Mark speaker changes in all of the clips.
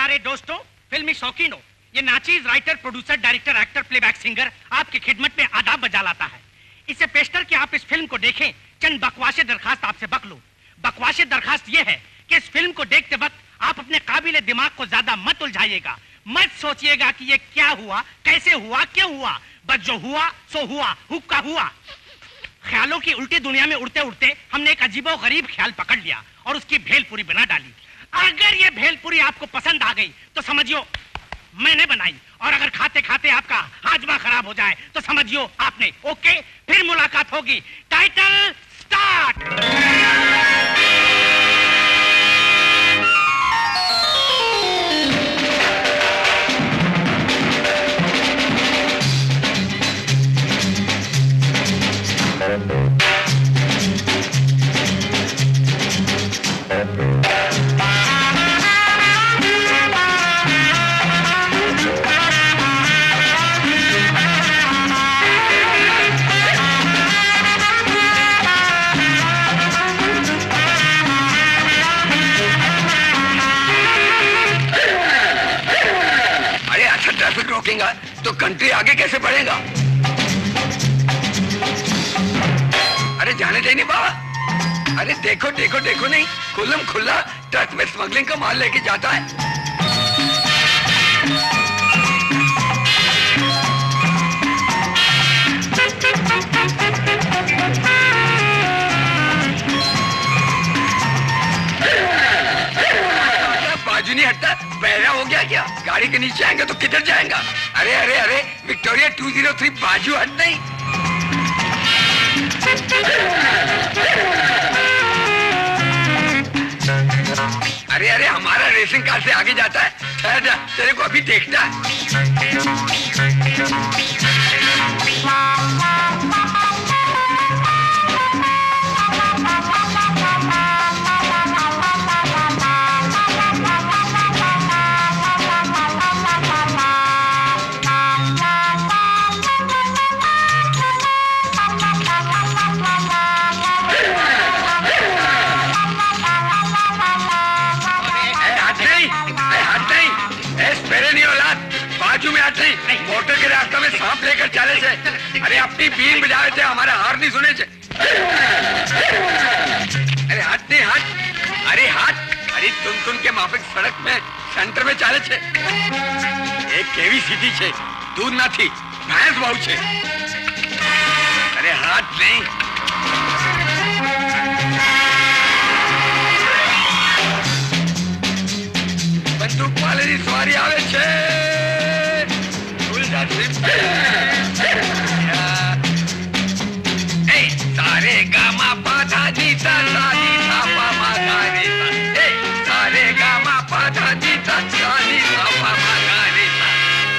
Speaker 1: प्यारे दोस्तों, फिल्मी शौकीनों, ये नाचीज writer, producer, director, actor, playback singer आपकी खिदमत में आदाब बजा लाता है। इसे पेशकर कि आप इस फिल्म को देखें, चंद बकवासे दरखास्त आपसे बकलूं। बकवासे दरखास्त ये है कि इस फिल्म को देखते वक्त आप अपने काबिले दिमाग को ज्यादा मत उलझाइएगा, मत सोचिएगा कि ये क्या हुआ, कैसे हुआ, क्यों हुआ। बस जो हुआ सो हुआ, हुक्का हुआ। ख्यालों की उल्टी दुनिया में उड़ते उड़ते हमने एक अजीबो गरीब ख्याल पकड़ लिया और उसकी भेलपुरी बना डाली। अगर ये भेलपुरी आपको पसंद आ गई तो समझियो मैंने बनाई, और अगर खाते खाते आपका हाजमा खराब हो जाए तो समझियो आपने। ओके, फिर मुलाकात होगी। Title start.
Speaker 2: रोकेगा तो कंट्री आगे कैसे बढ़ेगा? अरे जाने दे नहीं बाबा। अरे देखो देखो देखो नहीं, खुल्लम खुल्ला ट्रक में स्मगलिंग का माल लेके जाता है। बाजू नहीं हटता, बहरा हो गया क्या? गाड़ी के नीचे आएंगे तो किधर जाएगा? अरे अरे अरे विक्टोरिया 203 बाजू हट नहीं। अरे अरे हमारा रेसिंग कार से आगे जाता है। ठहर जा, तेरे को अभी देखता है। बाजू में आते ही मोटर के रास्ते में सांप लेकर चले थे। अरे अपनी बीन बजाए थे, हमारा हार नहीं सुने थे। अरे हाथ नहीं हाथ, अरे हाथ, अरे तुम के माफिक सड़क में सेंटर में चाले छे। एक केवी सीधी छे, दूध ना थी, भैंस बहु छे। अरे हाथ नहीं। बंदूक वाले की सवारी आवे छे। सारे गामा पाधा जीता सानी सापा मागारे सा। सारे गामा पाधा जीता सानी सापा मागारे सा।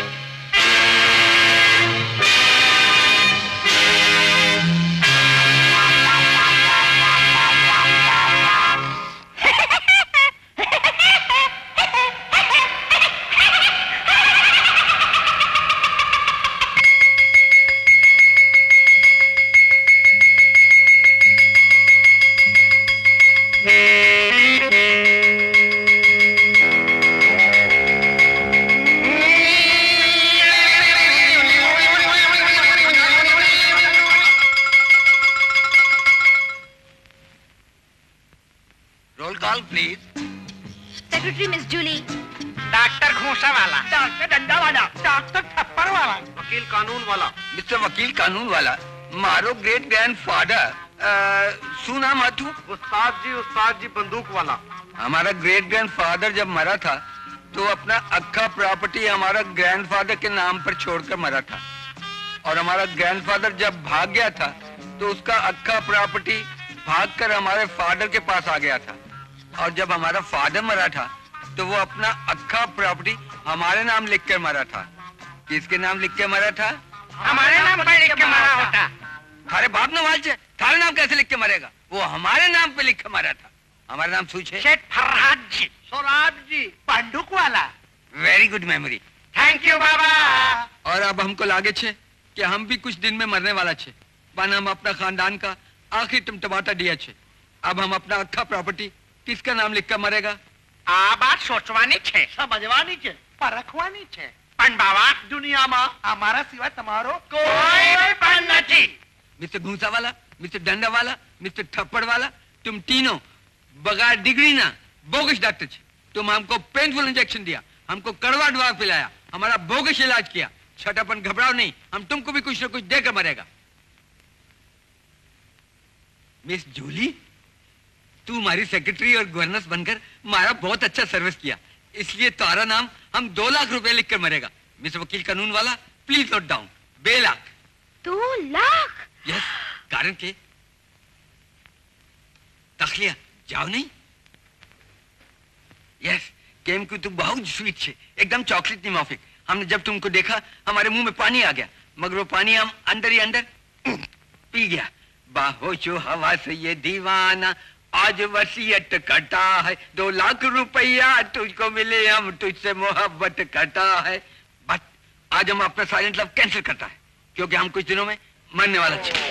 Speaker 3: Secretary miss Julie.
Speaker 1: डॉक्टर घूसा वाला,
Speaker 4: डॉक्टर डंडा वाला,
Speaker 1: डॉक्टर थप्पड़ वाला,
Speaker 4: वकील कानून वाला।
Speaker 2: मिस्टर वकील कानून वाला, मारो ग्रेट ग्रैंडफादर सुना माथू।
Speaker 4: उस्ताद जी बंदूक वाला।
Speaker 2: हमारा ग्रेट ग्रैंडफादर जब मरा था तो अपना अक्का प्रॉपर्टी हमारा ग्रैंडफादर के नाम पर छोड़कर मरा था, और हमारा ग्रैंडफादर जब भाग गया था तो उसका अक्का प्रॉपर्टी भागकर हमारे फादर के पास आ गया था, और जब हमारा फादर मरा था तो वो अपना अक्का प्रॉपर्टी हमारे नाम लिख कर मरा था। किसके नाम लिख के मरा था?
Speaker 1: हमारे नाम पर लिख के मरा होता।
Speaker 2: थारे बाप नवाज है, थारे नाम कैसे लिख के मरेगा? वो हमारे नाम पे लिख के मरा था। हमारा नाम सूझे?
Speaker 1: शेठ फरहाद जी।
Speaker 4: सोराब जी बंदूक वाला।
Speaker 2: Very good memory,
Speaker 1: thank you बाबा।
Speaker 2: और अब हमको लागे छे कि हम भी कुछ दिन में मरने वाला छे, पर हम अपना खानदान का आखिरी टमाटा दिया छे। अब हम अपना अक्का प्रॉपर्टी किसका नाम लिखकर मरेगा?
Speaker 1: આ વાત સોચવાની છે,
Speaker 4: સમજવાની છે, પરખવાની છે.
Speaker 1: પણ બાવા
Speaker 4: દુનિયામાં અમારા સિવાય તમારો
Speaker 1: કોઈ પણ નથી.
Speaker 2: मिस्टर घूसा वाला, मिस्टर डंडा वाला, मिस्टर थप्पड़ वाला, तुम तीनों बगैर डिग्री ना बोगस डॉक्टर थे. तुम हमको पेनफुल इंजेक्शन दिया, हमको कड़वा दवा पिलाया, हमारा बोगस इलाज किया. छठापन घबराओ नहीं, हम तुमको भी कुछ ना कुछ देकर मरेगा. मिस जूली, तू हमारी सेक्रेटरी और गवर्नर बनकर हमारा बहुत अच्छा सर्विस किया, इसलिए तुम्हारा नाम हम 2 लाख रुपए लिखकर मरेगा. मिस्टर वकील कानून वाला, please note down. 2 lakh.
Speaker 3: 2 lakh?
Speaker 2: Yes, कारण के तखलिया जाओ नहीं. यस, केम की तू बहुत स्वीट छे, एकदम चॉकलेट नहीं माफिक. हमने जब तुमको देखा हमारे मुंह में पानी आ गया, मगर वो पानी हम अंदर ही अंदर पी गया. बाहोशो हवा से ये दीवाना आज वसीयत करता है, 2 लाख रुपया तुझको मिले, हम तुझसे मोहब्बत करता है. बट आज हम अपना साइलेंट लव कैंसिल करता है, क्योंकि हम कुछ दिनों में मरने वाला छे.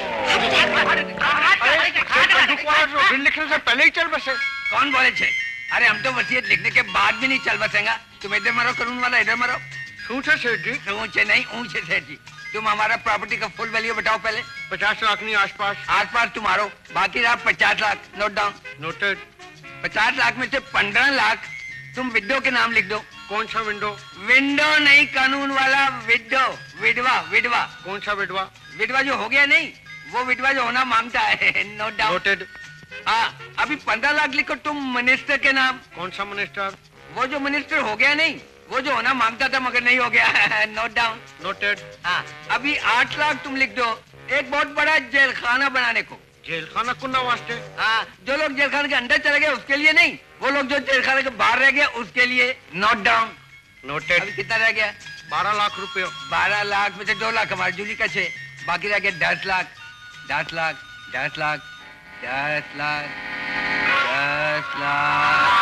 Speaker 4: बिल लिखने से पहले ही चल बसे.
Speaker 2: कौन बोले छे? अरे हम तो वसीयत लिखने के बाद भी नहीं चल बसेंगा. तुम इधर मरो, कानून वाला इधर मरो.
Speaker 4: ऊंचे सेठ जी.
Speaker 2: ऊंचे नहीं, ऊंचे सेठ जी. तुम हमारा प्रॉपर्टी का फुल वैल्यू बताओ पहले.
Speaker 4: 50 लाख नहीं आसपास.
Speaker 2: आसपास तुम्हारो, बाकी रहा 50 lakh. Note down.
Speaker 4: Noted.
Speaker 2: 50 lakh में से 15 लाख तुम विडो के नाम लिख दो.
Speaker 4: कौन सा विंडो?
Speaker 2: विंडो नहीं, कानून वाला विडो. विधवा. विधवा.
Speaker 4: कौन सा विधवा?
Speaker 2: विधवा जो हो गया नहीं, वो विधवा जो होना मांगता है. Note down.
Speaker 4: नोटेड.
Speaker 2: हाँ, अभी 15 लाख लिखो तुम मिनिस्टर के नाम.
Speaker 4: कौन सा मिनिस्टर?
Speaker 2: वो जो मिनिस्टर हो गया नहीं, वो जो होना मांगता था मगर नहीं हो गया. Note down.
Speaker 4: नोटेड.
Speaker 2: हाँ, अभी 8 लाख तुम लिख दो एक बहुत बड़ा जेल खाना बनाने को.
Speaker 4: जेल खाना कुन्ना वास्ते?
Speaker 2: हाँ, जो लोग जेल खाने के अंदर चले गए उसके लिए नहीं, वो लोग जो जेल खाने के बाहर रह गए उसके लिए. Note down.
Speaker 4: नोटेड.
Speaker 2: अभी कितना रह गया?
Speaker 4: 12 लाख रुपये.
Speaker 2: 12 लाख में से 2 लाख हमारे जूली का छे, बाकी रह गया 10 लाख. 10 लाख. 10 लाख. 10 लाख. 10 लाख.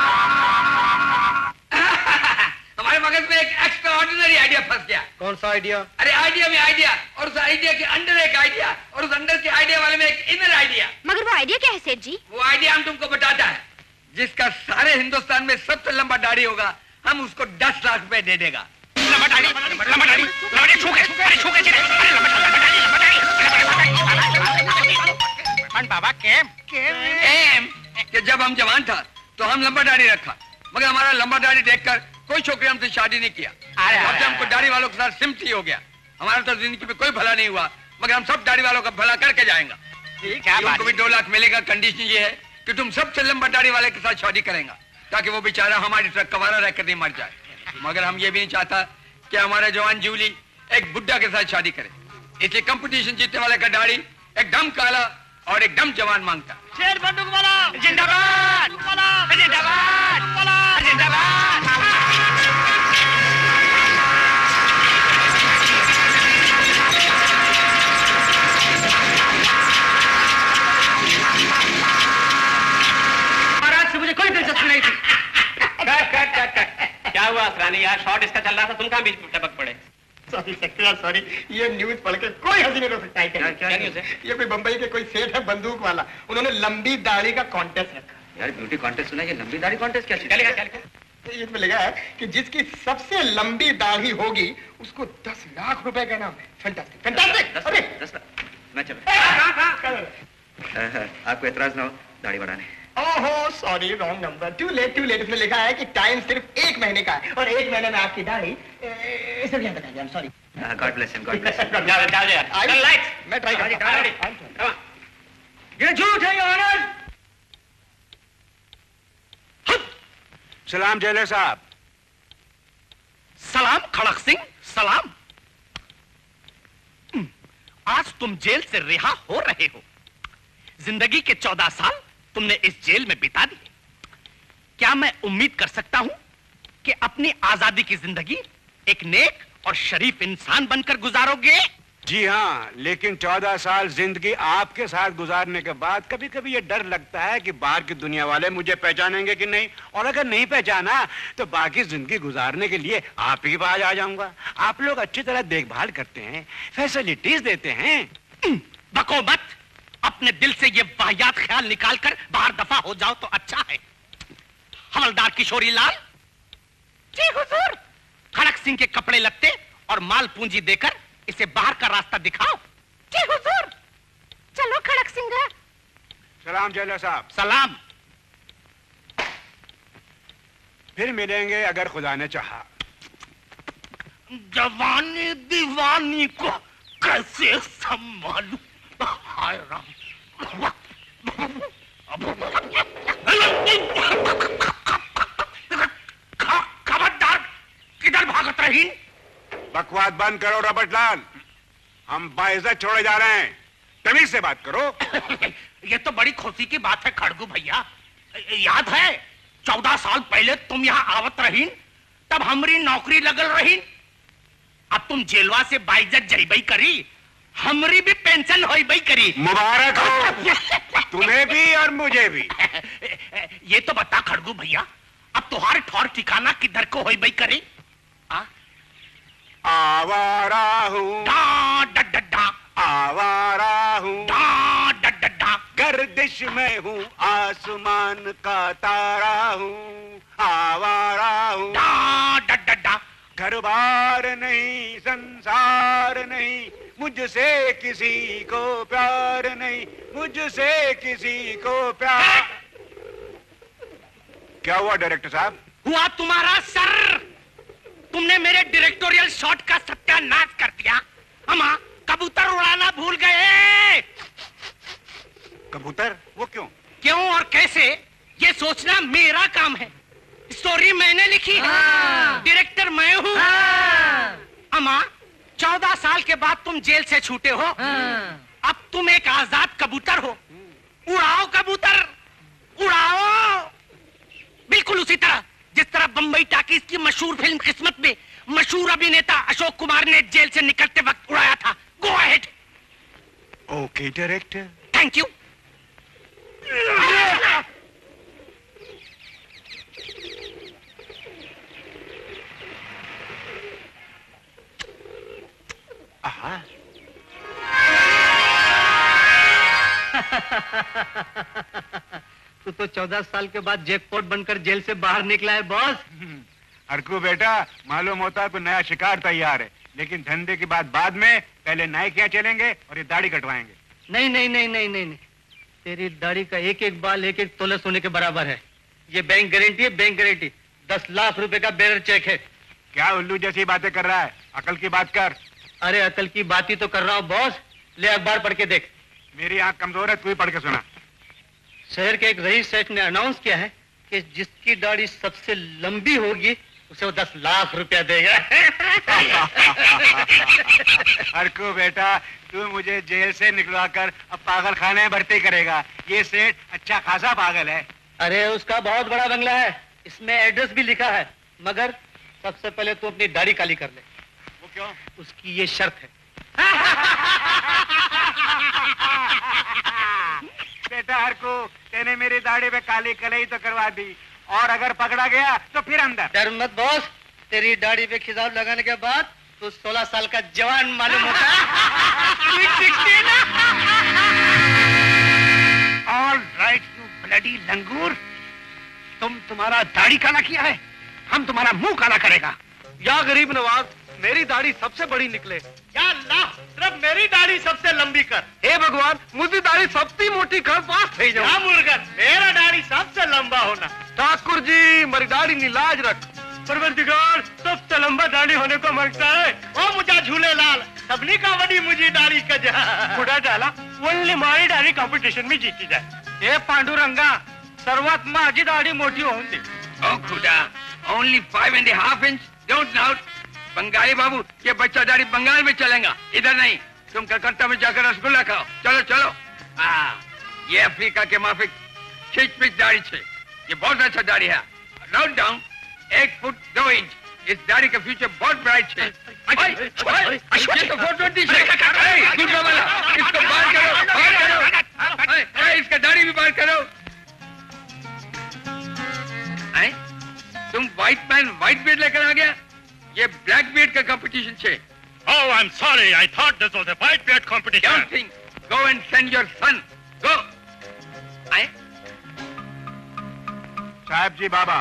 Speaker 2: हमारे मगज में एक एक्स्ट्रा ऑर्डिनरी आइडिया फंस गया.
Speaker 4: कौन सा आइडिया?
Speaker 2: अरे आइडिया में आइडिया, और उस आइडिया के अंदर एक आइडिया, और उस अंदर के आइडिया वाले में एक इनर आइडिया.
Speaker 3: मगर वो आइडिया क्या है सेठ जी?
Speaker 2: वो आइडिया हम तुमको बताता है. जिसका सारे हिंदुस्तान में सबसे लंबा दाढ़ी होगा, हम उसको 10 लाख रुपए दे देगा.
Speaker 1: लंबा दाढ़ी, लंबा दाढ़ी, लंबा दाढ़ी, छू के, अरे छू के, अरे लंबा दाढ़ी. बाबा केम
Speaker 2: कि जब हम जवान था तो हम लंबा दाढ़ी रखा, मगर हमारा लंबा दाढ़ी देखकर कोई छोकरी हमसे शादी नहीं किया. अब से हमको दाढ़ी वालों के साथ सिम्पटी हो गया. हमारा तो जिंदगी में कोई भला नहीं हुआ, मगर हम सब दाढ़ी वालों का भला करके जाएंगे. तुमको भी 2 लाख मिलेगा. कंडीशन ये है कि तुम सबसे लंबा दाढ़ी वाले के साथ शादी करेंगे, ताकि वो बेचारा हमारी तरह कवारा रहकर नहीं मर जाए. मगर हम ये भी नहीं चाहता कि हमारा जवान जूली एक बुड्ढा के साथ शादी करे, इसलिए कंपटीशन जीतने वाले का दाढ़ी एकदम काला और एकदम जवान मांगता.
Speaker 1: शेर बंदूक वाला जिंदाबाद, जिंदाबाद, जिंदाबाद.
Speaker 5: महाराज से मुझे कोई दिलचस्पी नहीं थी. क्या हुआ रानी यार, शॉट इसका चल रहा था, तुम कहाँ बीच में टपक पड़े?
Speaker 4: Sorry secretary, sorry. ये न्यूज पढ़ के कोई हंसी नहीं रोक सकता है.
Speaker 5: क्या न्यूज है?
Speaker 4: ये कोई बंबई के कोई सेठ है बंदूक वाला, उन्होंने लंबी दाढ़ी का कॉन्टेस्ट रखा.
Speaker 5: यार ब्यूटी कॉन्टेस्ट सुना, ये लंबी दाढ़ी कॉन्टेस्ट क्या चीज? क्या लिखा?
Speaker 4: इसमें लिखा है कि जिसकी सबसे लंबी दाढ़ी होगी उसको 10 लाख रुपए का नाम है. Fantastic, fantastic. अरे
Speaker 5: 10 लाख. मैं चलो.
Speaker 4: कहाँ?
Speaker 5: आपको एतराज ना हो दाढ़ी बढ़ाने?
Speaker 4: ओहो sorry, wrong number. Too late, too late. इसमें लिखा है कि टाइम सिर्फ 1 महीने का है, और 1 महीने में आपकी दाढ़ी सिर्फ यहाँ तक आ जाए. Sorry.
Speaker 5: God bless him, God bless him. जाओ यार. चल लाइट्स.
Speaker 4: मैं ट्राई करूंगा.
Speaker 2: ये झूठ है, योर ऑनर.
Speaker 6: सलाम जेलर साहब.
Speaker 1: सलाम खड़क सिंह, सलाम. आज तुम जेल से रिहा हो रहे हो. जिंदगी के 14 साल तुमने इस जेल में बिता दी. क्या मैं उम्मीद कर सकता हूं कि अपनी आजादी की जिंदगी एक नेक और शरीफ इंसान बनकर गुजारोगे?
Speaker 6: जी हाँ, लेकिन 14 साल जिंदगी आपके साथ गुजारने के बाद कभी कभी ये डर लगता है कि बाहर की दुनिया वाले मुझे पहचानेंगे कि नहीं, और अगर नहीं पहचाना तो बाकी जिंदगी गुजारने के लिए आप ही पास आ जाऊंगा. आप लोग अच्छी तरह देखभाल करते हैं, फैसिलिटीज देते हैं.
Speaker 1: बको मत. अपने दिल से ये वाहियात ख्याल निकालकर बाहर दफा हो जाओ तो अच्छा है. हवलदार किशोरी लाल। जी हुजूर। खड़क सिंह के कपड़े लत्ते और माल पूंजी देकर इसे बाहर का रास्ता दिखाओ।
Speaker 3: जी हुजूर। चलो खड़क सिंह।
Speaker 6: सलाम जेलर साहब।
Speaker 1: सलाम।
Speaker 6: फिर मिलेंगे अगर खुदा ने चाहा।
Speaker 1: जवानी दीवानी को कैसे संभालूं? हाय राम। खबरदार, किधर भागत रही?
Speaker 6: बकवास बंद करो रबट लाल, हम बाइज्जत छोड़े जा रहे हैं, तमीज से बात करो।
Speaker 1: ये तो बड़ी खुशी की बात है खड़गू भैया। याद है 14 साल पहले तुम यहाँ आवत रही, तब हमारी नौकरी लगल रही। अब तुम जेलवा से बाइज्जत जईबई करी, हमारी भी पेंशन होईबई करी।
Speaker 6: मुबारक हो तुम्हें भी और मुझे भी।
Speaker 1: ये तो बता खड़गू भैया, अब तुम्हारे ठौर ठिकाना किधर को होईबई करी?
Speaker 6: आवारा हूँ, आवारा हूँ, गर्दिश में हूँ, आसमान का तारा हूँ, आवारा हूँ, घर बार नहीं, संसार नहीं, मुझसे किसी को प्यार नहीं, मुझसे किसी को प्यार। क्या हुआ डायरेक्टर साहब?
Speaker 1: हुआ तुम्हारा सर। तुमने मेरे डायरेक्टोरियल शॉट का सत्यानाश कर दिया। हम कबूतर उड़ाना भूल गए।
Speaker 6: कबूतर? वो क्यों?
Speaker 1: क्यों और कैसे ये सोचना मेरा काम है। स्टोरी मैंने लिखी है, डायरेक्टर मैं हूँ। अम्मा 14 साल के बाद तुम जेल से छूटे हो, अब तुम एक आजाद कबूतर हो। उड़ाओ कबूतर, उड़ाओ। बिल्कुल उसी तरह जिस तरह बम्बई टाकीज की मशहूर फिल्म किस्मत में मशहूर अभिनेता अशोक कुमार ने जेल से निकलते वक्त उड़ाया था। Go ahead.
Speaker 6: Okay director.
Speaker 1: Thank you.
Speaker 7: तू तो 14 साल के बाद जैकपॉट बनकर जेल से बाहर निकला है बॉस।
Speaker 6: हरकू बेटा, मालूम होता है कोई नया शिकार तैयार है, लेकिन धंधे की बात बाद में, पहले नाई के यहाँ चलेंगे और ये दाढ़ी कटवाएंगे।
Speaker 7: नहीं नहीं नहीं नहीं नहीं नहीं, तेरी दाढ़ी का एक एक बाल एक एक तोले सोने के बराबर है। ये बैंक गारंटी है, बैंक गारंटी। 10 लाख रुपए का बेरर चेक है।
Speaker 6: क्या उल्लू जैसी बातें कर रहा है? अकल की बात कर।
Speaker 7: अरे अकल की बात ही तो कर रहा हूँ बॉस। ले अखबार पढ़ के देख।
Speaker 6: मेरी आंख कमजोर है, तू ही पढ़ के सुना।
Speaker 7: शहर के एक रईस सेठ ने अनाउंस किया है कि जिसकी दाढ़ी सबसे लंबी होगी उसे वो 10 लाख रुपया देगा।
Speaker 6: हरकू बेटा, तू मुझे जेल से निकलवा कर अब पागल खाने में भर्ती करेगा। ये सेठ अच्छा खासा पागल है।
Speaker 7: अरे उसका बहुत बड़ा बंगला है, इसमें एड्रेस भी लिखा है, मगर सबसे पहले तू अपनी दाढ़ी काली कर ले।
Speaker 6: वो क्यों?
Speaker 7: उसकी ये शर्त है।
Speaker 6: बेटा हरकू, तेने मेरी दाढ़ी पे काली कलई तो करवा दी, और अगर पकड़ा गया तो फिर अंदर।
Speaker 7: डर मत बॉस, तेरी दाढ़ी पे खिजाब लगाने के बाद तू 16 साल का जवान मालूम होता है।
Speaker 1: All right you bloody langur, तुम्हारा दाढ़ी काला किया है, हम तुम्हारा मुंह काला करेगा।
Speaker 7: या गरीब नवाज, मेरी दाढ़ी सबसे बड़ी निकले।
Speaker 4: या अल्लाह, सिर्फ मेरी दाढ़ी सबसे लंबी कर।
Speaker 7: हे भगवान, मुझे दाढ़ी सबसे मोटी कर, पास થઈ जाओ।
Speaker 4: या मुर्गन, मेरा दाढ़ी सबसे लंबा होना।
Speaker 7: ठाकुर जी, मेरी दाढ़ी नी लाज रख।
Speaker 4: परवरदिगार, सबसे लंबा दाढ़ी होने को मांगता है। ओ मुझा झूले लाल, सबनी का बड़ी मुझी दाढ़ी का जा
Speaker 7: खुदा डाला,
Speaker 4: ओनली मारी दाढ़ी कंपटीशन में जीती जाए।
Speaker 7: हे पांडुरंगा, सर्वात माझी दाढ़ी मोठी होऊन दे।
Speaker 2: ओ खुदा, only 5.5 inch, don't doubt. Bengali बाबू, ये बच्चा दाढ़ी बंगाल में चलेगा, इधर नहीं। तुम कलकत्ता में जाकर रसगुल्ला खाओ। चलो चलो। ये अफ्रीका के माफिक खींच पिच दाढ़ी छे, ये बहुत अच्छा दाढ़ी है। Note down, 1 foot 2 inch. इस दाढ़ी का फ्यूचर बहुत ब्राइट है। ये तो 420 है। दूसरा वाला, इसको बाहर करो, बाहर करो। इसका दाढ़ी भी बाहर करो। तुम व्हाइट मैन व्हाइट बीयर्ड लेकर आ गया? ये ब्लैक बीयर्ड का कंपटीशन छे।
Speaker 1: Oh, I'm sorry. I thought this was a white beard competition.
Speaker 2: Don't think. Go and send your son. Go.
Speaker 6: साहब जी बाबा।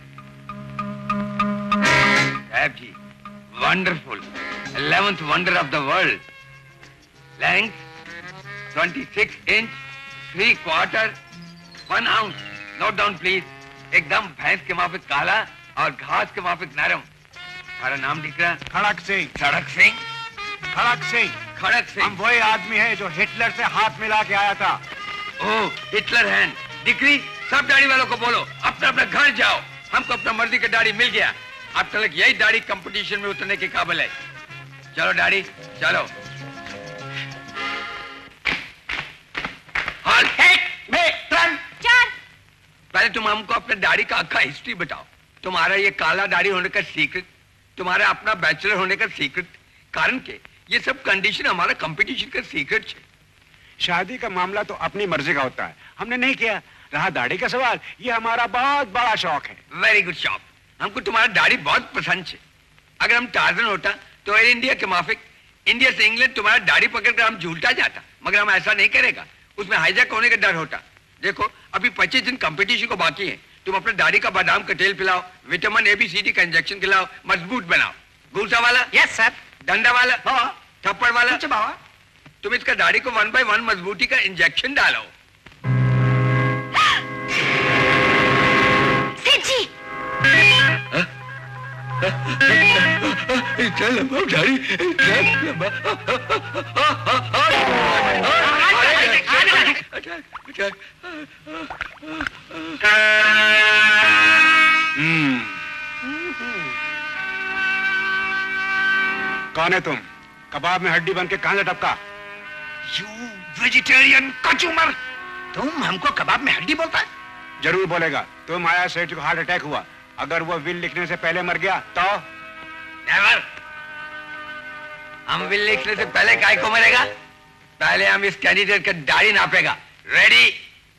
Speaker 2: साहब जी, wonderful, 11th wonder of the world. Length 26 inch, 3/4, 1 ounce. Note down please. एकदम भैंस के माफिक काला और घास के माफिक नरम। हमारा नाम दिख रहा?
Speaker 6: खड़क सिंह।
Speaker 2: खड़क सिंह?
Speaker 6: खड़क सिंह।
Speaker 2: खड़क सिंह।
Speaker 6: हम वही आदमी है जो हिटलर से हाथ मिला के आया था।
Speaker 2: ओह, हिटलर हैंड। दिक्री, सब दाढ़ी वालों को बोलो अपना अपना घर जाओ। हमको अपना मर्जी का दाढ़ी मिल गया। अब तक यही दाढ़ी कंपटीशन में उतरने के काबिल है। चलो दाढ़ी, चलो। पहले तुम हमको अपने दाढ़ी का अक्खा हिस्ट्री बताओ। तुम्हारा ये काला दाढ़ी होने का सीक्रेट, तुम्हारा अपना बैचलर होने का सीक्रेट, कारण के ये सब कंडीशन हमारा कंपटीशन का सीक्रेट है।
Speaker 6: शादी का मामला तो अपनी मर्जी का होता है, हमने नहीं किया। रहा दाढ़ी का सवाल, ये हमारा बहुत बड़ा शौक है।
Speaker 2: वेरी गुड शौक। हमको तुम्हारा दाढ़ी बहुत पसंद है। अगर हम टार्जन होता तो एयर इंडिया के माफिक इंडिया से इंग्लैंड तुम्हारा दाढ़ी पकड़कर हम झूलता जाता, मगर हम ऐसा नहीं करेगा। उसमें हाईजैक होने का डर होता। देखो अभी 25 दिन कंपटीशन को बाकी है। तुम अपने दाढ़ी का बादाम का तेल पिलाओ, विटामिन ABCD का इंजेक्शन खिलाओ, मजबूत बनाओ। घूसा वाला?
Speaker 1: Yes sir.
Speaker 2: डंडा वाला? थप्पड़ वाला?
Speaker 1: बाबा।
Speaker 2: तुम इसका दाढ़ी को 1 by 1 मजबूती का इंजेक्शन डालो।
Speaker 3: सेठ जी,
Speaker 2: इतना लंबा दाढ़ी, इतना लंबा।
Speaker 6: कौन है तुम? कबाब में हड्डी बन के कहां से टपका?
Speaker 1: यू वेजिटेरियन कचूमर, तुम हमको कबाब में हड्डी बोलता है?
Speaker 6: जरूर बोलेगा। तुम आया सेठ को हार्ट अटैक हुआ, अगर वो विल लिखने से पहले मर गया तो?
Speaker 2: नेवर। हम विल लिखने से पहले काय को मरेगा? पहले हम इस कैंडिडेट का दाढ़ी नापेगा। Ready?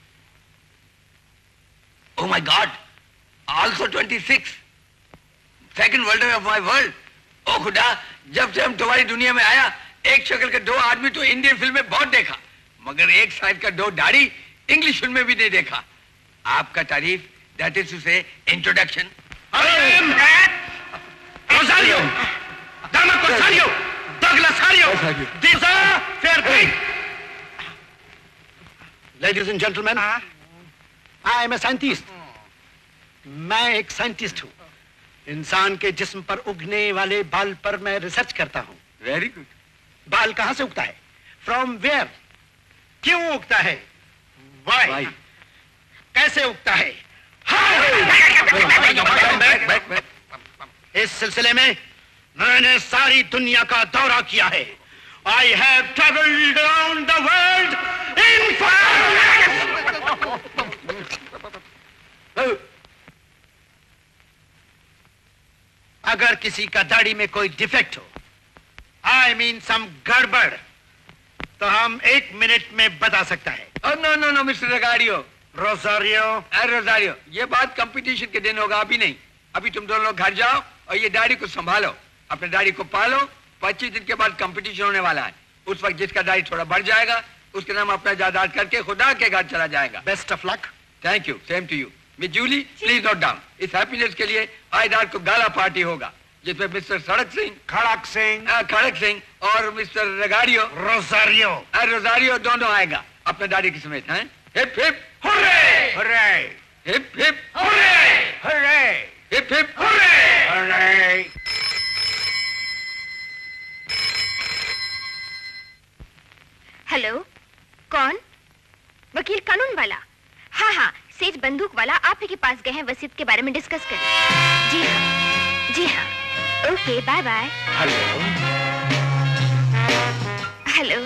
Speaker 2: Oh my God, also 26, second world of my world. ओ खुदा, जब से हम तुम्हारी दुनिया में आया, एक शक्ल के 2 आदमी तो इंडियन फिल्म में बहुत देखा, मगर एक साइड का 2 दाढ़ी इंग्लिश फिल्म में भी नहीं देखा। आपका तारीफ, that is to say introduction.
Speaker 1: Rosario, दामा कोसारियो, डगलासारियो, दिसा फेयर।
Speaker 7: Ladies and gentleman, I am a scientist. मैं एक साइंटिस्ट हूँ। इंसान के जिस्म पर उगने वाले बाल पर मैं रिसर्च करता हूँ।
Speaker 2: Very good.
Speaker 7: बाल कहाँ से उगता है? From where? क्यों उगता है? वाई? कैसे उगता है? इस सिलसिले में मैंने सारी दुनिया का दौरा किया है। I have travelled around the world in अगर किसी का दाढ़ी में कोई डिफेक्ट हो, आई मीन सम गड़बड़, तो हम 1 मिनट में बता सकता है।
Speaker 2: No no no mister Rosario.
Speaker 7: Rosario,
Speaker 2: ये बात कंपटीशन के दिन होगा, अभी नहीं। अभी तुम दोनों लोग घर जाओ और ये दाढ़ी को संभालो, अपने दाढ़ी को पालो। 25 दिन के बाद कंपटीशन होने वाला है। उस वक्त जिसका दाढ़ी थोड़ा बढ़ जाएगा, उसके नाम अपना जायदाद करके खुदा के घर चला जाएगा।
Speaker 7: Best of luck.
Speaker 2: Thank you, same to you. Miss Julie, please note down. इस हैप्पीनेस के लिए आज रात को गाला पार्टी होगा, जिसमें मिस्टर खड़क सिंह और मिस्टर रोसारियो दोनों आएगा अपने दाढ़ी के समेत। हैं? Hip hip hurray,
Speaker 6: hurray,
Speaker 2: hip hip
Speaker 6: hurray, hurray,
Speaker 2: hip hip
Speaker 6: hurray, hurray.
Speaker 3: Hello, कौन? वकील कानून वाला? हाँ हाँ, सेठ बंदूक वाला आप ही के पास गए हैं वसीयत के बारे में डिस्कस करने। जी हाँ, जी हाँ। Okay, bye bye.
Speaker 6: Hello.
Speaker 3: Hello.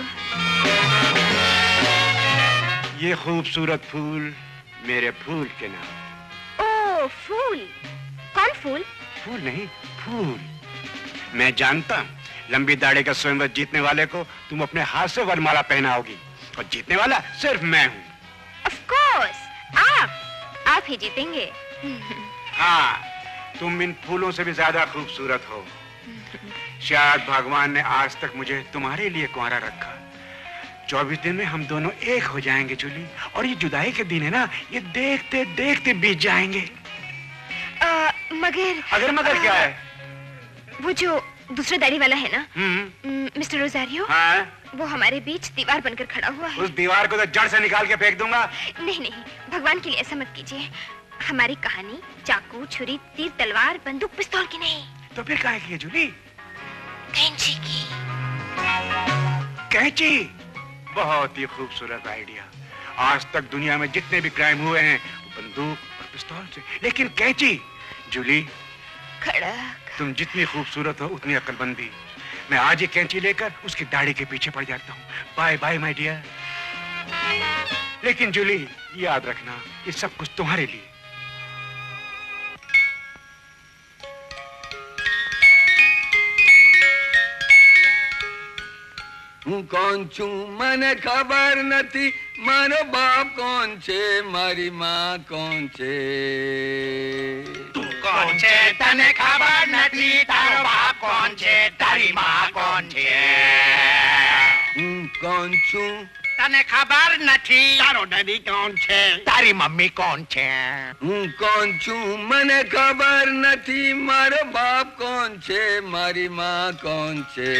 Speaker 6: ये खूबसूरत फूल मेरे फूल के नाम।
Speaker 3: ओह, फूल? कौन फूल?
Speaker 6: फूल नहीं, फूल। मैं जानता हूँ, लंबी दाढ़ी का स्वयंवर जीतने वाले को तुम अपने हाथ से वरमाला पहनाओगी, और जीतने वाला सिर्फ मैं हूँ।
Speaker 3: ऑफ कोर्स, आप ही जीतेंगे।
Speaker 6: हाँ, तुम इन फूलों से भी ज्यादा खूबसूरत हो। शायद भगवान ने आज तक मुझे तुम्हारे लिए कुंवारा रखा। 24 दिन में हम दोनों एक हो जाएंगे जूली, और ये जुदाई के दिन है ना, ये देखते देखते बीत जाएंगे। मगर क्या है?
Speaker 3: वो जो दूसरा दाढ़ी वाला है ना, मिस्टर रोजारियो,
Speaker 6: हाँ?
Speaker 3: वो हमारे बीच दीवार बनकर खड़ा हुआ है।
Speaker 6: उस दीवार को तो जड़ से निकाल के फेंक दूंगा।
Speaker 3: नहीं, भगवान के लिए ऐसा मत कीजिए। हमारी कहानी चाकू, छुरी, तीर, तलवार, बंदूक, पिस्तौल की नहीं।
Speaker 6: तो फिर काहे की है जूली?
Speaker 3: कैंची की।
Speaker 6: कैंची? बहुत ही खूबसूरत आइडिया। आज तक दुनिया में जितने भी क्राइम हुए हैं वो बंदूक और पिस्तौल से, लेकिन कैंची? जूली,
Speaker 3: खड़क,
Speaker 6: तुम जितनी खूबसूरत हो उतनी अक्लमंद भी। मैं आज ही कैंची लेकर उसकी दाढ़ी के पीछे पड़ जाता हूँ। Bye bye my dear. लेकिन जूली, याद रखना, ये सब कुछ तुम्हारे लिए।
Speaker 2: હું કોણ છું મને ખબર નથી, મારો બાપ કોણ છે, મારી માં કોણ છે?
Speaker 1: તું કોણ છે તને ખબર નથી, તારો બાપ કોણ છે, તારી માં કોણ છે?
Speaker 2: હું કોણ છું
Speaker 1: તને ખબર નથી, તારો ડેડી કોણ છે, તારી મમ્મી કોણ છે?
Speaker 2: હું કોણ છું મને ખબર નથી, મારો બાપ કોણ છે, મારી માં કોણ છે?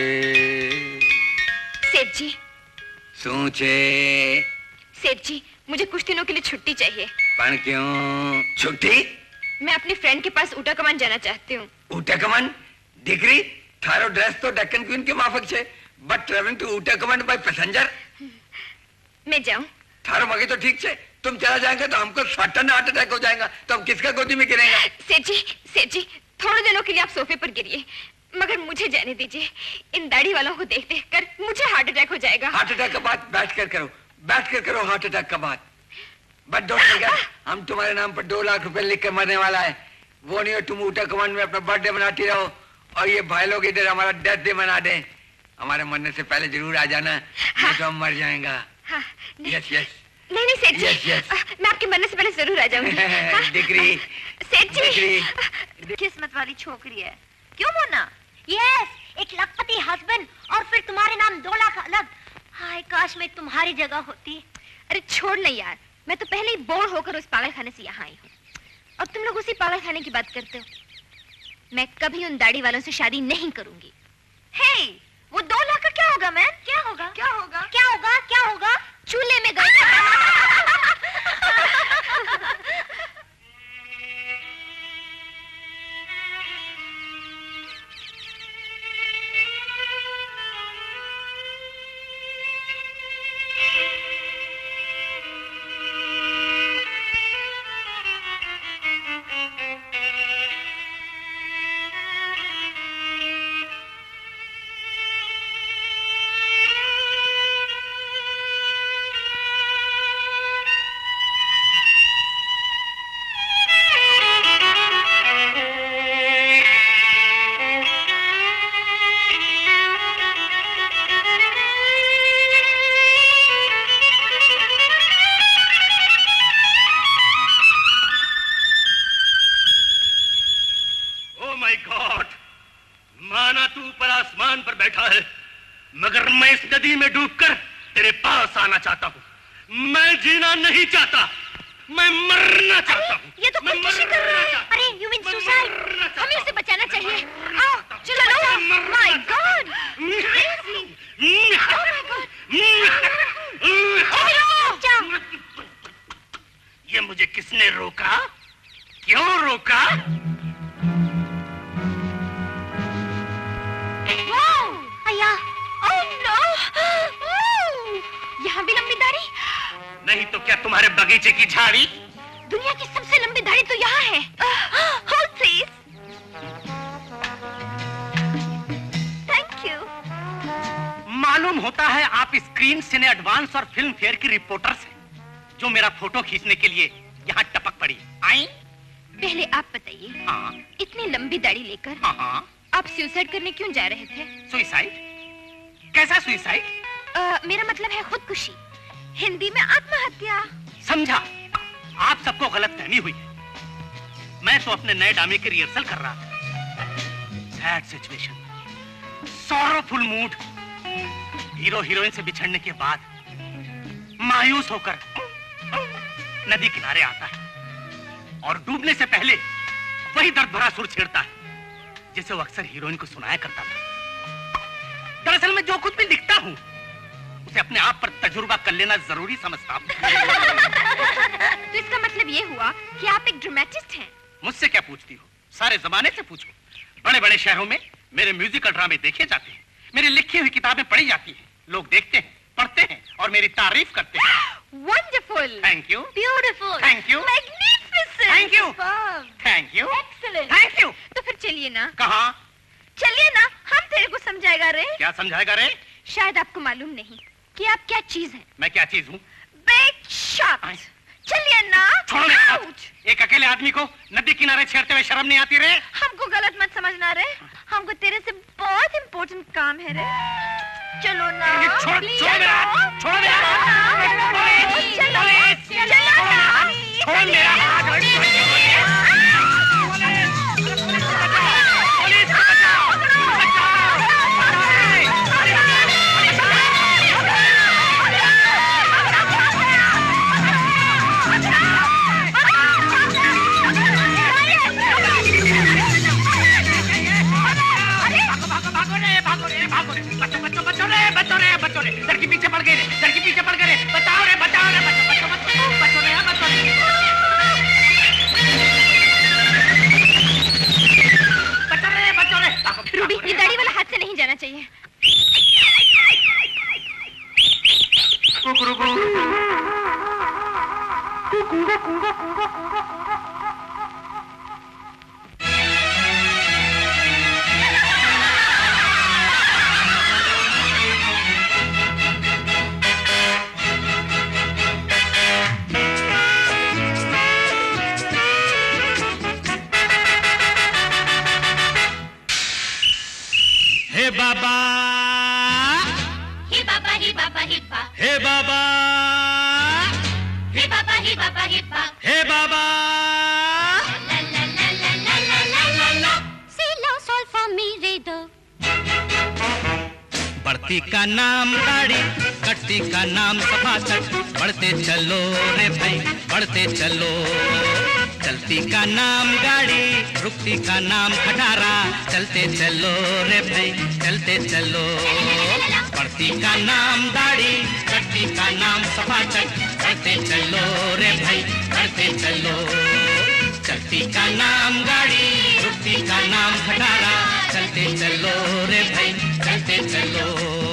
Speaker 3: सेठ जी।
Speaker 2: શું છે?
Speaker 3: सेठ जी, मुझे कुछ दिनों के लिए छुट्टी चाहिए।
Speaker 2: પણ क्यों छुट्टी?
Speaker 3: मैं अपनी फ्रेंड के पास ऊटा कमान जाना चाहती हूँ।
Speaker 2: ऊटा कमान? દીકરી, थारो ड्रेस तो डेक्कन क्वीन के माफक छे, बट ट्रेवलिंग टू ऊटा कमान बाय पैसेंजर।
Speaker 3: मैं जाऊँ?
Speaker 2: थारो मगे तो ठीक छे, तुम चला जाएंगे तो हमको सडन हार्ट अटैक हो जाएगा, तो हम किसका गोदी में गिरेंगे?
Speaker 3: सेठ जी, थोड़े दिनों के लिए आप सोफे पर गिरिए, मगर मुझे जाने दीजिए। इन दाढ़ी वालों को देख देख कर मुझे हार्ट अटैक हो जाएगा।
Speaker 2: हार्ट अटैक का बात बैठ कर करो हार्ट अटैक का बात। बट डोंट फॉरगेट, हम तुम्हारे नाम पर 2 लाख रुपए लिख के मरने वाला है। वो नहीं हो तुम ऊटा कमान में अपना बर्थडे मनाती रहो और ये भाई लोग इधर हमारा डेथ डे मना दें। हमारे मरने से पहले जरूर आ जाना, नहीं तो हम मर जाएगा। Yes yes.
Speaker 3: नहीं सेठ जी, मैं आपके मरने से पहले जरूर आ जाऊंगी।
Speaker 2: डिग्री
Speaker 3: सेठ जी,
Speaker 8: किस्मत वाली छोकरी है, क्यों मोना? यस, एक लखपति हस्बैंड और फिर तुम्हारे नाम 2 लाख अलग। हाय काश मैं तुम्हारी जगह होती।
Speaker 3: अरे छोड़ ना यार, मैं तो पहले ही बोर होकर उस पागल खाने से यहाँ आई हूँ और तुम लोग उसी पागल खाने की बात करते हो। मैं कभी उन दाढ़ी वालों से शादी नहीं करूंगी।
Speaker 8: हे, वो 2 लाख का क्या होगा मैन? क्या होगा? क्या होगा? क्या होगा? क्या होगा?
Speaker 3: चूल्हे में गई।
Speaker 1: मगर मैं इस नदी में डूबकर तेरे पास आना चाहता हूँ। मैं जीना नहीं चाहता, मैं मरना चाहता हूँ।
Speaker 8: ये तो खुदकुशी कर रहा है। अरे यू मीन सुसाइड? हमें उसे बचाना चाहिए। आओ चलो। माय गॉड,
Speaker 1: ये मुझे किसने रोका? क्यों रोका?
Speaker 3: यहाँ भी लंबी दाढ़ी?
Speaker 1: नहीं तो क्या तुम्हारे बगीचे की झाड़ी?
Speaker 3: दुनिया की सबसे लंबी दाढ़ी तो यहाँ है। Hold please. Thank you.
Speaker 1: मालूम होता है आप स्क्रीन सिने एडवांस और फिल्म फेयर की रिपोर्टर हैं, जो मेरा फोटो खींचने के लिए यहाँ टपक पड़ी। आई?
Speaker 3: पहले आप बताइए।
Speaker 1: हाँ।
Speaker 3: इतनी लंबी दाढ़ी लेकर
Speaker 1: हाँ।
Speaker 3: आप सुसाइड करने क्यों जा रहे थे?
Speaker 1: सुसाइड? कैसा सुसाइड?
Speaker 3: मेरा मतलब है खुदकुशी, हिंदी में आत्महत्या।
Speaker 1: समझा, आप सबको गलतफहमी हुई है। मैं तो अपने नए ड्रामे की रिहर्सल कर रहा था। Sad situation, sorrowful mood. Hero heroine से बिछड़ने के बाद मायूस होकर नदी किनारे आता है और डूबने से पहले वही दर्द भरा सुर छेड़ता है जिसे वो अक्सर हीरोइन को सुनाया करता था। दरअसल मैं जो कुछ भी लिखता हूँ उसे अपने आप पर तजुर्बा कर लेना जरूरी समझता हूँ।
Speaker 3: तो इसका मतलब ये हुआ कि आप एक ड्रामेटिस्ट हैं।
Speaker 1: मुझसे क्या पूछती हो? सारे जमाने से पूछो। बड़े बड़े शहरों में मेरे म्यूजिकल ड्रामे देखे जाते हैं, मेरी लिखी हुई किताबें पढ़ी जाती हैं, लोग देखते हैं, पढ़ते हैं और मेरी तारीफ करते हैं।
Speaker 3: Wonderful,
Speaker 1: thank you,
Speaker 3: beautiful,
Speaker 1: thank you,
Speaker 3: magnificent,
Speaker 1: thank you, thank you,
Speaker 3: excellent,
Speaker 1: thank you.
Speaker 3: तो फिर चलिए ना।
Speaker 1: कहाँ?
Speaker 3: चलिए ना, हम तेरे को समझाएगा रे।
Speaker 1: क्या समझाएगा रे?
Speaker 3: शायद आपको मालूम नहीं कि आप क्या चीज हैं।
Speaker 1: मैं क्या चीज हूँ?
Speaker 3: Big shot. चलिए ना।
Speaker 1: छोड़ो। एक अकेले आदमी को नदी किनारे छेड़ते हुए शर्म नहीं आती रे?
Speaker 3: हमको गलत मत समझना रे, हमको तेरे से बहुत इम्पोर्टेंट काम है रे। चलो ना।
Speaker 1: छोड़ मेरा हाथ, छोड़ मेरा हाथ। छोड़ मेरा हाथ। बच्चों रे, लड़की पीछे पड़ गई रे, लड़की पीछे पड़ गई रे, बचाओ रे, बचाओ रे, बच्चों रे, बच्चों रे।
Speaker 3: रूबी, ये दाढ़ी वाला हाथ से नहीं जाना चाहिए।
Speaker 9: हे बाबा,
Speaker 8: हे बाबा, हे बाबा, हे बाबा,
Speaker 9: हे बाबा,
Speaker 8: हे बाबा, हे बाबा, हे बाबा,
Speaker 9: हे बाबा।
Speaker 8: ला ला ला ला ला ला ला ला ला। See love solve for me रे दो।
Speaker 9: बढ़ती का नाम दाढ़ी, कट्टी का नाम सफाचट, बढ़ते चलो रे भाई, बढ़ते चलो। चलती का नाम गाड़ी, रुकती का नाम खटारा, चलते चलो रे भाई, चलते चलो। बढ़ती का नाम दाढ़ी, कट्टी का नाम सफाचट, बढ़ते चलो रे भाई, बढ़ते चलो। चलती का नाम गाड़ी, रुकती का नाम खटारा, चलते चलो रे भाई, चलते चलो।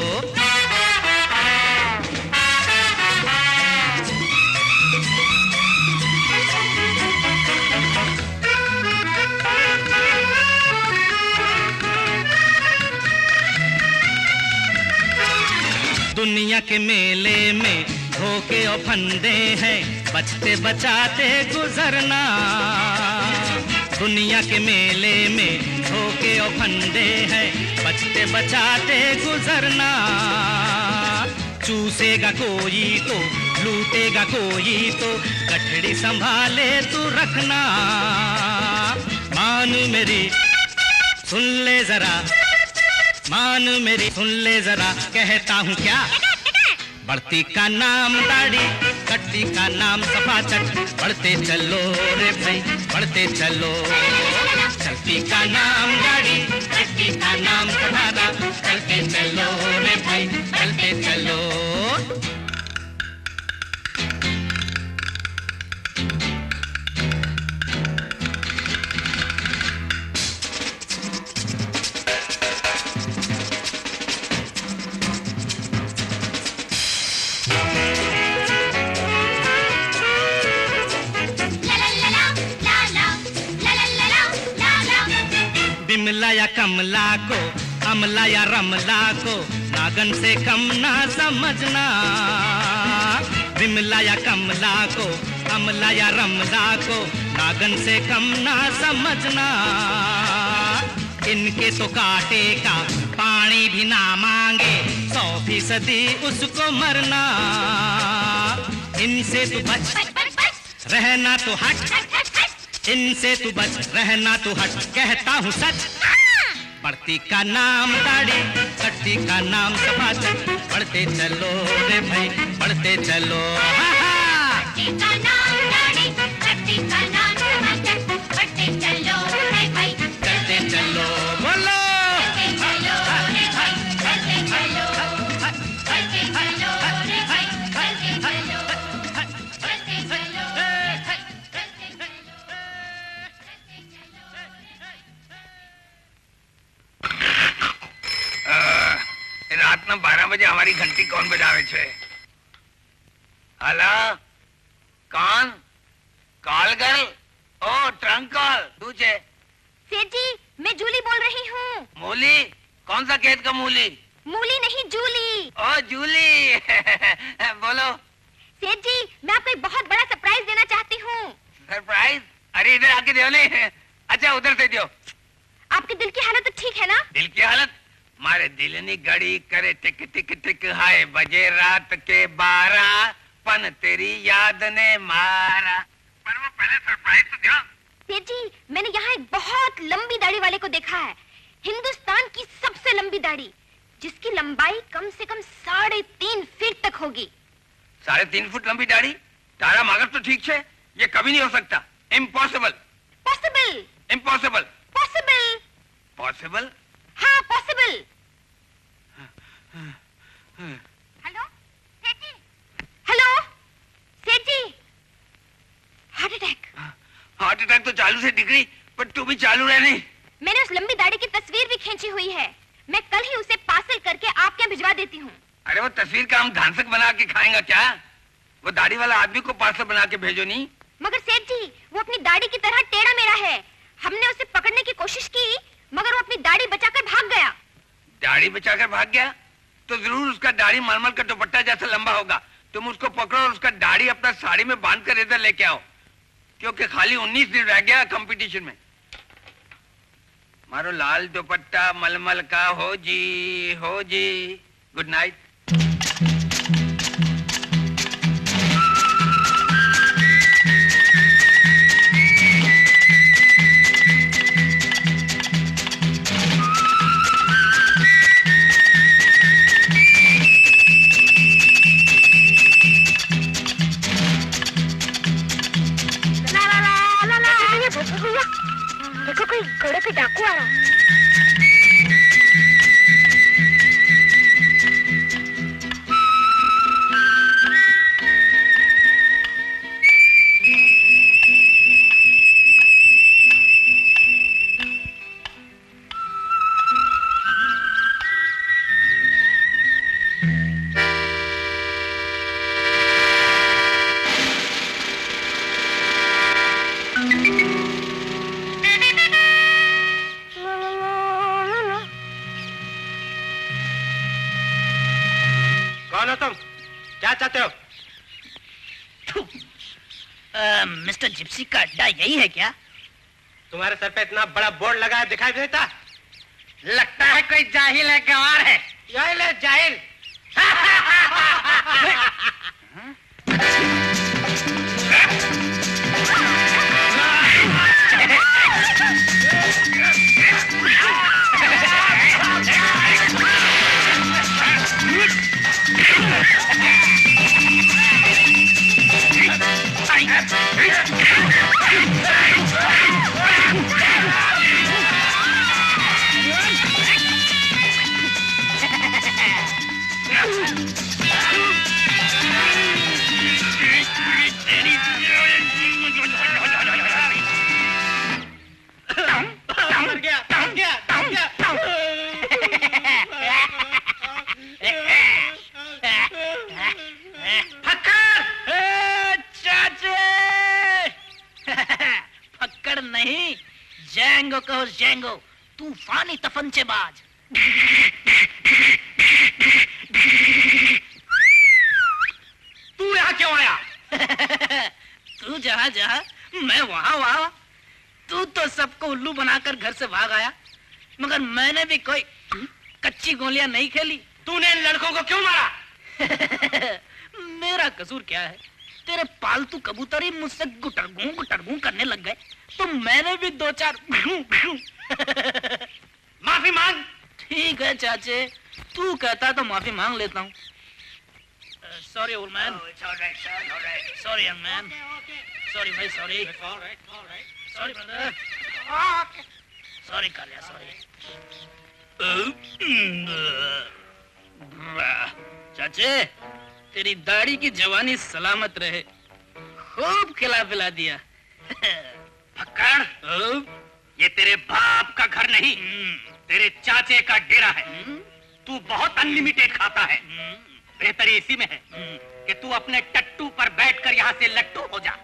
Speaker 9: दुनिया के मेले में धोखे और फंदे हैं, बचते बचाते गुजरना। दुनिया के मेले में धोखे और फंदे हैं, बचते बचाते गुजरना। चूसेगा कोई तो लूटेगा कोई तो, गठड़ी संभाले तू रखना। मान मेरी सुन ले जरा, मान मेरी सुन ले जरा, कहता हूँ क्या। बढ़ती का नाम दाढ़ी, कट्टी का नाम सफाचट, बढ़ते चलो रे भाई, बढ़ते चलो। चलती का नाम गाड़ी, कट्टी का नाम सफारा, चलते चलो रे भाई, चलते चलो। बिमला या कमला को, अमला या रमला को, नागन से कम ना समझना। बिमला या कमला को, अमला या रमला को, नागन से कम ना समझना। इनके तो कांटे का पानी भी ना मांगे, 100% उसको मरना। इनसे तू बच, रहना तो हट, इनसे तू बच, रहना तो हट, कहता हूँ सच। बढ़ती का नाम दाढ़ी, कट्टी का नाम सफाचट, बढ़ते चलो रे भाई, बढ़ते चलो।
Speaker 8: बढ़ती का नाम दाढ़ी, कट्टी का नाम सफाचट, बढ़ते चलो।
Speaker 2: हमारी घंटी कौन बजावे छे? हेलो, कौन? Call girl? Oh trunk call, तू छे?
Speaker 3: सेठ जी, मैं जूली बोल रही हूँ।
Speaker 2: मूली? कौन सा खेत का मूली?
Speaker 3: मूली नहीं, जूली।
Speaker 2: ओ जूली। बोलो।
Speaker 3: सेठ जी, मैं आपको एक बहुत बड़ा सरप्राइज देना चाहती हूँ।
Speaker 2: सरप्राइज? अरे इधर आके दो नहीं। अच्छा उधर से दो।
Speaker 3: आपके दिल की हालत तो ठीक है ना?
Speaker 2: दिल की हालत? मारे दिल नी घड़ी करे टिक टिक टिक, हाय बजे रात के 12, पन तेरी याद ने मारा। पर वो पहले सरप्राइज तो दो।
Speaker 3: सेठ जी, मैंने यहाँ एक बहुत लंबी दाढ़ी वाले को देखा है, हिंदुस्तान की सबसे लंबी दाढ़ी, जिसकी लंबाई कम से कम 3.5 फीट तक होगी।
Speaker 2: 3.5 फुट लंबी दाढ़ी? तारा मगर तो ठीक है, ये कभी नहीं हो सकता। Impossible.
Speaker 3: Possible.
Speaker 2: Impossible.
Speaker 3: Possible.
Speaker 2: Possible?
Speaker 3: हाँ पॉसिबल। हेलो सेठ जी। हेलो सेठ जी। Heart attack.
Speaker 2: हार्ट अटैक तो चालू से दिख रही, पर तू भी चालू रहनी।
Speaker 3: मैंने उस लंबी दाढ़ी की तस्वीर भी खींची हुई है, मैं कल ही उसे पार्सल करके आपके यहाँ भिजवा देती हूँ।
Speaker 2: अरे वो तस्वीर का हम धांसक बना के खाएंगा क्या? वो दाढ़ी वाला आदमी को पार्सल बना के भेजो नहीं।
Speaker 3: मगर सेठ जी, वो अपनी दाढ़ी की तरह टेढ़ा मेढ़ा है, हमने उसे पकड़ने की कोशिश की, मगर वो अपनी दाढ़ी बचाकर भाग गया।
Speaker 2: दाढ़ी बचाकर भाग गया? तो जरूर उसका दाढ़ी मलमल का दुपट्टा जैसा लंबा होगा। तुम उसको पकड़ो और उसका दाढ़ी अपना साड़ी में बांध कर इधर लेके आओ, क्योंकि खाली 19 दिन रह गया कंपटीशन में। मारो लाल दुपट्टा मलमल का हो जी, हो जी। Good night.
Speaker 3: देखो कोई घोड़े पे डाकू आ रहा है।
Speaker 1: मिस्टर जिप्सी का अड्डा यही है क्या?
Speaker 4: तुम्हारे सर पे इतना बड़ा बोर्ड लगा है, दिखाई देता?
Speaker 1: लगता है कोई जाहिल है, गंवार है।
Speaker 4: जाहिल है, जाहिल।
Speaker 1: जेंगो कहो जेंगो, तूफानी तफंचेबाज।
Speaker 4: तू यहाँ क्यों आया?
Speaker 1: तू जहाँ जहाँ मैं वहाँ वहाँ। तू तो सबको उल्लू बनाकर घर से भाग आया, मगर मैंने भी कोई कच्ची गोलियां नहीं खेली।
Speaker 4: तूने इन लड़कों को क्यों मारा?
Speaker 1: मेरा कसूर क्या है? तेरे पालतू कबूतर ही मुझसे गुटरगू करने लग गए, तो मैंने भी 2-4
Speaker 4: माफी मांग।
Speaker 1: ठीक है चाचे, तू कहता तो माफी मांग लेता हूँ। Sorry old man. Sorry young man. Sorry भाई, sorry. Sorry brother. Sorry Kaliya, sorry. चाचे, तेरी दाढ़ी की जवानी सलामत रहे, खूब खिला पिला दिया।
Speaker 4: फक्कड़, ये तेरे बाप का घर नहीं, तेरे चाचे का डेरा है।
Speaker 1: तू बहुत अनलिमिटेड खाता है। बेहतर इसी में है कि तू अपने टट्टू पर बैठकर यहाँ से लट्टू हो जा।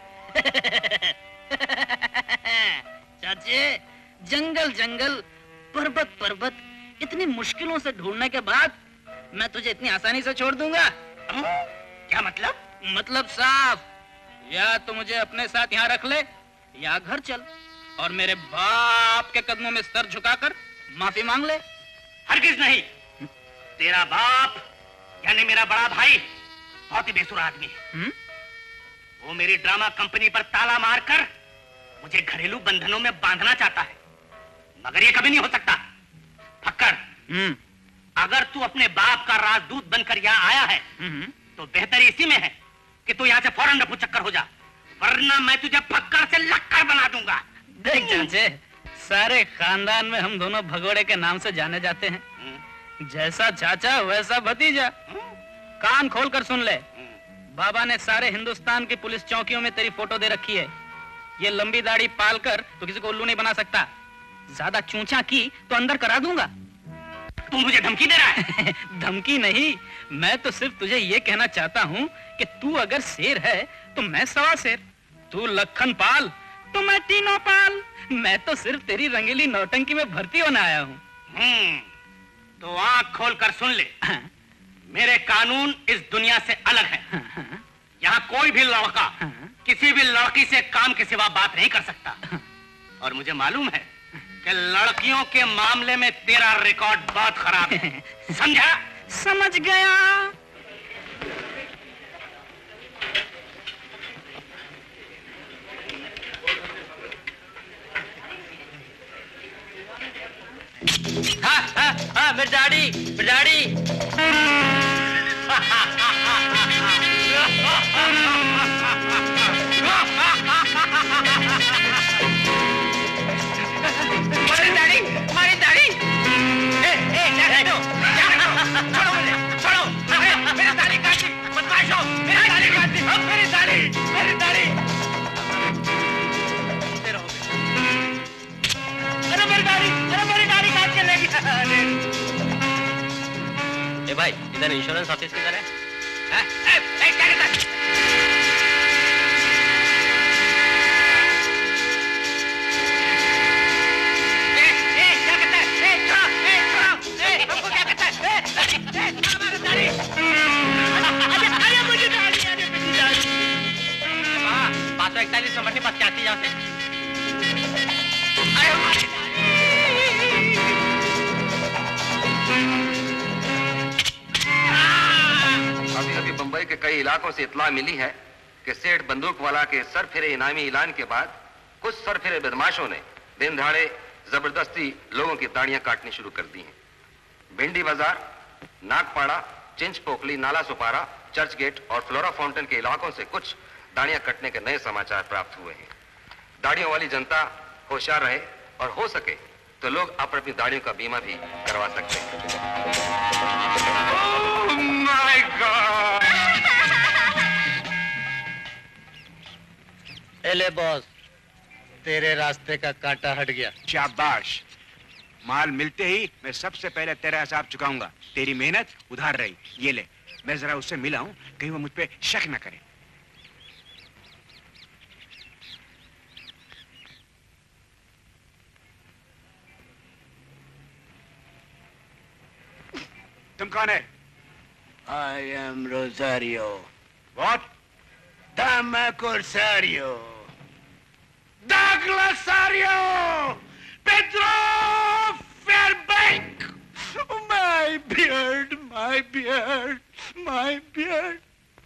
Speaker 10: चाचे, जंगल जंगल, पर्वत पर्वत, इतनी मुश्किलों से ढूंढने के बाद मैं तुझे इतनी आसानी से छोड़ दूंगा?
Speaker 1: क्या मतलब?
Speaker 10: मतलब साफ, या तो मुझे अपने साथ यहाँ रख ले या घर चल और मेरे बाप के कदमों में सर झुकाकर माफी मांग ले।
Speaker 1: हरगिज नहीं। तेरा बाप यानी मेरा बड़ा भाई बहुत ही बेसुरा आदमी है। वो मेरी ड्रामा कंपनी पर ताला मारकर मुझे घरेलू बंधनों में बांधना चाहता है, मगर ये कभी नहीं हो सकता। फक्कर, अगर तू अपने बाप का राजदूत बनकर यहाँ आया है तो बेहतर इसी में है कि तू यहाँ से फौरन रफू चक्कर हो जा, वरना मैं तुझे फक्कर से लक्कर बना दूंगा।
Speaker 10: देख चाचे, सारे खानदान में हम दोनों भगोड़े के नाम से जाने जाते हैं। जैसा चाचा वैसा भतीजा। कान खोल कर सुन ले, बाबा ने सारे हिंदुस्तान की पुलिस चौकियों में तेरी फोटो दे रखी है। ये लंबी दाढ़ी पालकर तो किसी को उल्लू नहीं बना सकता। ज्यादा चूंचा की तो अंदर करा दूंगा।
Speaker 1: तू मुझे धमकी दे रहा है?
Speaker 10: धमकी नहीं, मैं तो सिर्फ तुझे ये कहना चाहता हूँ कि तू अगर शेर है तो मैं सवा शेर, तू लखन पाल तो मैं तीनों पाल। मैं तो सिर्फ तेरी रंगीली नौटंकी में भर्ती होने आया हूँ।
Speaker 1: तो आंख खोल कर सुन ले, मेरे कानून इस दुनिया से अलग है। यहाँ कोई भी लड़का किसी भी लड़की से काम के सिवा बात नहीं कर सकता, और मुझे मालूम है कि लड़कियों के मामले में तेरा रिकॉर्ड बहुत खराब है। समझा?
Speaker 10: समझ गया।
Speaker 5: हाँ, मिर्जाड़ी, मिर्जाड़ी।
Speaker 1: हमारी दाढ़ी, हमारी दाढ़ी। क्या कर रहे हो? क्या कर रहे हो? छोड़ो मुझे, छोड़ो। मेरी दाढ़ी काटी, बदमाशो, मेरी दाढ़ी काटी, मेरी दाढ़ी, मेरी दाढ़ी। अरे मेरी दाढ़ी काट के ले गया।
Speaker 5: ए भाई, इधर इंश्योरेंस ऑफिस किधर है?
Speaker 1: क्या कहता है?
Speaker 5: बात 41 नंबर के पास क्या आती यहाँ से?
Speaker 11: अभी अभी बंबई के कई इलाकों से इत्तला मिली है कि सेठ बंदूक वाला के सरफिरे इनामी ऐलान के बाद कुछ सरफिरे बदमाशों ने दिन दहाड़े जबरदस्ती लोगों की दाढ़ियां काटनी शुरू कर दी हैं। भिंडी बाजार, नागपाड़ा, चिंच पोखली, नाला सुपारा, चर्च गेट और फ्लोरा फाउंटेन के इलाकों से कुछ दाढ़ियां कटने के नए समाचार प्राप्त हुए हैं। दाढ़ियों वाली जनता होशियार रहे और हो सके तो लोग अपनी दाढ़ियों का बीमा भी करवा सकते हैं।
Speaker 6: Oh my God!
Speaker 7: एले बॉस, तेरे रास्ते का कांटा हट गया।
Speaker 6: शाबाश। माल मिलते ही मैं सबसे पहले तेरा हिसाब चुकाऊंगा। तेरी मेहनत उधार रही। ये ले, मैं जरा उससे मिला हूं, कहीं वो मुझ पे शक न करे। तुम कौन है?
Speaker 7: I am Rosario.
Speaker 6: What?
Speaker 7: Dama Corsario.
Speaker 6: Douglasario! Pedro Fairbank!
Speaker 7: My beard, my beard, my beard.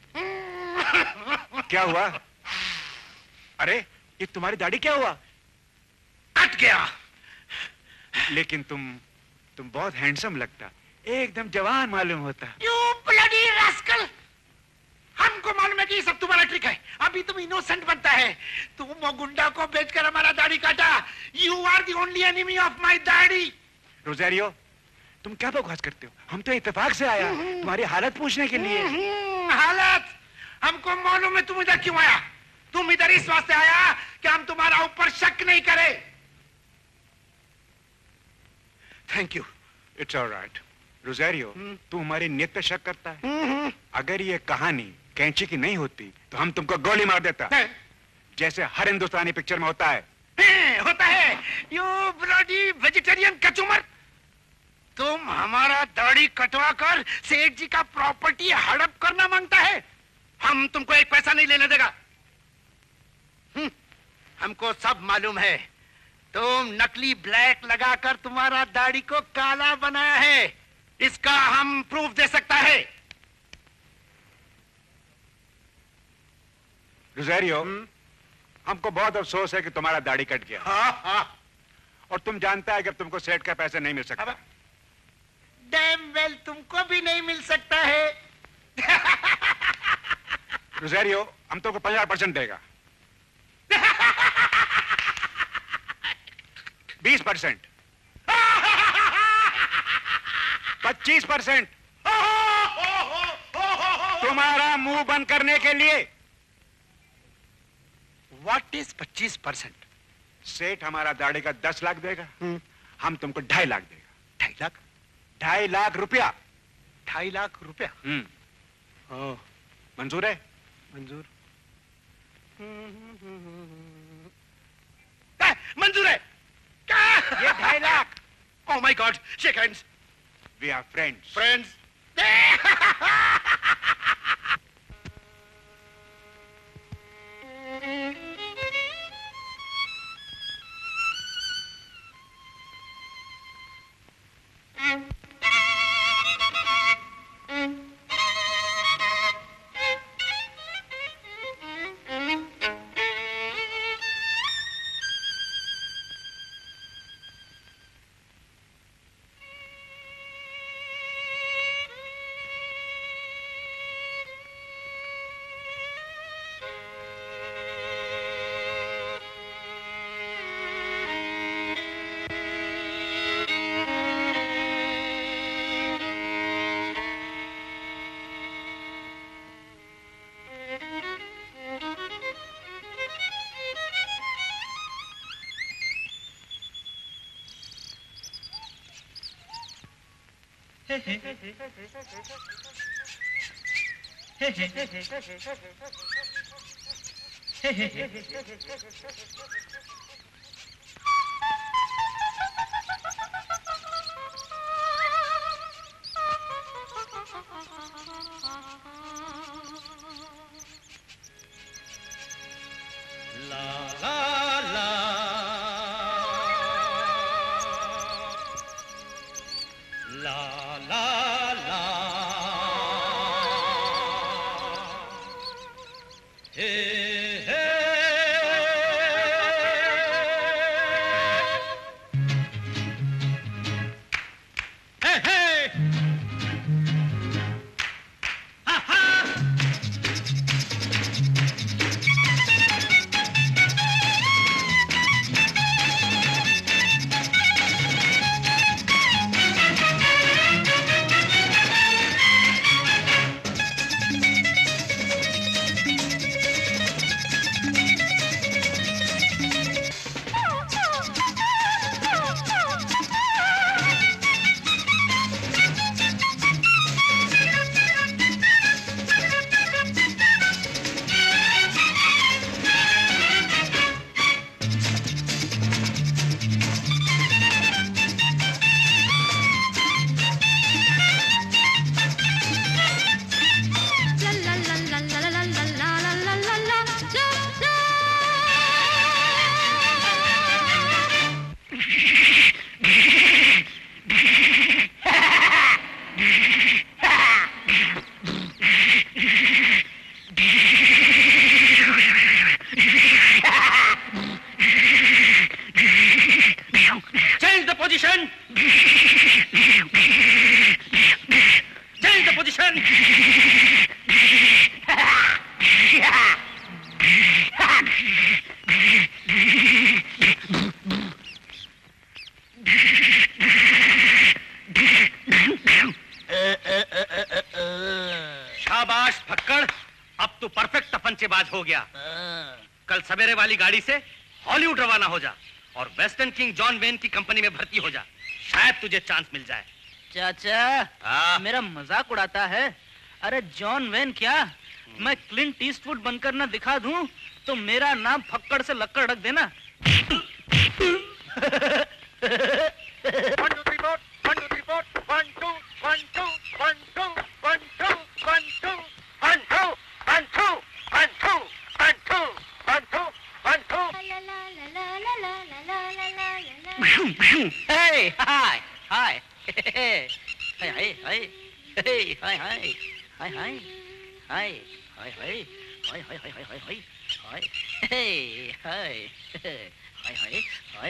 Speaker 6: क्या हुआ? अरे, ये तुम्हारी दाढ़ी क्या हुआ?
Speaker 7: कट गया।
Speaker 6: लेकिन तुम बहुत हैंडसम लगता, एकदम जवान मालूम होता।
Speaker 7: You bloody rascal! हमको मालूम है कि ये सब तुम्हारा ट्रिक है। अभी तुम इनोसेंट बनता है। तुम वो गुंडा को बेचकर हमारा दाढ़ी काटा। You are the only enemy of my दाढ़ी।
Speaker 6: रोज़ारियो, तुम क्या बकवास करते हो? हम तो इत्तेफाक से आया तुम्हारी हालत पूछने के लिए।
Speaker 7: हालत? हमको मालूम है तुम इधर क्यों आया। तुम इधर इस वास्ते आया कि हम तुम्हारा ऊपर शक नहीं करें।
Speaker 6: Thank you. It's all right. Rosario, तू हमारी नीयत पे शक करता है? अगर ये कहानी कैंची की नहीं होती तो हम तुमको गोली मार देता, जैसे हर हिंदुस्तानी पिक्चर में होता है।
Speaker 7: होता है। यू ब्लडी वेजिटेरियन कचूमर, तुम हमारा दाढ़ी कटवा कर सेठ जी का प्रॉपर्टी हड़प करना मांगता है। हम तुमको एक पैसा नहीं लेने देगा। हमको सब मालूम है, तुम नकली ब्लैक लगाकर तुम्हारा दाढ़ी को काला बनाया है। इसका हम प्रूफ दे सकता है।
Speaker 6: रोज़ारियो, हमको बहुत अफसोस है कि तुम्हारा दाढ़ी कट गया।
Speaker 7: हाँ।
Speaker 6: और तुम जानता है कि अब तुमको सेठ का पैसा नहीं मिल सकता।
Speaker 7: डैम वेल तुमको भी नहीं मिल सकता है।
Speaker 6: रोज़ारियो, हम तुमको 50% देगा। 20%, 25%। तुम्हारा मुंह बंद करने के लिए।
Speaker 7: What is 25%?
Speaker 6: सेठ हमारा दाढ़ी का 10 लाख देगा, हम तुमको 2.5 लाख देगा।
Speaker 7: 2.5 लाख?
Speaker 6: 2.5 लाख रुपया।
Speaker 7: 2.5 लाख रुपया?
Speaker 6: मंजूर है?
Speaker 7: मंजूर। मंजूर है।
Speaker 6: ये 2.5 lakh.
Speaker 7: Oh my God! Shake hands.
Speaker 6: We are friends.
Speaker 7: Friends.
Speaker 1: तपंचेबाज हो गया। कल सवेरे वाली गाड़ी से हॉलीवुड रवाना हो जा और वेस्टर्न किंग जॉन वेन की कंपनी में भर्ती हो जा। शायद तुझे चांस मिल जाए।
Speaker 10: चाचा मेरा मजाक उड़ाता है? अरे जॉन वेन क्या, मैं क्लिंट ईस्टवुड बनकर ना दिखा दूं तो मेरा नाम फक्कड़ से लक्कड़ रख देना।
Speaker 7: 1 2 3 4 1 2 3 4 1 2 1 2 1 2 1 2 1 2 1 2 1 2 1 2 1 2 1 2 1 2
Speaker 10: Hey, hi, hi, hey, hey, hey, hey, hey, hi, hi, hi, hi, hi, hi, hi, hi, hi, hi, hi, hi, hi, hey, hi, hi, hi, hi,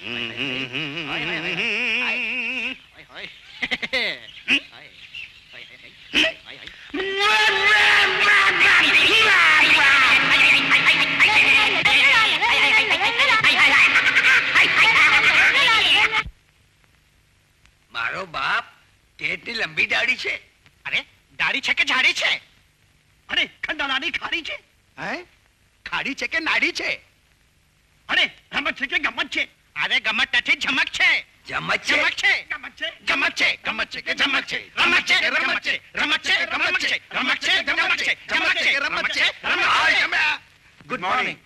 Speaker 2: મારો બાપ તેટલી લંબી દાઢી છે.
Speaker 1: અરે દાઢી છે કે જાડી છે? અરે ખંડાલાની ખારી છે?
Speaker 7: હે ખાડી છે કે નાડી છે?
Speaker 1: અરે રમત છે કે ગમત છે? અરે ગમત નથી, ઝમક છે.
Speaker 2: જમત છે.
Speaker 1: ઝમક છે, ગમત છે, ગમત છે, ગમત છે કે ઝમક છે? રમત છે, રમત છે, રમત છે, ગમત છે, રમત છે, ગમત છે, ઝમક છે, રમત છે, રમત છે.
Speaker 6: Good morning.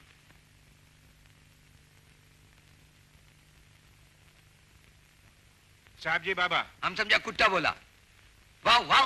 Speaker 6: साहब जी बाबा.
Speaker 2: हम समझा कुत्ता बोला. वाह वाह.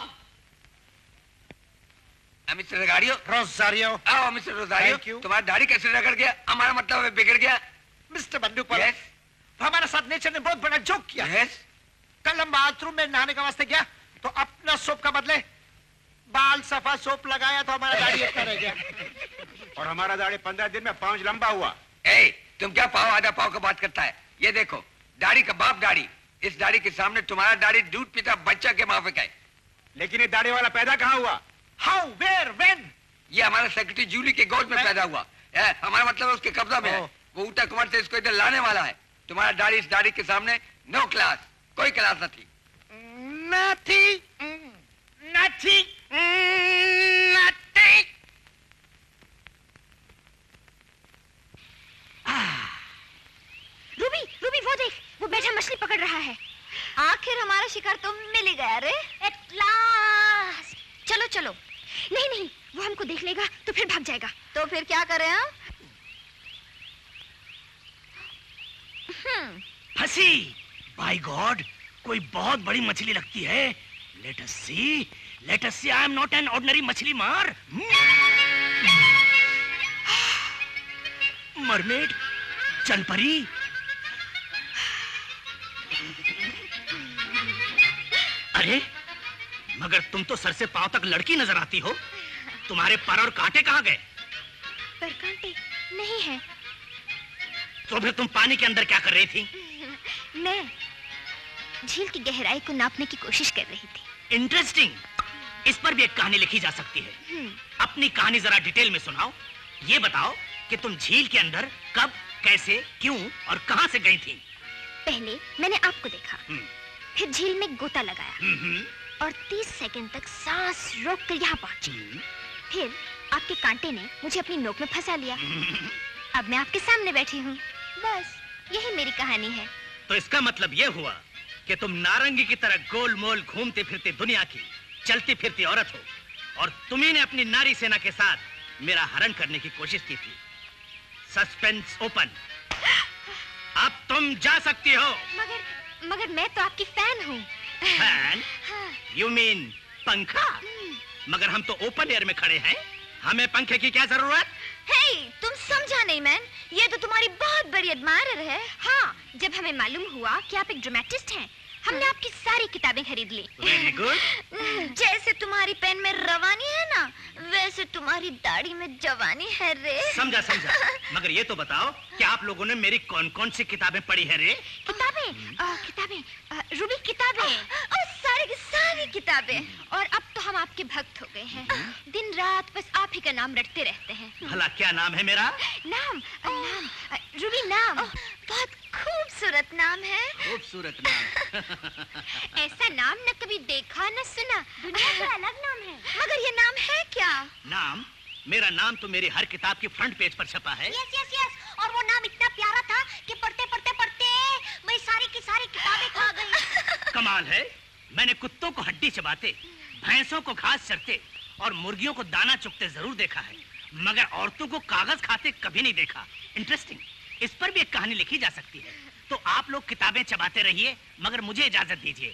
Speaker 2: Mister Rosario.
Speaker 7: रोजारियो.
Speaker 2: आओ मिस्टर रोजारियो.
Speaker 7: Thank you.
Speaker 2: तुम्हारा दाढ़ी कैसे रगड़ गया? हमारा मतलब है बिगड़ गया.
Speaker 7: मिस्टर बंदूक वाला,
Speaker 2: Yes.
Speaker 7: हमारे साथ नेचर ने बहुत बड़ा जोक किया.
Speaker 2: Yes.
Speaker 7: कल हम बाथरूम में नहाने के वास्ते गया तो अपना सोप का बदले बाल सफा सोप लगाया तो हमारा दाढ़ी इतना रह गया.
Speaker 6: और हमारा दाढ़ी 15 दिन में 5 लंबा हुआ.
Speaker 2: ए, तुम क्या पाव आधा पाव का बात करता है? ये देखो दाढ़ी का बाप दाढ़ी. इस दाढ़ी के सामने तुम्हारा दाढ़ी दूध पीता बच्चा के माफिक है.
Speaker 6: लेकिन ये दाढ़ी वाला पैदा कहाँ हुआ?
Speaker 7: How where when?
Speaker 2: ये हमारा सेक्रेटरी जूली के गोद में पैदा हुआ. हमारा मतलब है उसके कब्जा में है. वो ऊटा कुमार से इसको इधर लाने वाला है. तुम्हारा दाढ़ी इस दाढ़ी के सामने नो क्लास. कोई क्लास नहीं.
Speaker 7: नथी नथी नथी.
Speaker 3: रूबी, रूबी वो देख, वो बैठा मछली पकड़ रहा है. आखिर हमारा शिकार तो मिल ही गया रे.
Speaker 8: At last.
Speaker 3: चलो चलो. नहीं नहीं, वो हमको देख लेगा तो फिर भाग जाएगा. तो फिर क्या करें हम?
Speaker 1: फंसी. बाय गॉड, कोई बहुत बड़ी मछली लगती है. Let us see, I am not an ordinary मछली मार. मरमेड, जलपरी. अरे मगर तुम तो सर से पांव तक लड़की नजर आती हो. तुम्हारे पर और कांटे कहाँ गए?
Speaker 3: पर कांटे नहीं है.
Speaker 1: तो फिर तुम पानी के अंदर क्या कर रही थी?
Speaker 3: मैं झील की गहराई को नापने की कोशिश कर रही थी.
Speaker 1: इंटरेस्टिंग. इस पर भी एक कहानी लिखी जा सकती है. अपनी कहानी जरा डिटेल में सुनाओ. ये बताओ कि तुम झील के अंदर कब, कैसे, क्यों और कहां से गई थी?
Speaker 3: पहले मैंने आपको देखा, फिर झील में गोता लगाया और 30 सेकंड तक सांस रोककर यहाँ पहुंची. फिर आपके कांटे ने मुझे अपनी नोक में फंसा लिया. अब मैं आपके सामने बैठी हूँ. बस यही मेरी कहानी है.
Speaker 1: तो इसका मतलब ये हुआ कि तुम नारंगी की तरह गोल मोल घूमते फिरते दुनिया की चलती फिरती औरत हो और तुम्ही ने अपनी नारी सेना के साथ मेरा हरण करने की कोशिश की थी. Suspense open. अब तुम जा सकती हो.
Speaker 3: मगर मैं तो आपकी फैन हूँ.
Speaker 1: फैन? यू मीन पंखा? मगर हम तो ओपन एयर में खड़े हैं. हमें पंखे की क्या जरूरत?
Speaker 3: हे, तुम समझा नहीं मैन. ये तो तुम्हारी बहुत बड़ी एडमायरर है. हाँ, जब हमें मालूम हुआ कि आप एक ड्रामेटिस्ट हैं, हमने आपकी सारी किताबें खरीद ली.
Speaker 1: Very good.
Speaker 3: जैसे तुम्हारी पेन में रवानी है ना, वैसे तुम्हारी दाढ़ी में जवानी है रे.
Speaker 1: समझा समझा. मगर ये तो बताओ कि आप लोगों ने मेरी कौन कौन सी किताबें पढ़ी है रे?
Speaker 3: किताबें रूबी, किताबें. सारी की सारी किताबें. और अब तो हम आपके भक्त हो गए हैं. दिन रात बस आप ही का नाम रटते रहते हैं.
Speaker 1: भला क्या नाम है मेरा?
Speaker 3: नाम रूबी. नाम बहुत खूबसूरत नाम है.
Speaker 1: खूबसूरत नाम.
Speaker 3: ऐसा नाम न कभी देखा न सुना. दुनिया का अलग नाम है. मगर ये नाम है क्या?
Speaker 1: नाम? मेरा नाम तो मेरी हर किताब की फ्रंट पेज पर छपा है.
Speaker 8: Yes yes yes. और वो नाम इतना प्यारा था कि पढ़ते पढ़ते पढ़ते मेरी सारी की सारी किताबें खा गई.
Speaker 1: कमाल है. मैंने कुत्तों को हड्डी चबाते, भैंसों को घास चरते और मुर्गियों को दाना चुगते जरूर देखा है, मगर औरतों को कागज खाते कभी नहीं देखा। इंटरेस्टिंग। इस पर भी एक कहानी लिखी जा सकती है। तो आप लोग किताबें चबाते रहिए, मगर मुझे इजाजत दीजिए।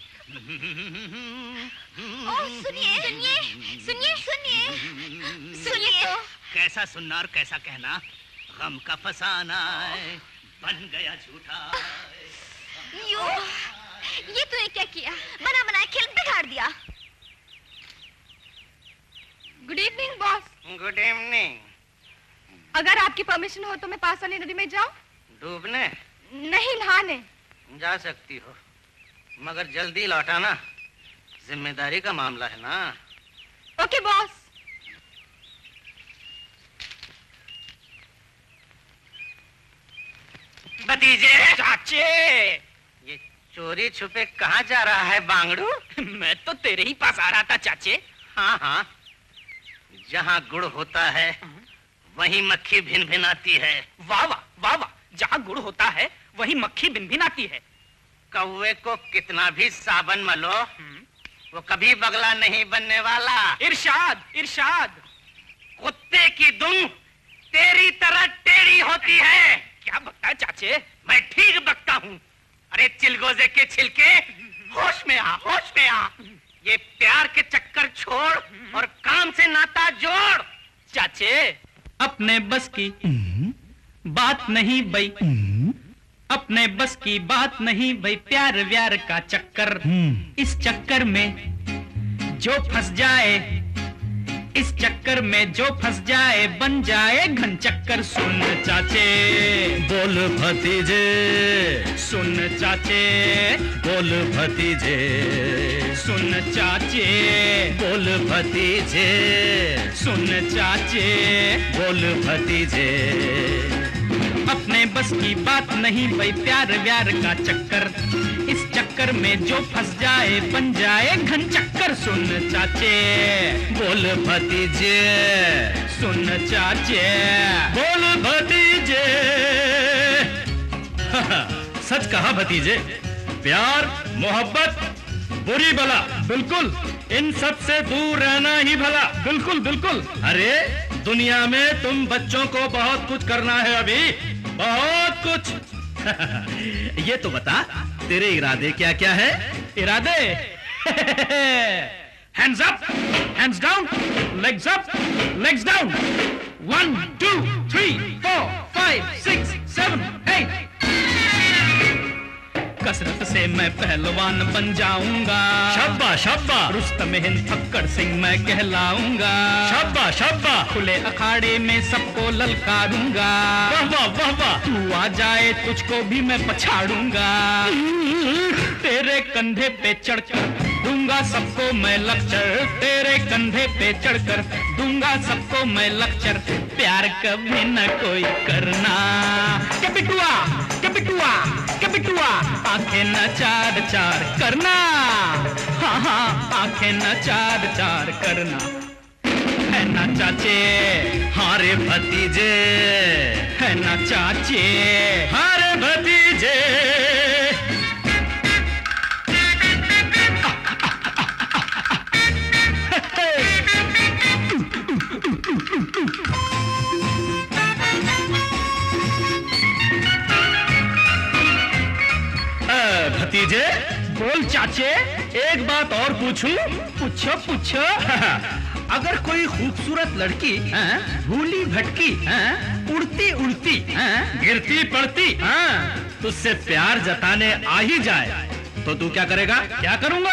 Speaker 3: सुनिए सुनिए सुनिए सुनिए सुनिए।
Speaker 1: कैसा सुनना और कैसा कहना, गम का फसाना बन गया झूठा।
Speaker 3: ये तूने क्या किया? बना बनाए खेल बिगाड़ दिया।
Speaker 12: Good evening boss.
Speaker 1: Good evening.
Speaker 12: अगर आपकी परमिशन हो तो मैं पास वाली नदी में जाऊं?
Speaker 1: डूबने?
Speaker 12: नहीं, नहाने।
Speaker 1: जा सकती हो, मगर जल्दी लौटाना, जिम्मेदारी का मामला है ना।
Speaker 12: Okay boss.
Speaker 1: भतीजे, चाचे, ये चोरी छुपे कहाँ जा रहा है बांगड़ू? मैं तो तेरे ही पास आ रहा था चाचे। हाँ हाँ, जहाँ गुड़ होता है वहीं मक्खी भिन भिन आती है। वाह वाह वाह वाह, जहाँ गुड़ होता है वहीं मक्खी भिन भिन आती है। कौवे को कितना भी साबन मलो, वो कभी बगला नहीं बनने वाला। इरशाद इरशाद। कुत्ते की दुम तेरी तरह टेढ़ी होती है। क्या बकता है चाचे? मैं ठीक बकता हूँ। अरे चिलगोजे के छिलके, होश में आ, होश में आ। ये प्यार के चक्कर छोड़ और काम से नाता जोड़। चाचे,
Speaker 9: अपने बस की बात नहीं बई, अपने बस की बात नहीं बई, प्यार व्यार का चक्कर। इस चक्कर में जो फंस जाए, इस चक्कर में जो फंस जाए बन जाए घन चक्कर। सुन चाचे बोल भतीजे, सुन चाचे बोल भतीजे, सुन चाचे बोल भतीजे, सुन चाचे बोल भतीजे। अपने बस की बात नहीं भाई, प्यार व्यार का चक्कर। इस चक्कर में जो फंस जाए बन जाए घन चक्कर। सुन चाचे बोल भतीजे, सुन चाचे बोल भतीजे। सच कहा भतीजे, प्यार मोहब्बत बुरी बला, बिल्कुल इन सब से दूर रहना ही भला। बिल्कुल बिल्कुल। अरे दुनिया में तुम बच्चों को बहुत कुछ करना है अभी, बहुत कुछ। ये तो बता तेरे इरादे क्या क्या है? इरादे? Hands up, hands down, legs up, legs down. 1 2 3 4 5 6 7 8। कसरत से मैं पहलवान बन जाऊंगा। शब्बा शब्बा। रुस्तम हिंद फक्कड़ सिंह मैं कहलाऊंगा। शब्बा शब्बा। खुले अखाड़े में सबको ललकारूंगा। वाह वाह वाह वाह। तू आ जाए तुझको भी मैं पछाड़ूंगा। तेरे कंधे पे चढ़कर दूंगा सबको मैं लेक्चर, तेरे कंधे पे चढ़कर दूंगा सबको मैं लेक्चर। प्यार कभी न कोई करना। क्या बिटुआ, क्या बिटुआ, क्या बिटुआ। आंखें न चार चार करना। हाँ हाँ, आंखें न चार चार करना। है ना चाचे? हाँ रे भतीजे। है ना चाचे? हाँ रे भतीजे। भतीजे बोल चाचे, एक बात और पूछूं? पूछो पूछो। अगर कोई खूबसूरत लड़की भूली भटकी, उड़ती उड़ती, गिरती पड़ती, तुझसे प्यार जताने आ ही जाए तो तू क्या करेगा? क्या करूंगा?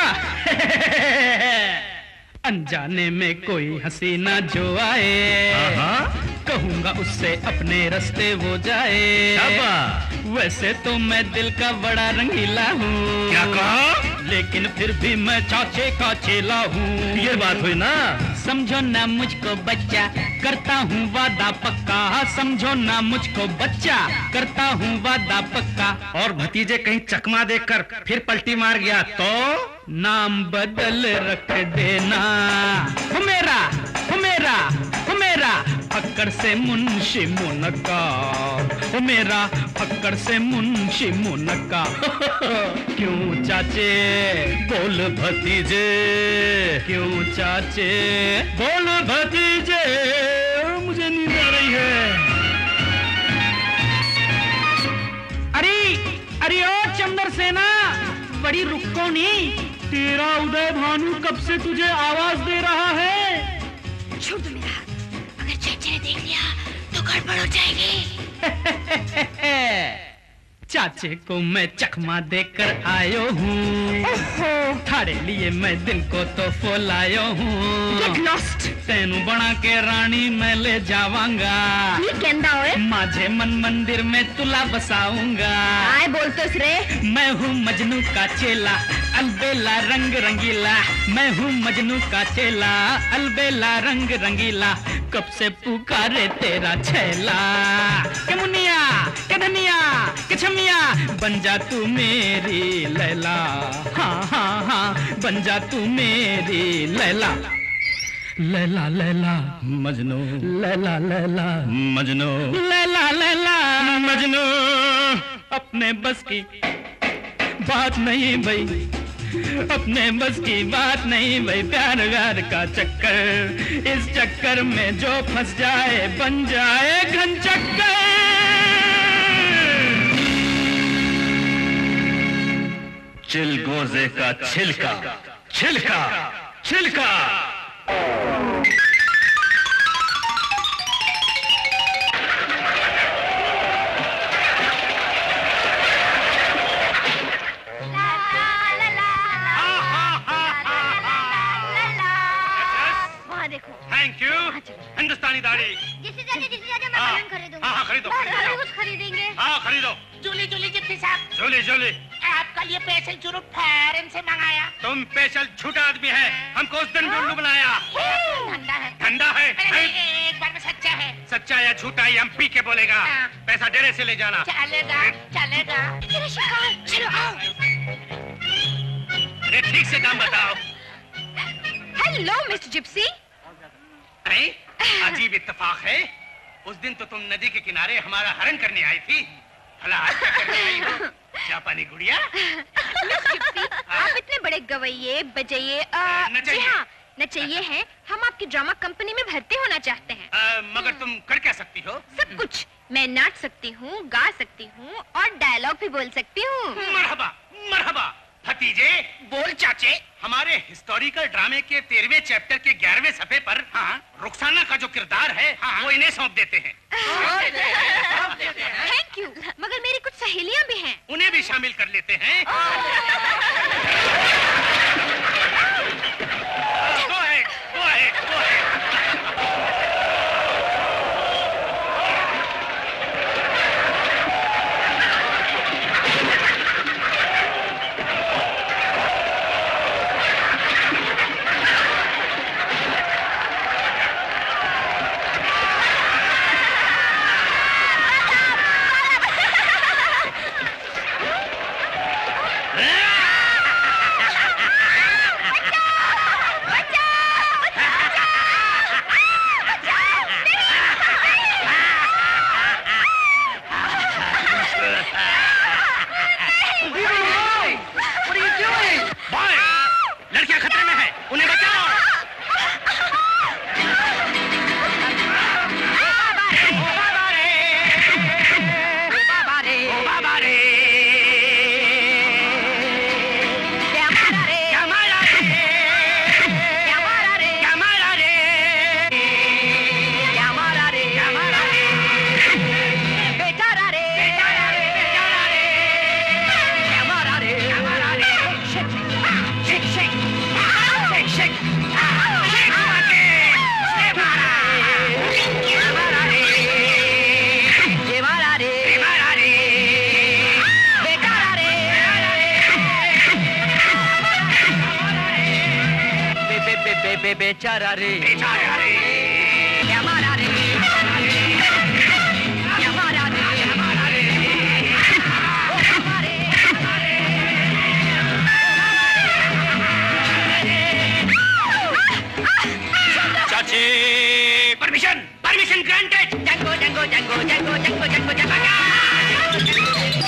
Speaker 9: अनजाने में कोई हसीना जो आए, कहूंगा उससे अपने रास्ते वो जाए। वैसे तो मैं दिल का बड़ा रंगीला हूँ। क्या कहा? लेकिन फिर भी मैं चाचे का चेला हूँ। ये बात हुई ना? समझो ना मुझको बच्चा, करता हूँ वादा पक्का। समझो ना मुझको बच्चा, करता हूँ वादा पक्का। और भतीजे कहीं चकमा देकर फिर पलटी मार गया तो नाम बदल रख देना। हो मेरा, हो मेरा, हो मेरा। फक्कड़ से मुंशी मुनक्का, ओ मेरा फक्कड़ से मुंशी मुनक्का। क्यों चाचे बोल भतीजे, क्यों चाचे बोल भतीजे, मुझे नींद आ रही है। अरे ओ चंद्र सेना, बड़ी रुको नहीं, तेरा उदय भानु कब से तुझे आवाज दे रहा है।
Speaker 3: छोड़ दो मेरा हाथ, अगर चाचा ने देख लिया तो गड़बड़ हो जाएगी।
Speaker 9: चाचे को मैं चकमा देकर आयो हूँ, थारे लिए मैं दिन को तो फोलायो हूँ।
Speaker 3: Get lost।
Speaker 9: तेनू बना के रानी मैं ले जावांगा,
Speaker 3: ये कहंदा होए
Speaker 9: माझे मन मंदिर में तुला बसाऊंगा।
Speaker 3: आए बोल तो रे।
Speaker 9: मैं हूँ मजनू का चेला, अलबेला रंग रंगीला। मैं हूँ मजनू का चेला, अलबेला रंग रंगीला। कब से पुकारे तेरा छैला, के मुनिया के धनिया के छमिया, बन जा तू मेरी लैला। हाँ हाँ हाँ, बन जा तू मेरी लैला। लैला लैला मजनू, लैला लैला मजनू, लैला लैला मजनू। अपने बस की बात नहीं भाई, अपने बस की बात नहीं भाई, प्यार व्यार का चक्कर। इस चक्कर में जो फंस जाए बन जाए घन चक्कर। चिलगोजे का छिलका, छिलका छिलका।
Speaker 1: Thank you. हिंदुस्तानी दाढ़ी।
Speaker 8: जिससे ज्यादा मैं बलून खरीदूंगा।
Speaker 1: हाँ खरीदो।
Speaker 8: कुछ खरीदेंगे।
Speaker 1: हाँ खरीदो।
Speaker 7: जूली जूली जिप्सी साहब।
Speaker 1: जूली जूली।
Speaker 7: आपका ये स्पेशल चुरुट फॉरेन से मंगाया।
Speaker 1: तुम स्पेशल झूठा आदमी है, हमको उस दिन गुल्लू बनाया।
Speaker 7: धंधा है।
Speaker 1: धंधा है।
Speaker 7: एक बार में सच्चा है।
Speaker 1: सच्चा या झूठा ये हम पी के बोलेगा। पैसा डेरे से ले जाना।
Speaker 7: चलेगा चलेगा।
Speaker 3: तेरा शिकार, चलो आओ।
Speaker 1: अरे ठीक से काम बताओ।
Speaker 3: Hello mister Gypsy.
Speaker 1: अजीब इत्तेफाक है, उस दिन तो तुम नदी के किनारे हमारा हरण करने आई थी, भला आज क्या करने आई हो? जापानी गुड़िया।
Speaker 3: मिस जिप्सी, आप इतने बड़े गवैये बजैये जी हाँ नचैये हैं, हम आपकी ड्रामा कंपनी में भर्ती होना चाहते हैं।
Speaker 1: मगर तुम कर क्या सकती हो?
Speaker 3: सब कुछ। मैं नाच सकती हूँ, गा सकती हूँ और डायलॉग भी बोल सकती हूँ।
Speaker 1: मरहबा मरहबा। भतीजे
Speaker 7: बोल चाचे।
Speaker 1: हमारे हिस्टोरिकल ड्रामे के 13वें चैप्टर के 11वें सफे पर रुखसाना का जो किरदार है वो इन्हें सौंप देते हैं।
Speaker 3: थैंक यू, मगर मेरी कुछ सहेलियां भी हैं।
Speaker 1: उन्हें भी शामिल कर लेते हैं। Go ahead, go ahead, go ahead.
Speaker 9: बेचारा रे,
Speaker 7: बेचारा रे,
Speaker 3: हमारा रे, हमारा रे, हमारा रे,
Speaker 1: चाची permission permission granted. Django Django Django Django Django Django Django.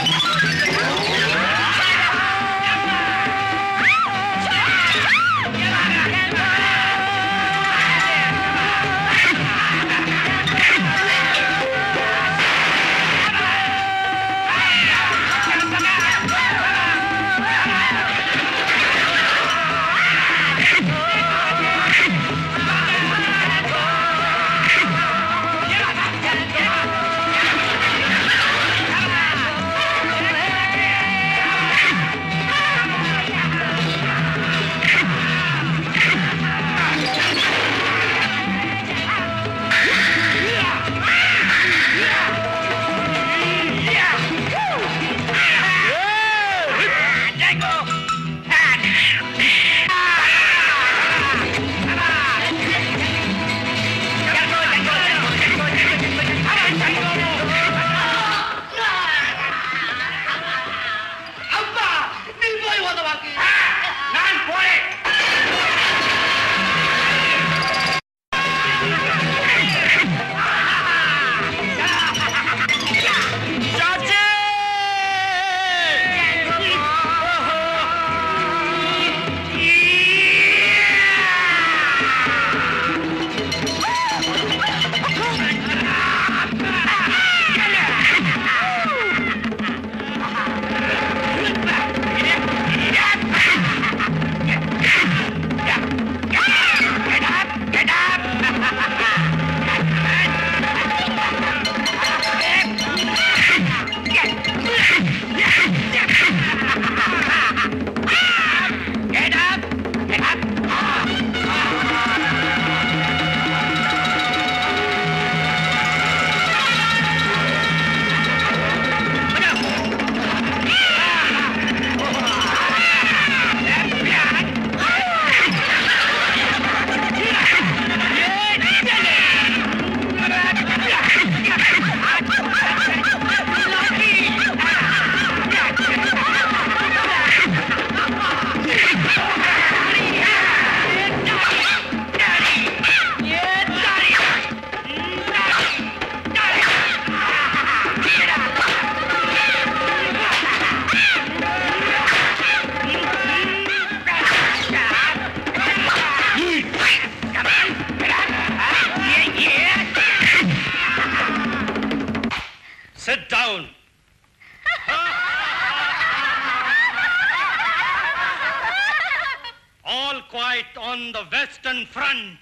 Speaker 9: on the Western Front.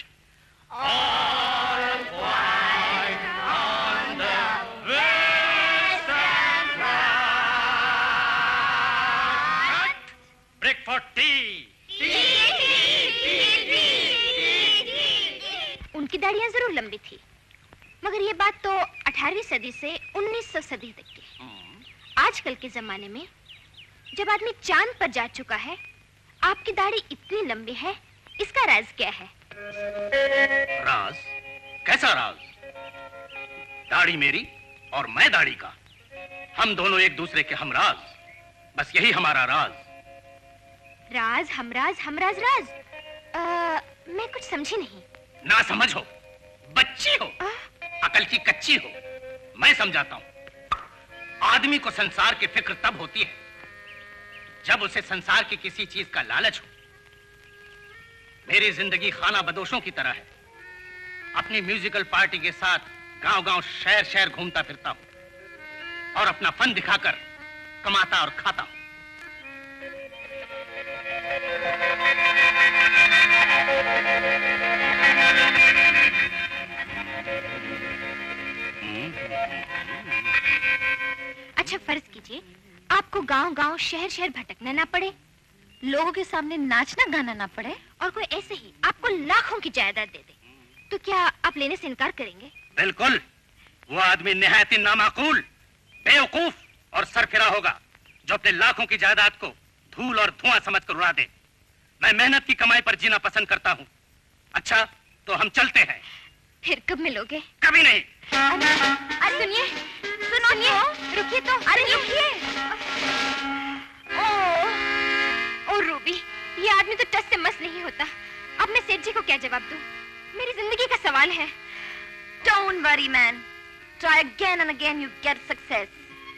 Speaker 9: All quiet on the Western Front. Break for tea.
Speaker 3: उनकी दाढ़ियां जरूर लंबी थी, मगर ये बात तो 18वीं सदी से 1900 सदी तक की। आजकल के जमाने में जब आदमी चांद पर जा चुका है, आपकी दाढ़ी इतनी लंबी है, इसका राज क्या है?
Speaker 9: राज? कैसा राज? दाढ़ी मेरी और मैं दाढ़ी का, हम दोनों एक दूसरे के हमराज, बस यही हमारा राज।
Speaker 3: राज, हमराज, हमराज, राज। मैं कुछ समझी नहीं।
Speaker 9: ना समझ हो, बच्ची हो, अकल की कच्ची हो, मैं समझाता हूं। आदमी को संसार की फिक्र तब होती है जब उसे संसार की किसी चीज का लालच हो। मेरी जिंदगी खाना बदोशों की तरह है। अपनी म्यूजिकल पार्टी के साथ गांव-गांव, शहर-शहर घूमता फिरता हूं और अपना फन दिखाकर कमाता और खाता हूं।
Speaker 3: अच्छा फर्ज कीजिए आपको गांव-गांव, शहर-शहर भटकना ना पड़े, लोगों के सामने नाचना गाना ना पड़े, और कोई ऐसे ही आपको लाखों की जायदाद दे दे, तो क्या आप लेने से इनकार करेंगे?
Speaker 9: बिल्कुल। वो आदमी निहायत ही नामाकूल, बेवकूफ और सरफिरा होगा जो अपने लाखों की जायदाद को धूल और धुआं समझकर उड़ा दे। मैं मेहनत की कमाई पर जीना पसंद करता हूँ। अच्छा, तो हम चलते हैं।
Speaker 3: फिर कब मिलोगे?
Speaker 9: कभी नहीं।
Speaker 3: अरे सुनिए, सुनिए, रुकिए तो। अरे रुकिए। ओ रूबी, ये आदमी तो टस से मस नहीं होता। अब मैं सेठ जी को क्या जवाब दूं? मेरी जिंदगी का सवाल है।
Speaker 8: Don't worry, man. Try again and again, you get success.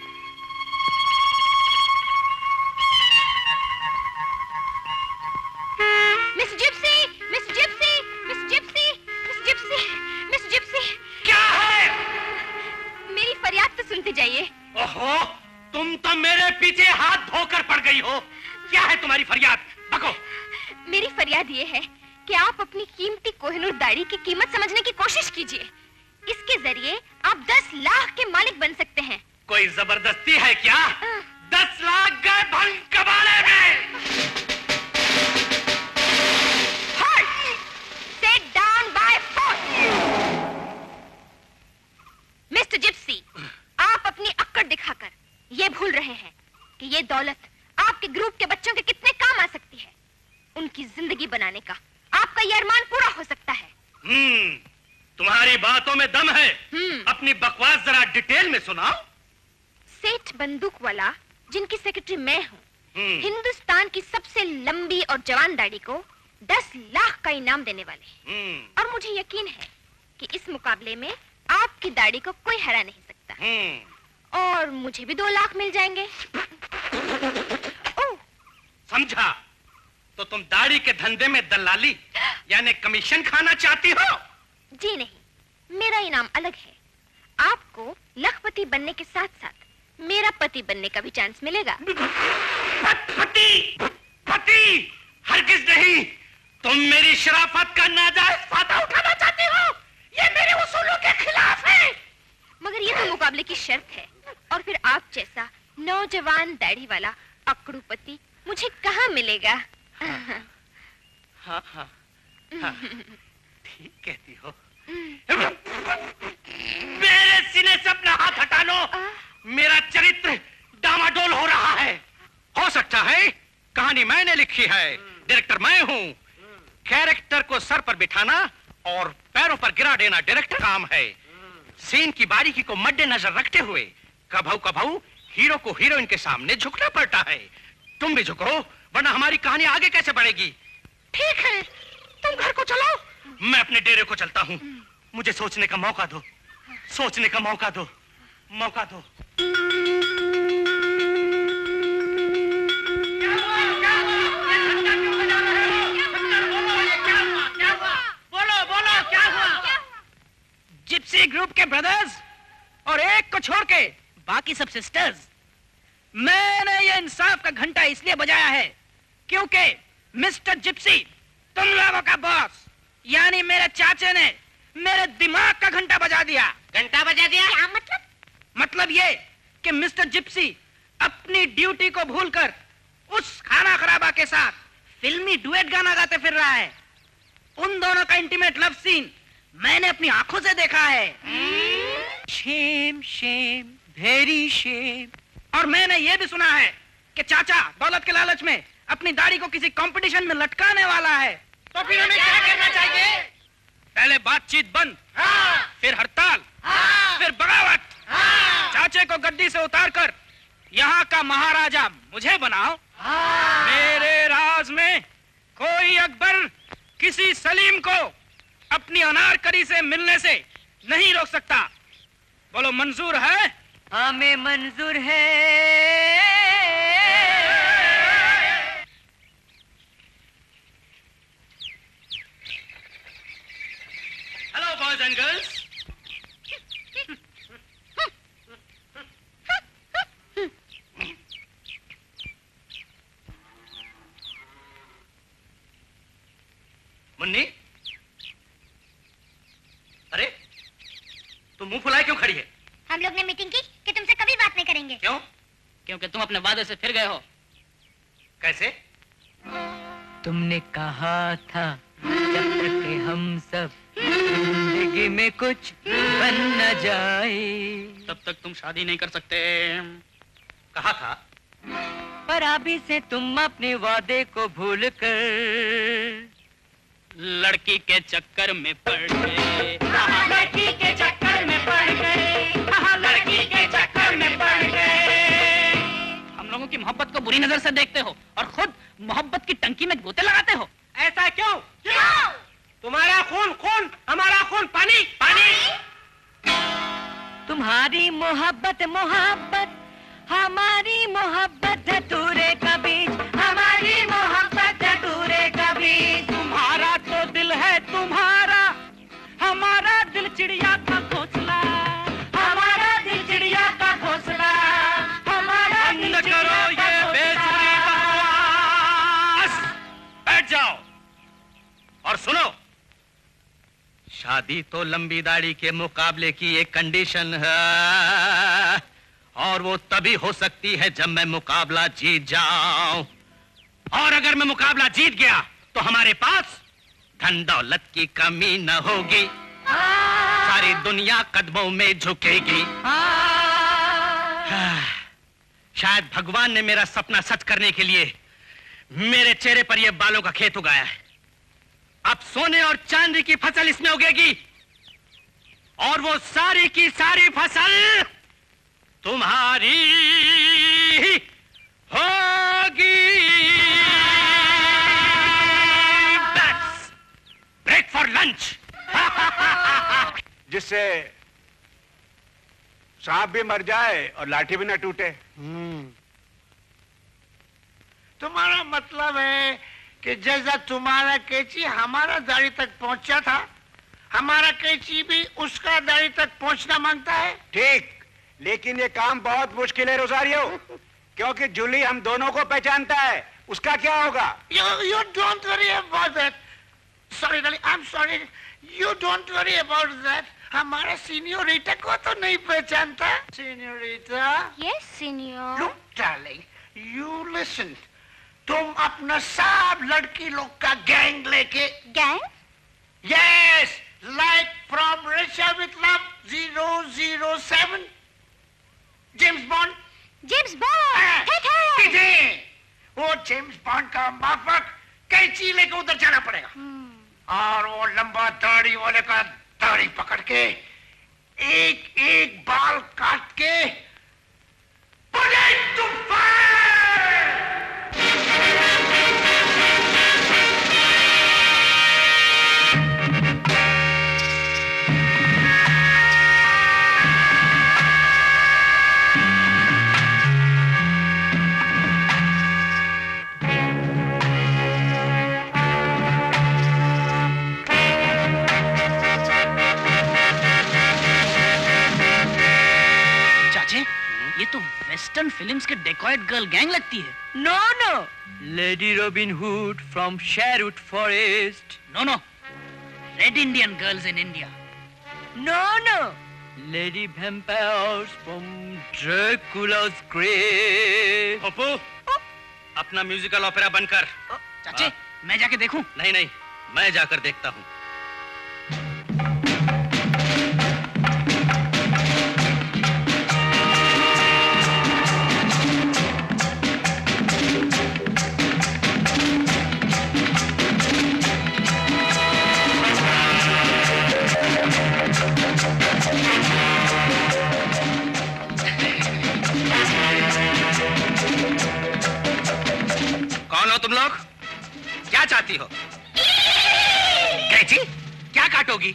Speaker 8: Miss Gypsy! Miss Gypsy! Miss Gypsy! Miss Gypsy! Miss Gypsy!
Speaker 1: क्या है?
Speaker 3: मेरी फरियाद तो सुनते जाइए।
Speaker 1: ओहो, तुम तो मेरे पीछे हाथ धोकर पड़ गई हो। क्या है तुम्हारी फरियाद? बको।
Speaker 3: मेरी फरियाद ये है कि आप अपनी कीमती कोहिनूर दाढ़ी की कीमत समझने की कोशिश कीजिए। इसके जरिए आप 10 लाख के मालिक बन सकते हैं।
Speaker 1: कोई जबरदस्ती है क्या? 10 लाख गए भंग कबाड़े में।
Speaker 3: Sit down by force. Mister Gypsy, आप अपनी अक्कड़ दिखाकर ये भूल रहे हैं कि ये दौलत आपके ग्रुप के बच्चों के कितने काम आ सकती है। उनकी जिंदगी बनाने का आपका ये अरमान पूरा हो सकता है।
Speaker 1: तुम्हारी बातों में दम है। अपनी बकवास जरा डिटेल में सुनाओ।
Speaker 3: सेठ बंदूक वाला, जिनकी सेक्रेटरी मैं हूँ, हिंदुस्तान की सबसे लंबी और जवान दाढ़ी को 10 लाख का इनाम देने वाले। और मुझे यकीन है कि इस मुकाबले में आपकी दाढ़ी को कोई हरा नहीं सकता। और मुझे भी 2 लाख मिल जाएंगे।
Speaker 1: समझा? तो तुम दाढ़ी के धंधे में दलाली यानी कमीशन खाना चाहती हो?
Speaker 3: जी नहीं, मेरा इनाम अलग है। आपको लखपति बनने के साथ साथ मेरा पति बनने का भी चांस मिलेगा।
Speaker 1: पति? हरगिज नहीं। तुम मेरी शराफत का नाजायज फायदा उठाना चाहती हो। ये मेरे उसूलों के खिलाफ है।
Speaker 3: मगर ये तो मुकाबले की शर्त है। और फिर आप जैसा नौजवान दाढ़ी वाला अकड़ू पति मुझे कहाँ मिलेगा?
Speaker 1: हाँ, ठीक कहती हो। मेरे सीने से अपना हाथ हटा लो। मेरा चरित्र डामाडोल हो रहा है। हो सकता है कहानी मैंने लिखी है, डायरेक्टर मैं हूँ। कैरेक्टर को सर पर बिठाना और पैरों पर गिरा देना डायरेक्टर काम है। सीन की बारीकी को मद्देनजर रखते हुए कभू हीरो को हीरोइन के सामने झुकना पड़ता है। तुम भी झुको, वरना हमारी कहानी आगे कैसे बढ़ेगी। ठीक है, तुम घर को चलो, मैं अपने डेरे को चलता हूँ। मुझे सोचने का मौका दो, सोचने का मौका दो, मौका दो।
Speaker 10: बोलो क्या हुआ? जिप्सी ग्रुप के ब्रदर्स और एक को छोड़ के बाकी सब सिस्टर्स। मैंने ये इंसाफ का घंटा इसलिए बजाया है क्योंकि मिस्टर जिप्सी, तुम लोगों का बॉस यानी मेरे चाचे ने मेरे दिमाग का घंटा बजा दिया।
Speaker 8: घंटा बजा दिया? क्या मतलब?
Speaker 10: मतलब ये कि मिस्टर जिप्सी अपनी ड्यूटी को भूलकर उस खाना खराबा के साथ फिल्मी डुएट गाना गाते फिर रहा है। उन दोनों का इंटीमेट लव सीन मैंने अपनी आंखों से देखा है। Shame shame very shame. और मैंने ये भी सुना है कि चाचा दौलत के लालच में अपनी दाढ़ी को किसी कंपटीशन में लटकाने वाला है।
Speaker 7: तो फिर हमें क्या करना चाहिए?
Speaker 10: पहले बातचीत बंद, फिर हड़ताल, फिर बगावत। चाचे को गद्दी से उतारकर यहाँ का महाराजा मुझे बनाओ। मेरे राज में कोई अकबर किसी सलीम को अपनी अनारकली से मिलने से नहीं रोक सकता। बोलो मंजूर है?
Speaker 2: हमें मंजूर है।
Speaker 1: Hello boys and girls. Munni, अरे तुम मुंह फुलाए क्यों खड़ी है?
Speaker 8: हम लोग ने मीटिंग की कि तुमसे कभी बात नहीं करेंगे।
Speaker 1: क्यों?
Speaker 10: क्योंकि तुम अपने वादे से फिर गए हो।
Speaker 1: कैसे?
Speaker 2: तुमने कहा था जब तक के हम सब जिंदगी में कुछ बन न जाए
Speaker 10: तब तक तुम शादी नहीं कर सकते।
Speaker 1: कहा था,
Speaker 2: पर अभी से तुम अपने वादे को भूल कर
Speaker 10: लड़की के चक्कर में पड़ गए।
Speaker 2: लड़की के चक्कर में पड़ गए, लड़की के चक्कर में पड़ गए।
Speaker 10: हम लोगों की मोहब्बत को बुरी नजर से देखते हो और खुद मोहब्बत की टंकी में गोते लगाते हो।
Speaker 1: ऐसा क्यों? क्यों? तुम्हारा खून खून, हमारा खून पानी पानी।
Speaker 13: तुम्हारी मोहब्बत मोहब्बत हमारी मोहब्बत धतूरे का बीज, हमारी मोहब्बत धतूरे का बीज।
Speaker 9: तुम्हारा तो दिल है तुम्हारा, हमारा दिल चिड़िया का घोंसला,
Speaker 13: हमारा दिल चिड़िया का घोंसला, हमारा दिल
Speaker 9: बंद करो ये बेसुरी बकवास, बैठ जाओ और सुनो। शादी तो लंबी दाढ़ी के मुकाबले की एक कंडीशन है, और वो तभी हो सकती है जब मैं मुकाबला जीत जाऊं। और अगर मैं मुकाबला जीत गया तो हमारे पास धन दौलत की कमी न होगी, सारी दुनिया कदमों में झुकेगी। शायद भगवान ने मेरा सपना सच करने के लिए मेरे चेहरे पर यह बालों का खेत उगाया है। अब सोने और चांदी की फसल इसमें उगेगी, और वो सारी की सारी फसल तुम्हारी होगी। Break for lunch.
Speaker 6: जिससे सांप भी मर जाए और लाठी भी ना टूटे।
Speaker 7: तुम्हारा मतलब है कि जैसा तुम्हारा कैची हमारा दाढ़ी तक पहुंचा था, हमारा कैची भी उसका दाढ़ी तक पहुंचना मांगता है।
Speaker 6: ठीक, लेकिन ये काम बहुत मुश्किल है रोजारियो, क्योंकि जूली हम दोनों को पहचानता है। उसका क्या होगा?
Speaker 7: You don't worry about that. Sorry darling, I'm sorry. You don't worry about that. हमारा सीनियोरिटा को तो नहीं पहचानता। सीनियोरिटा?
Speaker 8: Yes, senior.
Speaker 7: Look, darling, you listen. तुम अपना सब लड़की लोग का गैंग लेके।
Speaker 8: Gang?
Speaker 7: Yes, like from Russia with Love 007. James Bond.
Speaker 8: James Bond.
Speaker 7: वो जेम्स बॉन्ड का माफक कैंची लेके उधर जाना पड़ेगा, और वो लंबा दाढ़ी वाले का दाढ़ी पकड़ के एक एक बाल काट के put it to fire!
Speaker 10: ये तो वेस्टर्न फिल्म्स के डेकॉयट गर्ल गैंग लगती है।
Speaker 13: No no,
Speaker 9: lady Robin Hood from Sherwood Forest.
Speaker 10: No no, red Indian girls in India.
Speaker 13: No no,
Speaker 9: lady vampires from Dracula's grave. Pappu, अपना म्यूजिकल ओपेरा बनकर।
Speaker 10: चाचे, मैं जाके देखूं?
Speaker 9: नहीं नहीं, मैं जाकर देखता हूँ। कौन हो तुम लोग? क्या चाहती हो? कैची? क्या काटोगी?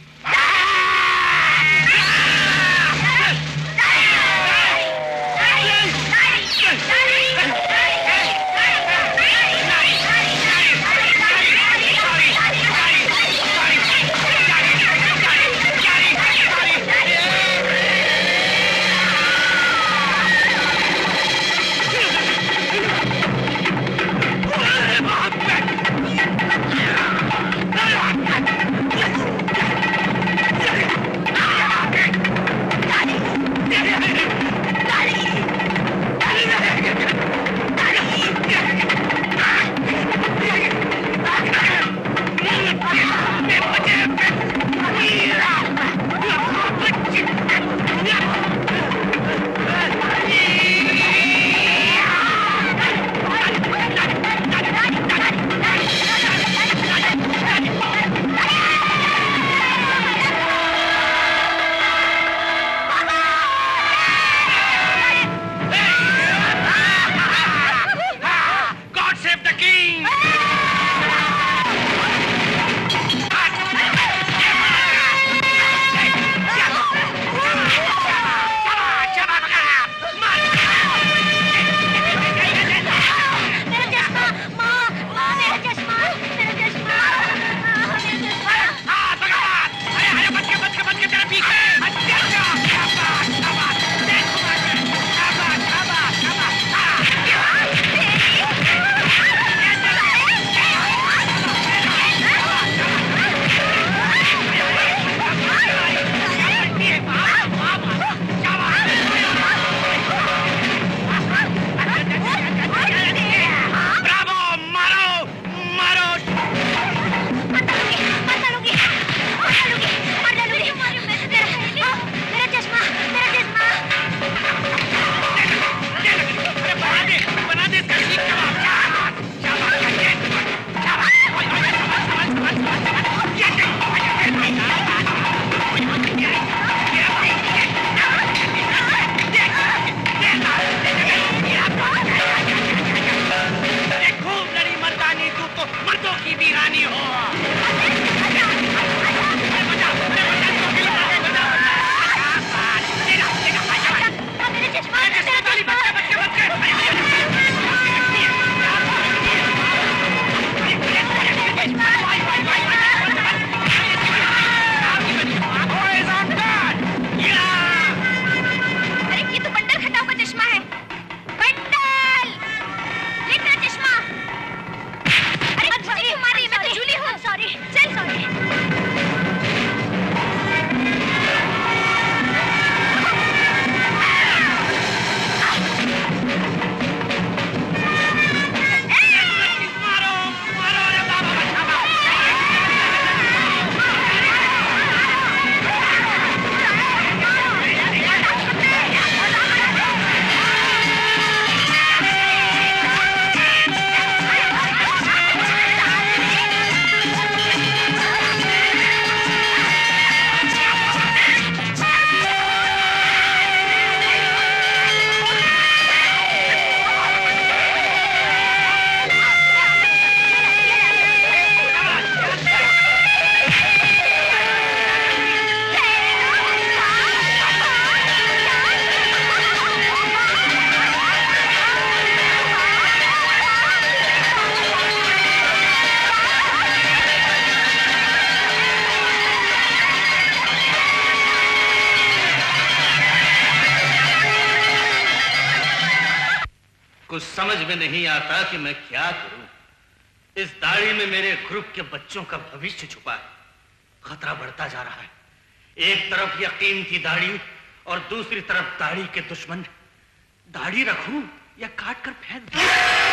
Speaker 9: कुछ समझ में नहीं आता कि मैं क्या करूं। इस दाढ़ी में मेरे ग्रुप के बच्चों का भविष्य छुपा है। खतरा बढ़ता जा रहा है। एक तरफ यकीन की दाढ़ी और दूसरी तरफ दाढ़ी के दुश्मन। दाढ़ी रखूं या काट कर फेंक दूं?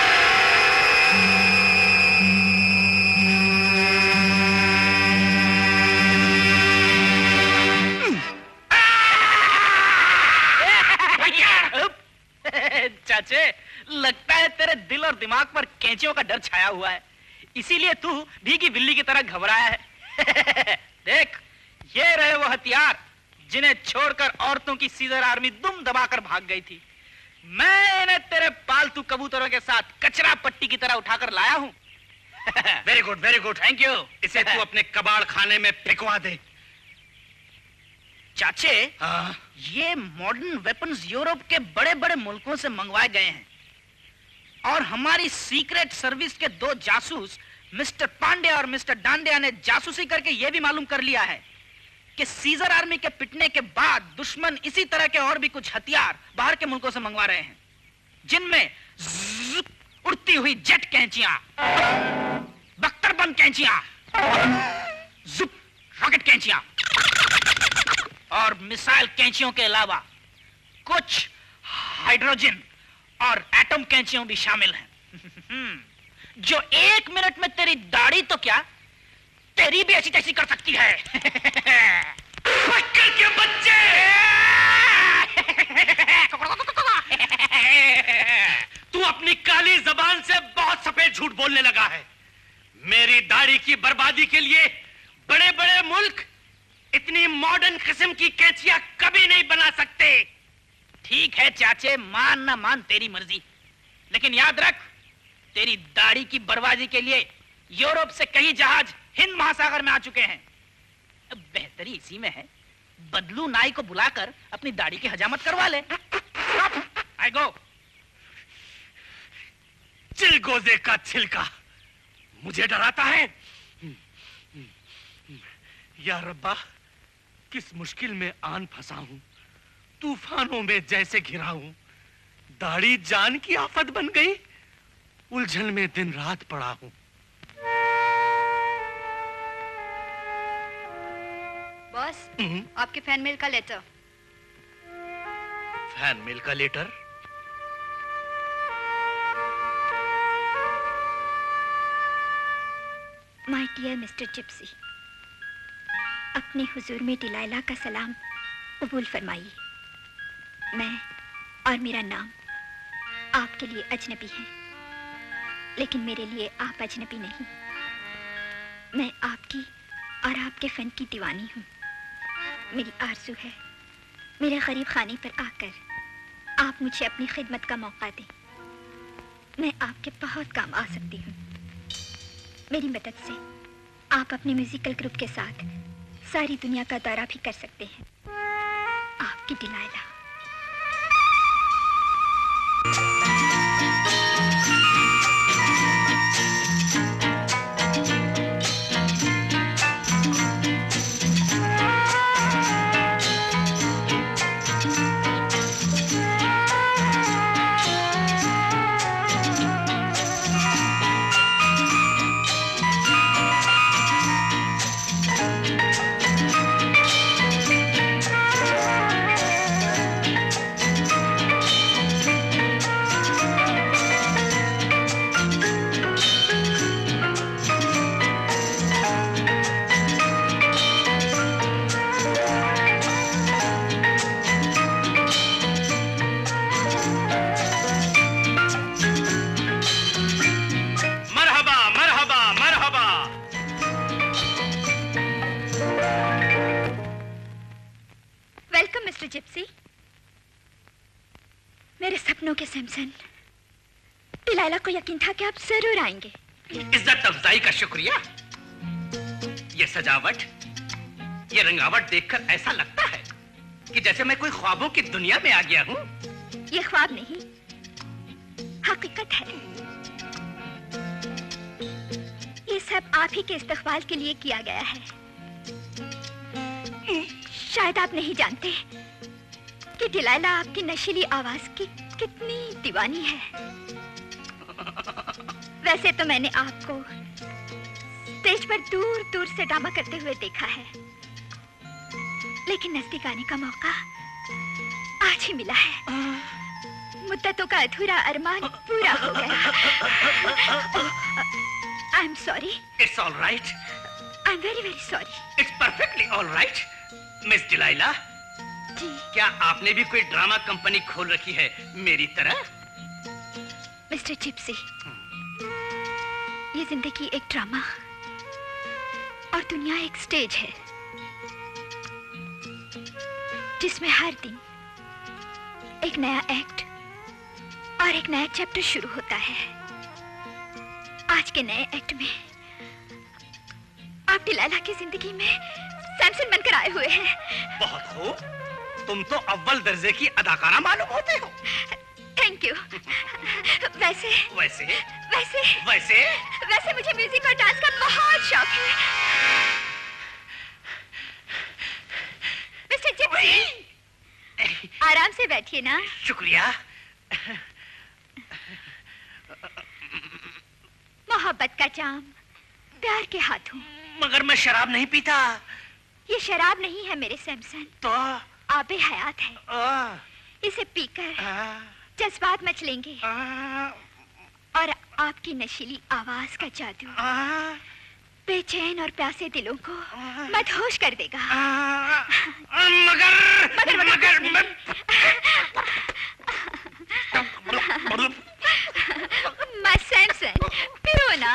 Speaker 10: चाचे, लगता है तेरे दिल और दिमाग पर कैंचियों का डर छाया हुआ है, इसीलिए तू भीगी बिल्ली की तरह घबराया है। देख, ये रहे वो हथियार जिन्हें छोड़कर औरतों की सीजर आर्मी दुम दबाकर भाग गई थी। मैं इन्हें तेरे पालतू कबूतरों के साथ कचरा पट्टी की तरह उठाकर लाया हूं।
Speaker 1: Very good, very good, thank you. इसे तू अपने कबाड़ खाने में फेंकवा दे।
Speaker 10: चाचे, ये मॉडर्न वेपन्स यूरोप के बड़े बड़े मुल्कों से मंगवाए गए हैं और हमारी सीक्रेट सर्विस के 2 जासूस मिस्टर पांडे और मिस्टर डांडिया ने जासूसी करके यह भी मालूम कर लिया है कि सीजर आर्मी के पिटने के बाद दुश्मन इसी तरह के और भी कुछ हथियार बाहर के मुल्कों से मंगवा रहे हैं, जिनमें उड़ती हुई जेट कैंचियां, बख्तरबंद कैंचियां, रॉकेट कैंचियां और मिसाइल कैंचियों के अलावा कुछ हाइड्रोजन और एटम कैंचियों भी शामिल हैं, जो 1 मिनट में तेरी दाढ़ी तो क्या, तेरी भी ऐसी तैसी कर सकती है।
Speaker 1: बक्कर के बच्चे! तू अपनी काली जबान से बहुत सफेद झूठ बोलने लगा है। मेरी दाढ़ी की बर्बादी के लिए बड़े बड़े मुल्क इतनी मॉडर्न किस्म की कैंचियां कभी नहीं बना सकते।
Speaker 10: ठीक है चाचे, मान ना मान तेरी मर्जी, लेकिन याद रख, तेरी दाढ़ी की बर्बादी के लिए यूरोप से कई जहाज हिंद महासागर में आ चुके हैं। बेहतरी इसी में है, बदलू नाई को बुलाकर अपनी दाढ़ी की हजामत करवा ले। आई गो।
Speaker 1: चिलगोजे का छिलका मुझे डराता है। या रब्बा, किस मुश्किल में आन फंसा हूं, तूफानों में जैसे घिरा हूं। दाढ़ी जान की आफत बन गई, उलझन में दिन रात पड़ा हूं।
Speaker 12: बॉस, आपके फैन मेल का लेटर।
Speaker 1: फैन मेल का letter?
Speaker 3: My dear mister Gypsy, अपने हुजूर में डिलाइला का सलाम कबूल फरमाइए। मैं और मेरा नाम आपके लिए अजनबी है, लेकिन मेरे लिए आप अजनबी नहीं। मैं आपकी और आपके फन की दीवानी हूँ। मेरी आरज़ू है, मेरे गरीब खाने पर आकर आप मुझे अपनी खिदमत का मौका दें। मैं आपके बहुत काम आ सकती हूँ। मेरी मदद से आप अपने म्यूजिकल ग्रुप के साथ सारी दुनिया का दौरा भी कर सकते हैं। आपकी डिलाइला। जिप्सी, मेरे सपनों के सैमसन, डिलाइला को यकीन था कि आप जरूर आएंगे।
Speaker 1: इज्जत अफजाई का शुक्रिया। ये सजावट, ये रंगावट देखकर ऐसा लगता है कि जैसे मैं कोई ख्वाबों की दुनिया में आ गया हूँ।
Speaker 3: ये ख्वाब नहीं, हकीकत है। ये सब आप ही के इस्तकबाल के लिए किया गया है। शायद आप नहीं जानते कि डिलाइला आपकी नशीली आवाज की कितनी दीवानी है। वैसे तो मैंने आपको स्टेज पर दूर दूर से ड्रामा करते हुए देखा है, लेकिन नजदीक आने का मौका आज ही मिला है। मुद्दतों का अधूरा अरमान पूरा हो गया। I am sorry.
Speaker 1: It's all right.
Speaker 3: I am very very sorry.
Speaker 1: It's perfectly all right. Miss Delilah,
Speaker 3: ji
Speaker 1: क्या आपने भी कोई ड्रामा कंपनी खोल रखी है मेरी तरह?
Speaker 3: मिस्टर जिप्सी, ये जिंदगी एक ड्रामा और दुनिया एक स्टेज है जिसमें हर दिन एक नया एक्ट और एक नया चैप्टर शुरू होता है। आज के नए एक्ट में आप डिलाइला की जिंदगी में सैमसन बनकर आए हुए हैं।
Speaker 1: बहुत खूब, तुम तो अव्वल दर्जे की अदाकारा मालूम होते हो।
Speaker 3: Thank you. वैसे
Speaker 1: वैसे
Speaker 3: वैसे
Speaker 1: वैसे
Speaker 3: वैसे मुझे म्यूजिक और डांस का बहुत शौक है। मिस्टर जिप्सी, आराम से बैठिए ना।
Speaker 1: शुक्रिया।
Speaker 3: मोहब्बत का जाम प्यार के हाथों।
Speaker 1: मगर मैं शराब नहीं पीता।
Speaker 3: ये शराब नहीं है मेरे सैमसन,
Speaker 1: तो
Speaker 3: आबे हयात है। इसे पीकर जज्बात मचलेंगे और आपकी नशीली आवाज का जादू बेचैन और प्यासे दिलों को मदहोश कर देगा। मगर सैमसन, पियो ना।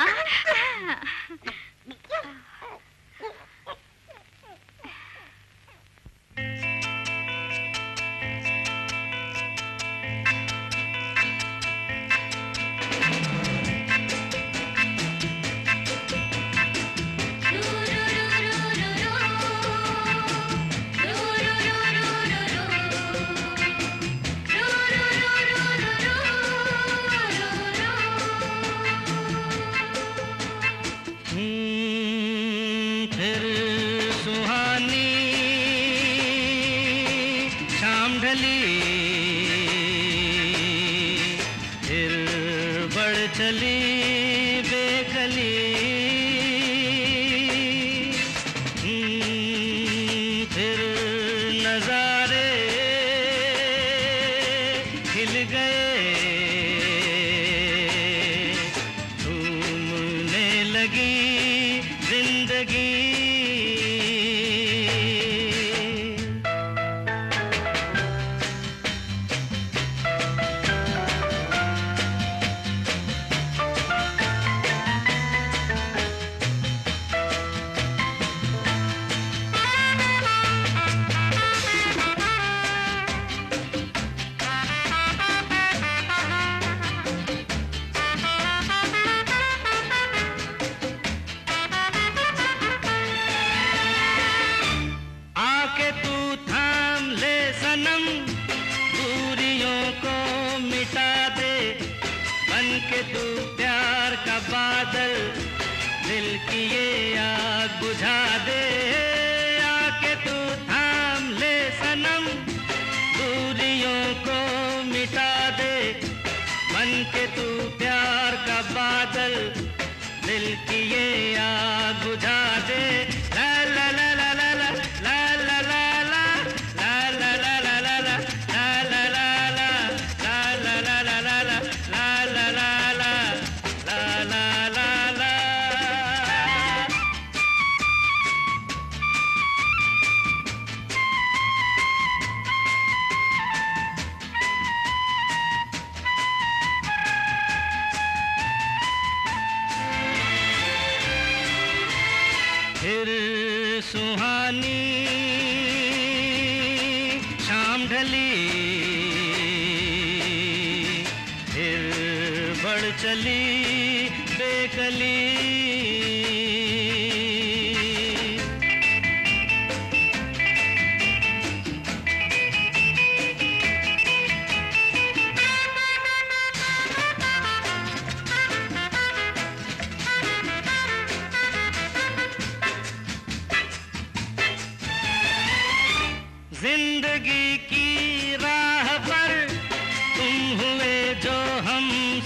Speaker 9: जिंदगी की राह पर तुम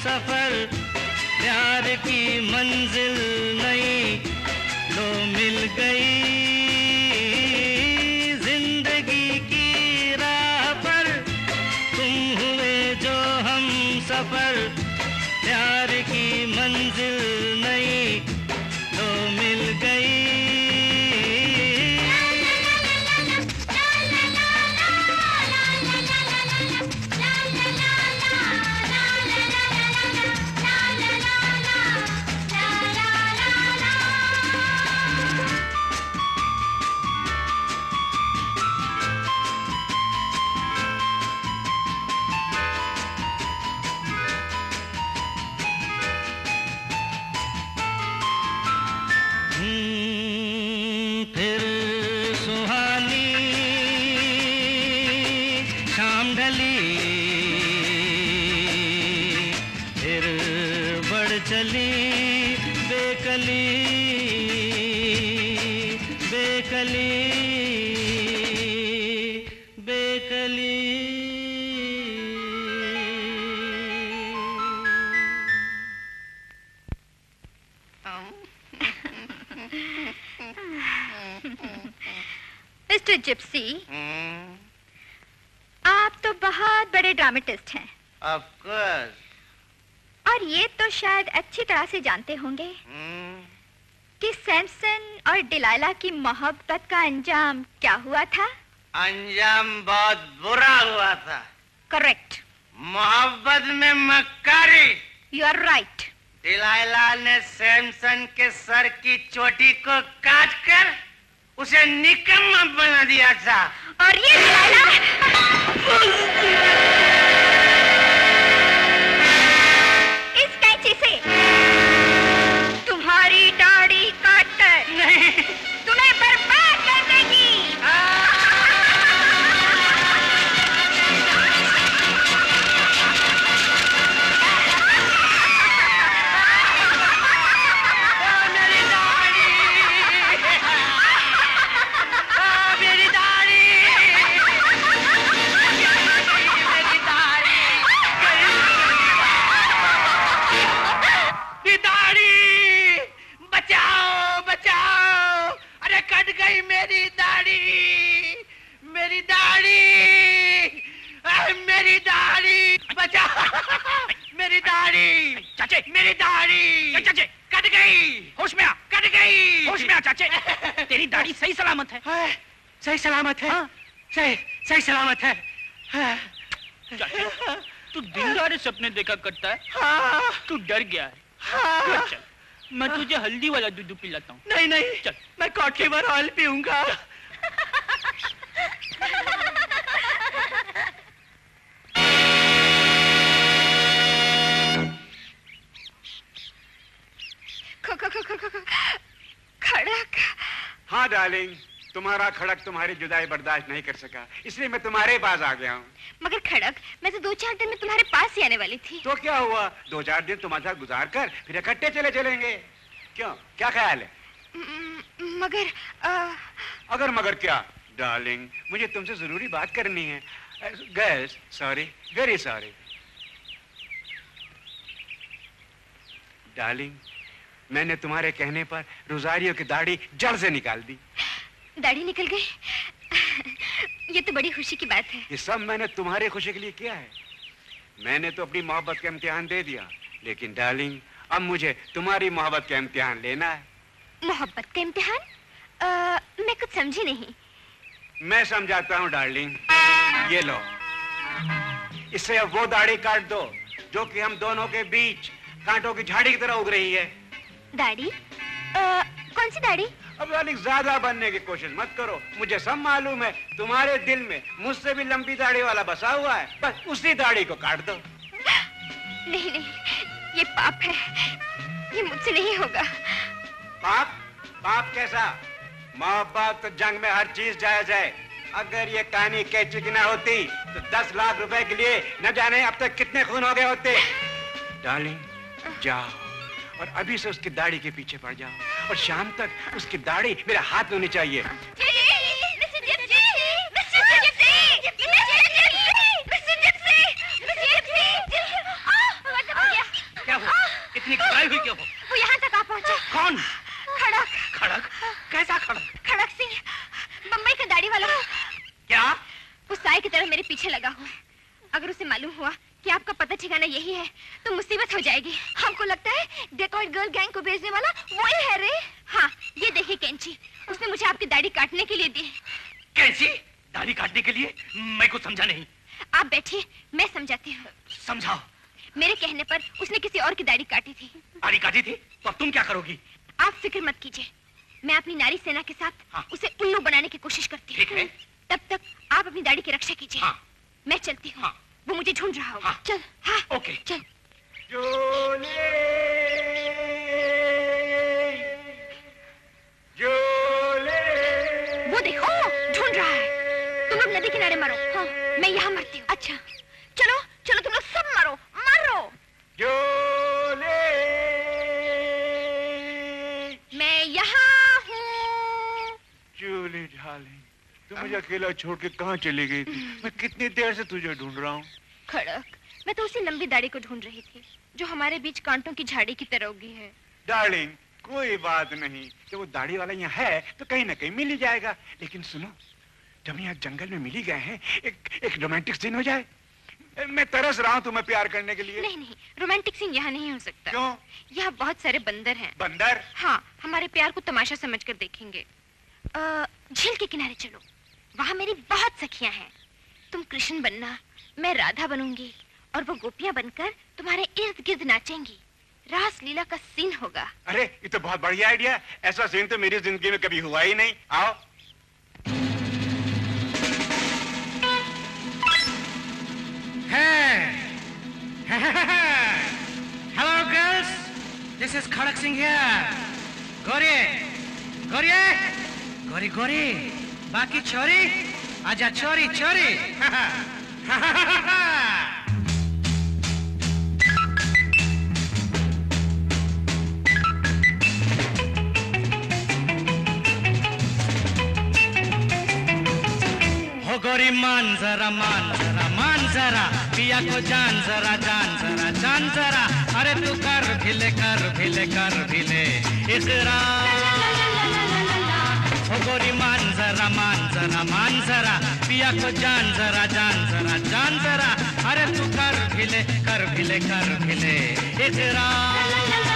Speaker 9: सफर प्यार की मंजिल नई लो मिल गई जिंदगी की राह पर तुम हुए जो हम सफर प्यार की मंजिल नई लो मिल गई। फिर सुहानी शाम ढली फिर बढ़ चली बेकली बेकली बेकली।
Speaker 3: मिस्टर जिप्सी, आप तो बहुत बड़े ड्रामेटिस्ट हैं।
Speaker 7: Of course.
Speaker 3: और ये तो शायद अच्छी तरह से जानते होंगे कि सैमसन और डिलाइला की मोहब्बत का अंजाम क्या हुआ था?
Speaker 7: अंजाम बहुत बुरा हुआ था।
Speaker 3: करेक्ट।
Speaker 7: मोहब्बत में मक्कारी।
Speaker 3: You are right.
Speaker 7: डिलाइला ने सैमसन के सर की चोटी को काटकर उसे निकम्मा बना दिया था।
Speaker 3: और ये डिलाइला इस कैंची से तुम्हारी दाढ़ी काटकर नहीं तुम्हें बर्बाद कर देगी।
Speaker 7: मेरी दाढ़ी मेरी दाढ़ी मेरी दाढ़ी बचा मेरी दाढ़ी
Speaker 1: चाचे
Speaker 7: मेरी दाढ़ी
Speaker 1: चाचे
Speaker 7: कट गई।
Speaker 1: होश में आ
Speaker 7: कट गई।
Speaker 1: होश में आ चाचे तेरी दाढ़ी सही सलामत है।
Speaker 7: सही सलामत है। हाँ। सही सलामत है।
Speaker 10: चाचे तू दिन दहाड़े सपने देखा करता है।
Speaker 7: हाँ।
Speaker 10: तू डर गया है। हाँ। चल मैं तुझे हल्दी वाला दूध पिलाता हूँ।
Speaker 7: नहीं नहीं
Speaker 10: चल
Speaker 7: मैं कॉटलीवर ऑयल पीऊंगा।
Speaker 3: खड़क।
Speaker 6: हाँ डार्लिंग, तुम्हारा खड़क तुम्हारी जुदाई बर्दाश्त नहीं कर सका, इसलिए मैं तुम्हारे पास आ गया हूँ।
Speaker 3: मगर खड़क, मैं तो 2-4 दिन में तुम्हारे पास ही आने वाली थी।
Speaker 6: तो क्या हुआ, 2-4 दिन तुम्हारे साथ गुजार कर फिर इकट्ठे चले चलेंगे। क्यों, क्या ख्याल है?
Speaker 3: मगर
Speaker 6: अगर मगर क्या डार्लिंग, मुझे तुमसे जरूरी बात करनी है। Girls, sorry, very sorry. Darling, मैंने तुम्हारे कहने पर रोजारियो की दाढ़ी जड़ से निकाल दी।
Speaker 3: दाढ़ी निकल गई? ये तो बड़ी खुशी की बात है।
Speaker 6: ये सब मैंने तुम्हारे खुशी के लिए किया है। मैंने तो अपनी मोहब्बत का इम्तिहान दे दिया, लेकिन डार्लिंग अब मुझे तुम्हारी मोहब्बत का इम्तिहान लेना है।
Speaker 3: मोहब्बत का इम्तिहान? मैं कुछ समझी नहीं।
Speaker 6: मैं समझाता हूँ डार्लिंग, ये लो, इससे अब वो दाढ़ी काट दो जो कि हम दोनों के बीच कांटों की झाड़ी की तरह उग रही है।
Speaker 3: दाढ़ी? कौन सी दाढ़ी?
Speaker 6: अब डार्लिंग ज्यादा बनने की कोशिश मत करो, मुझे सब मालूम है तुम्हारे दिल में मुझसे भी लंबी दाढ़ी वाला बसा हुआ है, बस उसी दाढ़ी को काट दो।
Speaker 3: नहीं नहीं, ये पाप है, ये मुझसे नहीं होगा।
Speaker 6: पाप? पाप कैसा? मोहब्बत तो जंग में हर चीज जायज है। अगर ये कहानी कैची की ना होती तो 10 लाख रुपए के लिए न जाने अब तक कितने खून हो गए होते। डार्लिंग जाओ और अभी से उसकी दाढ़ी के पीछे पड़ जाओ और शाम तक उसकी दाढ़ी मेरे हाथ में होनी चाहिए।
Speaker 3: हूँ। अगर उसे मालूम हुआ कि आपका पता ठिकाना यही है तो मुसीबत हो जाएगी। हमको लगता है डेकॉर्ड गर्ल गैंग को भेजने वाला वही है रे। हाँ, ये देखिए कैंची, उसने मुझे आपकी दाढ़ी काटने के लिए दी।
Speaker 1: कैंची? दाढ़ी काटने के लिए? मैं कुछ समझा नहीं।
Speaker 3: आप बैठिए, मैं समझाती हूँ।
Speaker 1: समझाओ।
Speaker 3: मेरे कहने पर उसने किसी और की दाढ़ी काटी थी।
Speaker 1: दाढ़ी काटी थी? तो अब तुम क्या करोगी?
Speaker 3: आप फिक्र मत कीजिए, मैं अपनी नारी सेना के साथ उसे उल्लू बनाने की कोशिश करती हूँ।
Speaker 1: ठीक है।
Speaker 3: तब तक आप अपनी दाढ़ी की रक्षा कीजिए। मैं चलती हूँ। वो मुझे ढूंढ रहा होगा। चल। हाँ,
Speaker 1: ओके।
Speaker 3: चल। वो देखो, ढूंढ रहा है। तुम लोग नदी किनारे मरो। हाँ, मैं यहाँ मरती हूँ। अच्छा, चलो चलो, तुम लोग सब मरो, मरो। मैं यहाँ हूँ।
Speaker 6: जूली डार्लिंग, तू मुझे अकेला छोड़ के कहाँ चली गई थी? मैं कितनी देर से तुझे ढूंढ रहा हूँ।
Speaker 3: खड़क, मैं तो उसी लंबी दाढ़ी को ढूंढ रही थी जो हमारे बीच कांटों की झाड़ी की तरह उगी है।
Speaker 6: डार्लिंग, कोई बात नहीं, जब वो दाढ़ी वाला यहाँ है तो कहीं ना कहीं मिल ही जाएगा। लेकिन सुनो, जब यहाँ जंगल में मिल ही गए हैं, एक रोमांटिक सीन हो जाए। मैं तरस रहा हूँ तुम्हें प्यार करने के लिए।
Speaker 3: नहीं नहीं, रोमांटिक सीन यहाँ नहीं हो सकता।
Speaker 6: क्यों?
Speaker 3: यहाँ बहुत सारे बंदर हैं।
Speaker 6: बंदर?
Speaker 3: हाँ, हमारे प्यार को तमाशा समझकर देखेंगे। झील के किनारे चलो, वहाँ मेरी बहुत सखियाँ हैं। तुम कृष्ण बनना, मैं राधा बनूंगी और वो गोपियाँ बनकर तुम्हारे इर्द गिर्द नाचेंगी। रास लीला का सीन होगा।
Speaker 6: अरे ये तो बहुत बढ़िया आइडिया। ऐसा सीन तो मेरी जिंदगी में कभी हुआ ही नहीं। आओ।
Speaker 9: Hello girls, this is Khadak Singh here. Gori, Gori, Gori, Gori. बाकी छोरी, आजा छोरी, छोरी. हो गोरी मान जरा, मान जरा, मान जरा, पिया को जान जरा, जान जरा, जान जरा. अरे तू कर भिले, कर भिले, कर भिले इकरार. हो गोरी मान जरा, मान जरा, मान जरा, पिया को जान जरा, जान जरा, जान जरा. अरे तू कर भिले, कर भिले, कर भिले इकरार.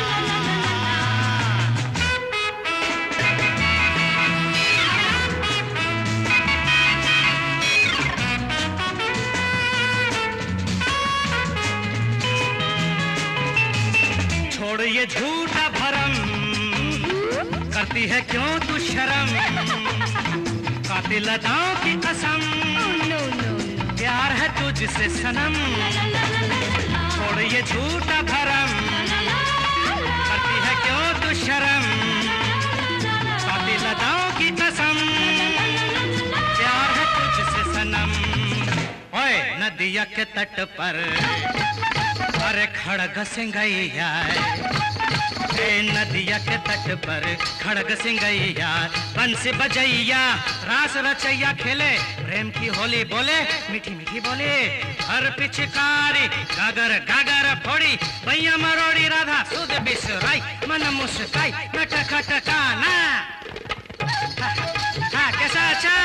Speaker 9: छोड़ ये झूठा भरम, करती है क्यों तू शर्म? कातिल अदाओं की कसम, प्यार है तुझसे सनम. छोड़ ये झूठा भरम, करती है क्यों तू शर्म? कातिल अदाओं की कसम, प्यार है तुझसे सनम. ओए नदिया के तट पर अरे खड़ग सिंगैया, नदिया के तट पर खड़ग सिंगैया, बंसी बजैया, रास रचैया खेले, प्रेम की होली बोले, मीठी मीठी बोले. हर पिचकारी गागर गागर फोड़ी, भैया मरोड़ी राधा सुध बिसराई, मन मुस्काई नट खटकाना. हाँ कैसा अच्छा?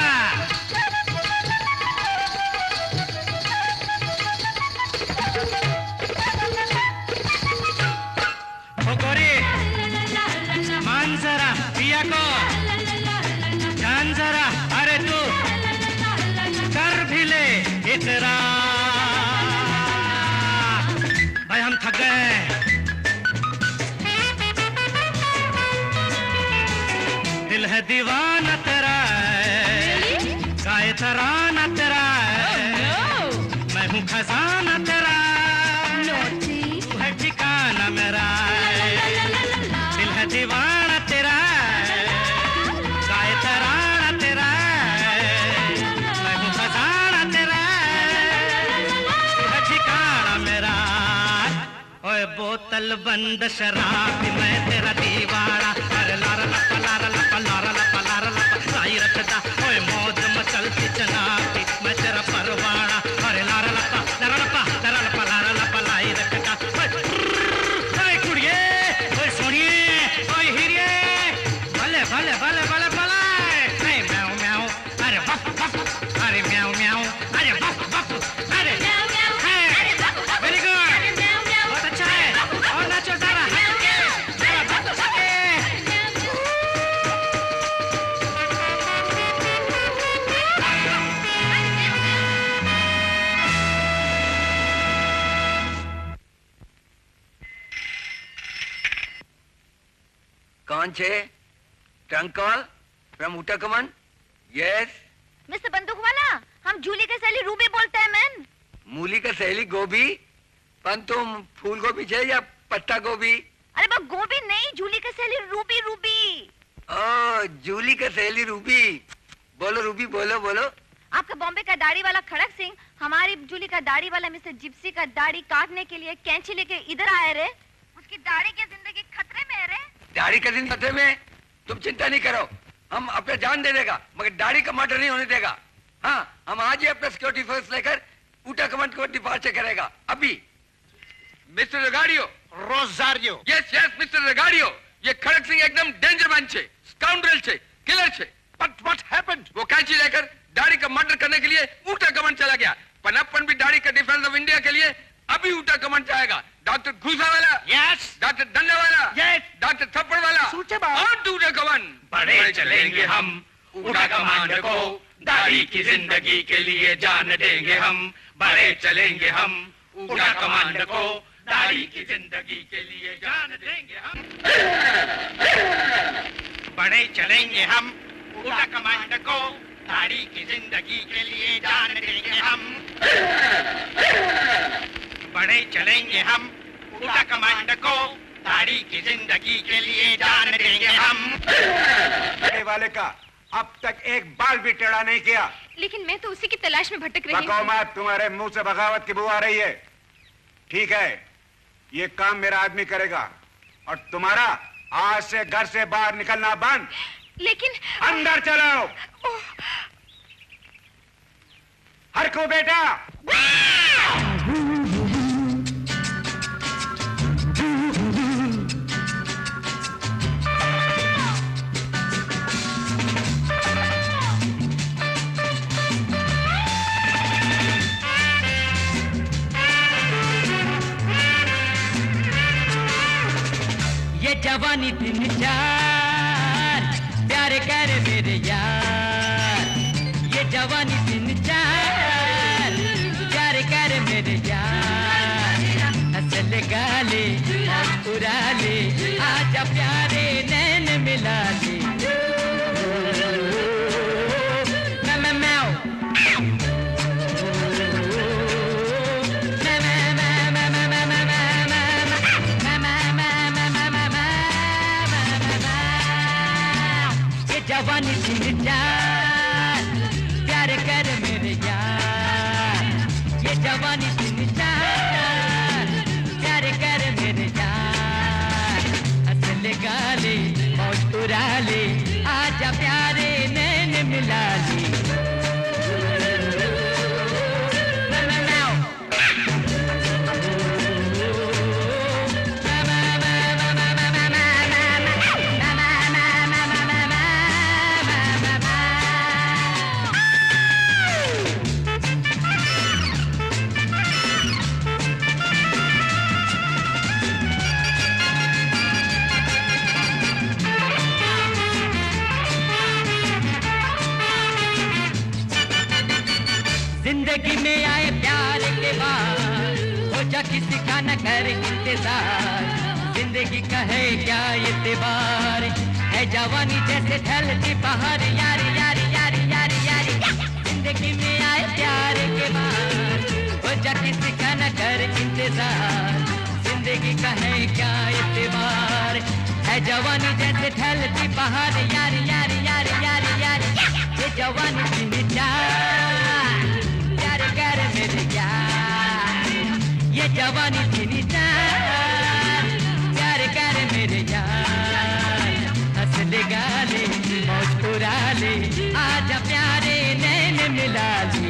Speaker 9: मान जरा पिया को, जान जरा, अरे तू कर भी ले इकरार. भाई हम थक गए. दिल है दीवाना तेरा, गाए तराना तेरा, मैं हूँ खजाना तेरा, तू है ठिकाना मेरा. दिल है दीवाना तेरा, गाए तराना तेरा, मैं हूँ खजाना तेरा, तू है ठिकाना मेरा. ओए बोतल बंद शराब मैं तेरा दीवाना. अरे लारा लपा, लारा लपा, लारा लपा, लारा लपा लाई रखता. ओए मौज मचलती चनाती मैं तेरा परवाना. अरे लारा लपा, लारा लपा, लारा लपा, लारा लपा लाई रखता. ओए कुड़िए, ओए सोनिए, ओए हीरे, भले भले भले भले भले. अरे म्याऊ म्याऊ, अरे वफ वफ, अरे म्याऊ म्याऊ, अरे वफ वफ.
Speaker 2: कौन छे? Trunk call from Ootacamund? Yes.
Speaker 8: Mister बंदूक वाला, हम जूली के सहेली रूबी बोलते हैं मैन।
Speaker 2: मूली का सहेली गोभी? पन तुम फूल गोभी छे या पत्ता गोभी?
Speaker 8: अरे बा गोभी नहीं, जूली के सहेली रूबी रूबी।
Speaker 2: ओ जूली का सहेली रूबी। बोलो रूबी, बोलो बोलो।
Speaker 8: आपका बॉम्बे का दाढ़ी वाला खड़क सिंह हमारी जूली का दाढ़ी वाला मिस्टर जिप्सी का दाढ़ी काटने के लिए कैंची लेके इधर आए रे। उसकी दाढ़ी की जिंदगी खतरे में है रे।
Speaker 2: दाढ़ी का दिन खतरे में? तुम चिंता नहीं करो, हम अपने जान दे देगा मगर दाढ़ी का मर्डर नहीं होने देगा। हाँ, हम आज ही अपना सिक्योरिटी फोर्स लेकर ऊटा कमांड को डिपार्चर करेगा अभी। Mister Regadio.
Speaker 7: Rosario.
Speaker 2: Yes yes mister Regadio, ये खड़क सिंह एकदम डेंजर मैन छे, स्काउंड्रल छे, किलर छे।
Speaker 7: But what happened?
Speaker 2: वो कैंची लेकर दाढ़ी का मर्डर करने के लिए ऊटा कमांड चला गया। पनप्पन भी दाढ़ी का डिफेंस ऑफ इंडिया के लिए अभी ऊटा कमांड जाएगा। डॉक्टर घूसा वाला?
Speaker 7: यस।
Speaker 2: डॉक्टर डंडा वाला?
Speaker 7: यस।
Speaker 2: डॉक्टर थप्पड़ वाला? और ऊटा कमांड।
Speaker 14: बड़े चलेंगे हम ऊटा कमांड को, दाढ़ी की जिंदगी के लिए जान देंगे हम। बड़े चलेंगे हम ऊटा कमांड को, दाढ़ी की जिंदगी के लिए जान देंगे हम।
Speaker 1: बड़े चलेंगे हम ऊटा कमांड को, दाढ़ी की जिंदगी के लिए जान देंगे हम। बड़े चलेंगे हम ऊटा कमांड को, दाढ़ी की जिंदगी के लिए जान देंगे हम।
Speaker 6: वाले का अब तक एक बाल भी टेढ़ा नहीं किया।
Speaker 12: लेकिन मैं तो उसी की तलाश में भटक रही
Speaker 6: बको मत, तुम्हारे मुंह से बगावत की बू आ रही है। ठीक है, ये काम मेरा आदमी करेगा और तुम्हारा आज से घर से बाहर निकलना बंद।
Speaker 12: लेकिन
Speaker 6: अंदर चलो। हरकू बेटा।
Speaker 9: ये जवानी दिन चार प्यारे कर मेरे यार। ये जवानी दिन चार प्यारे कर मेरे यार। हंसल गाले उड़ा ले, आजा प्यारे नैन मिला ले। जवानी दिन चार प्यार कर मेरे यार। ये जवानी दिन चार प्यार कर मेरे यार। हंसल गाले मौज उड़ा ले, आजा प्यारे नैन मिला ले। जिंदगी में आए प्यार के बाद हो जा किसी का न कर इंतजार। जिंदगी का है क्या एतबार, है जवानी जैसे ढलती बहार। यारी यारी यारी यारी यारी। जिंदगी में आए प्यार के बाद हो जा किसी का न कर इंतजार। जिंदगी का है क्या एतबार, है जवानी जैसे ढलती बहार। यारी यारी यारी यारी यारी। ये जवानी दिन चार प्यार कर मेरे यार। ये जवानी दिन चार प्यार कर मेरे यार। हंसल गाले मौज उड़ा ले, आजा प्यारे नैन मिला ले।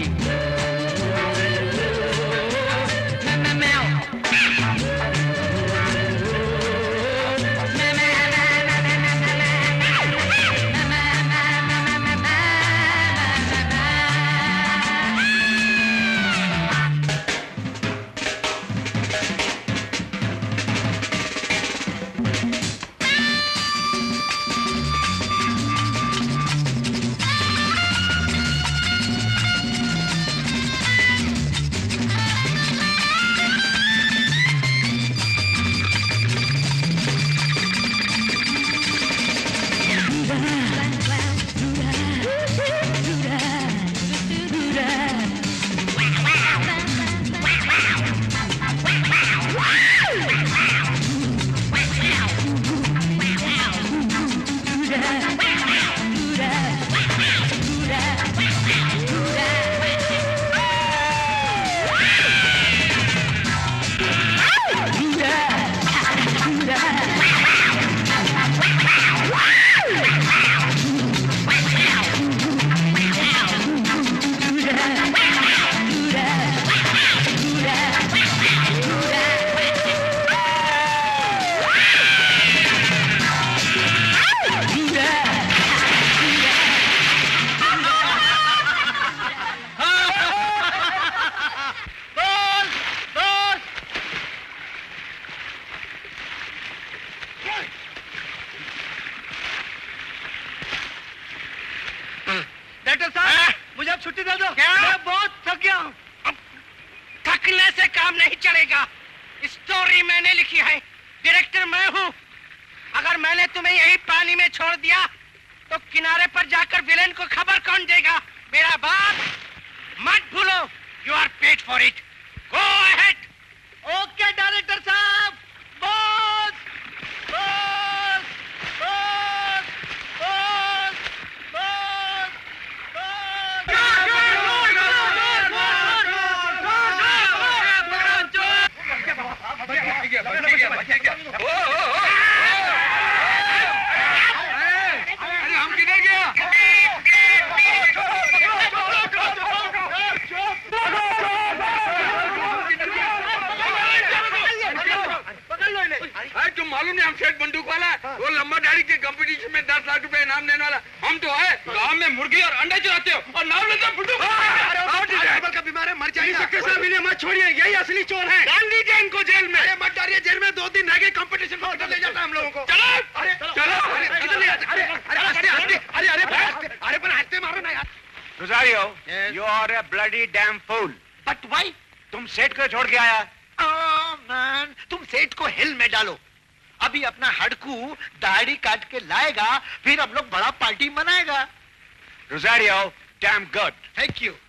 Speaker 1: काम नहीं चलेगा। स्टोरी मैंने लिखी है, डायरेक्टर मैं हूँ। अगर मैंने तुम्हें यही पानी में छोड़ दिया तो किनारे पर जाकर विलेन को खबर कौन देगा? मेरा बात मत भूलो। You are paid for it. Go ahead. Okay director साहब। बॉस बॉस बॉस बॉस
Speaker 2: अरे हम किधर गया? तुम मालूम नहीं हम सेठ बंदूक वाला, वो लंबा दाढ़ी के कंपटीशन में 10 लाख रुपए इनाम देने वाला। हम तो है गांव में मुर्गी और अंडे चुराते हो और नाम लेते हो बंदूक। का बीमार है, मर जाएगा। मत छोड़िए, यही असली चोर है। डाल दीजिए इनको जेल में। मत डालिए जेल में, 2 दिन रह गए कंपटीशन में ऑर्डर ले जाता है हम लोगों को। चलो अरे चलो किधर ले जाते? अरे अरे अरे अरे पर हंसते मारो ना यार।
Speaker 6: गुजारियो, you are a bloody damn fool.
Speaker 7: But why?
Speaker 6: तुम सेठ को छोड़ के आया?
Speaker 7: मैन, तुम सेठ को हिल में डालो। अभी अपना हड़कू दाढ़ी काट के लाएगा, फिर हम लोग बड़ा पार्टी मनाएगा।
Speaker 6: Rosario, damn good.
Speaker 7: Thank you.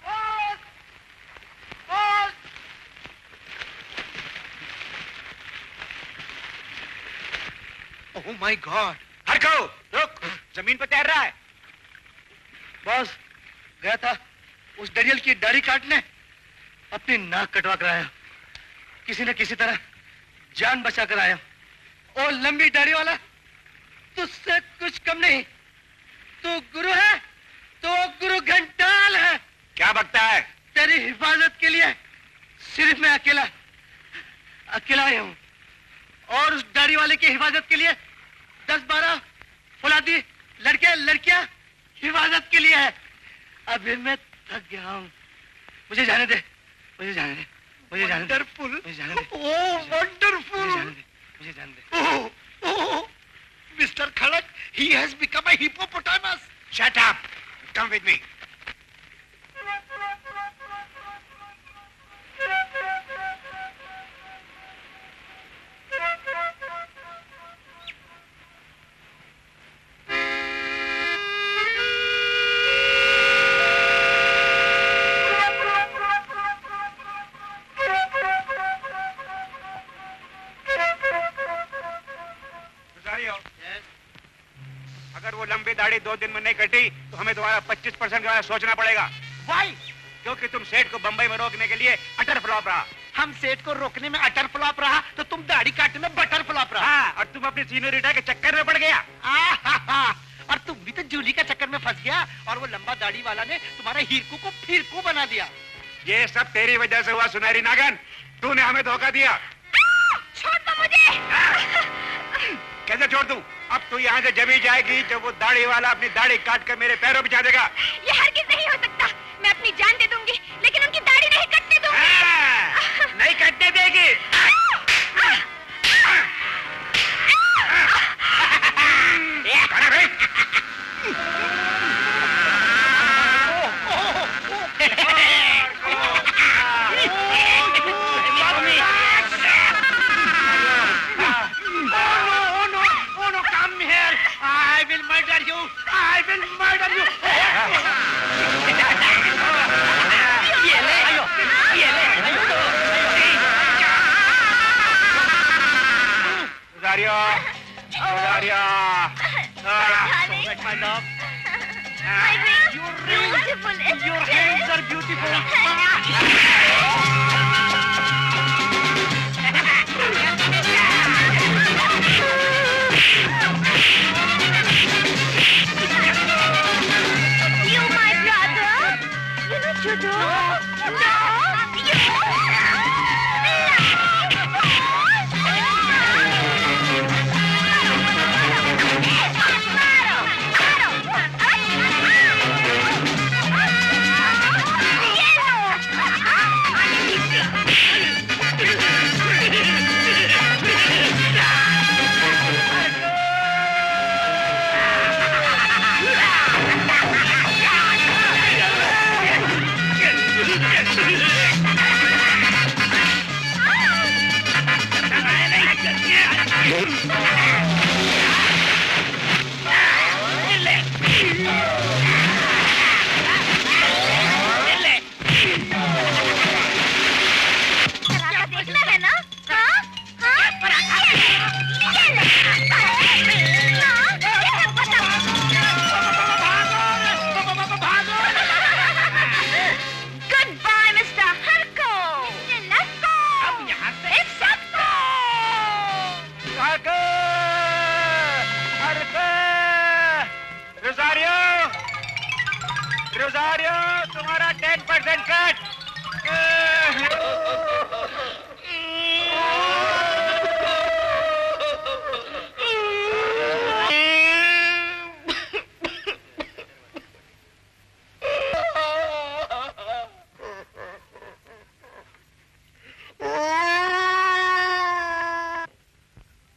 Speaker 7: Oh my God.
Speaker 6: हड़को, रुक, जमीन पर तैर रहा है।
Speaker 4: बॉस, गया था उस डरियल की दाढ़ी काटने, अपनी नाक कटवा कर आया। किसी न किसी तरह जान बचा कर आया। और लंबी दाढ़ी वाला तुझसे कुछ कम नहीं। तू गुरु है तो गुरु घंटाल है।
Speaker 6: क्या बकता है?
Speaker 4: तेरी हिफाजत के लिए सिर्फ मैं अकेला आया हूँ। और उस दाढ़ी वाले की हिफाजत के लिए 10-12 फौलादी लड़के लड़कियां हिफाजत के लिए है। अभी मैं थक गया हूँ। मुझे जाने दे, मुझे जाने दे, मुझे जाने दे। वंडरफुल, मुझे जाने दे।
Speaker 7: ओह वंडरफुल।
Speaker 4: मुझे जाने दे।
Speaker 7: Oh mister Khadak, he has become a hippopotamus.
Speaker 6: Shut up. Come with me. अगर वो लंबी दाढ़ी 2 दिन में नहीं कटी तो हमें तुम्हारा 25% का सोचना पड़ेगा।
Speaker 7: Why?
Speaker 6: क्योंकि तुम सेठ को बंबई में रोकने के लिए अटर फ्लॉप रहा।
Speaker 7: हम सेठ को रोकने में अटर फ्लॉप रहा तो तुम दाढ़ी काटने में बटर फ्लॉप रहा।
Speaker 6: हाँ, और तुम अपनी सीनियरिटी के चक्कर में पड़ गया।
Speaker 7: और तुम भी तो जूली का चक्कर में फंस गया और वो लंबा दाढ़ी वाला ने तुम्हारे हीरकू को फिरकू बना दिया।
Speaker 6: ये सब तेरी वजह से हुआ सुनहरी नागन। तूने हमें धोखा दिया।
Speaker 3: छोड़ दो मुझे।
Speaker 6: कैसे छोड़ दूं? अब तू यहाँ से जब ही जाएगी जब वो दाढ़ी वाला अपनी दाढ़ी काट कर मेरे पैरों बिछा देगा।
Speaker 3: ये हरगिज़ नहीं हो सकता। मैं अपनी जान दे दूंगी लेकिन उनकी दाढ़ी नहीं कटने दूंगी।
Speaker 6: नहीं कटने देगी। अरे भाई।
Speaker 7: I will murder you.
Speaker 1: ये ले, ये ले।
Speaker 6: Rosario, Rosario.
Speaker 3: My love. You're beautiful.
Speaker 7: Your hands are beautiful.
Speaker 3: Judo? No!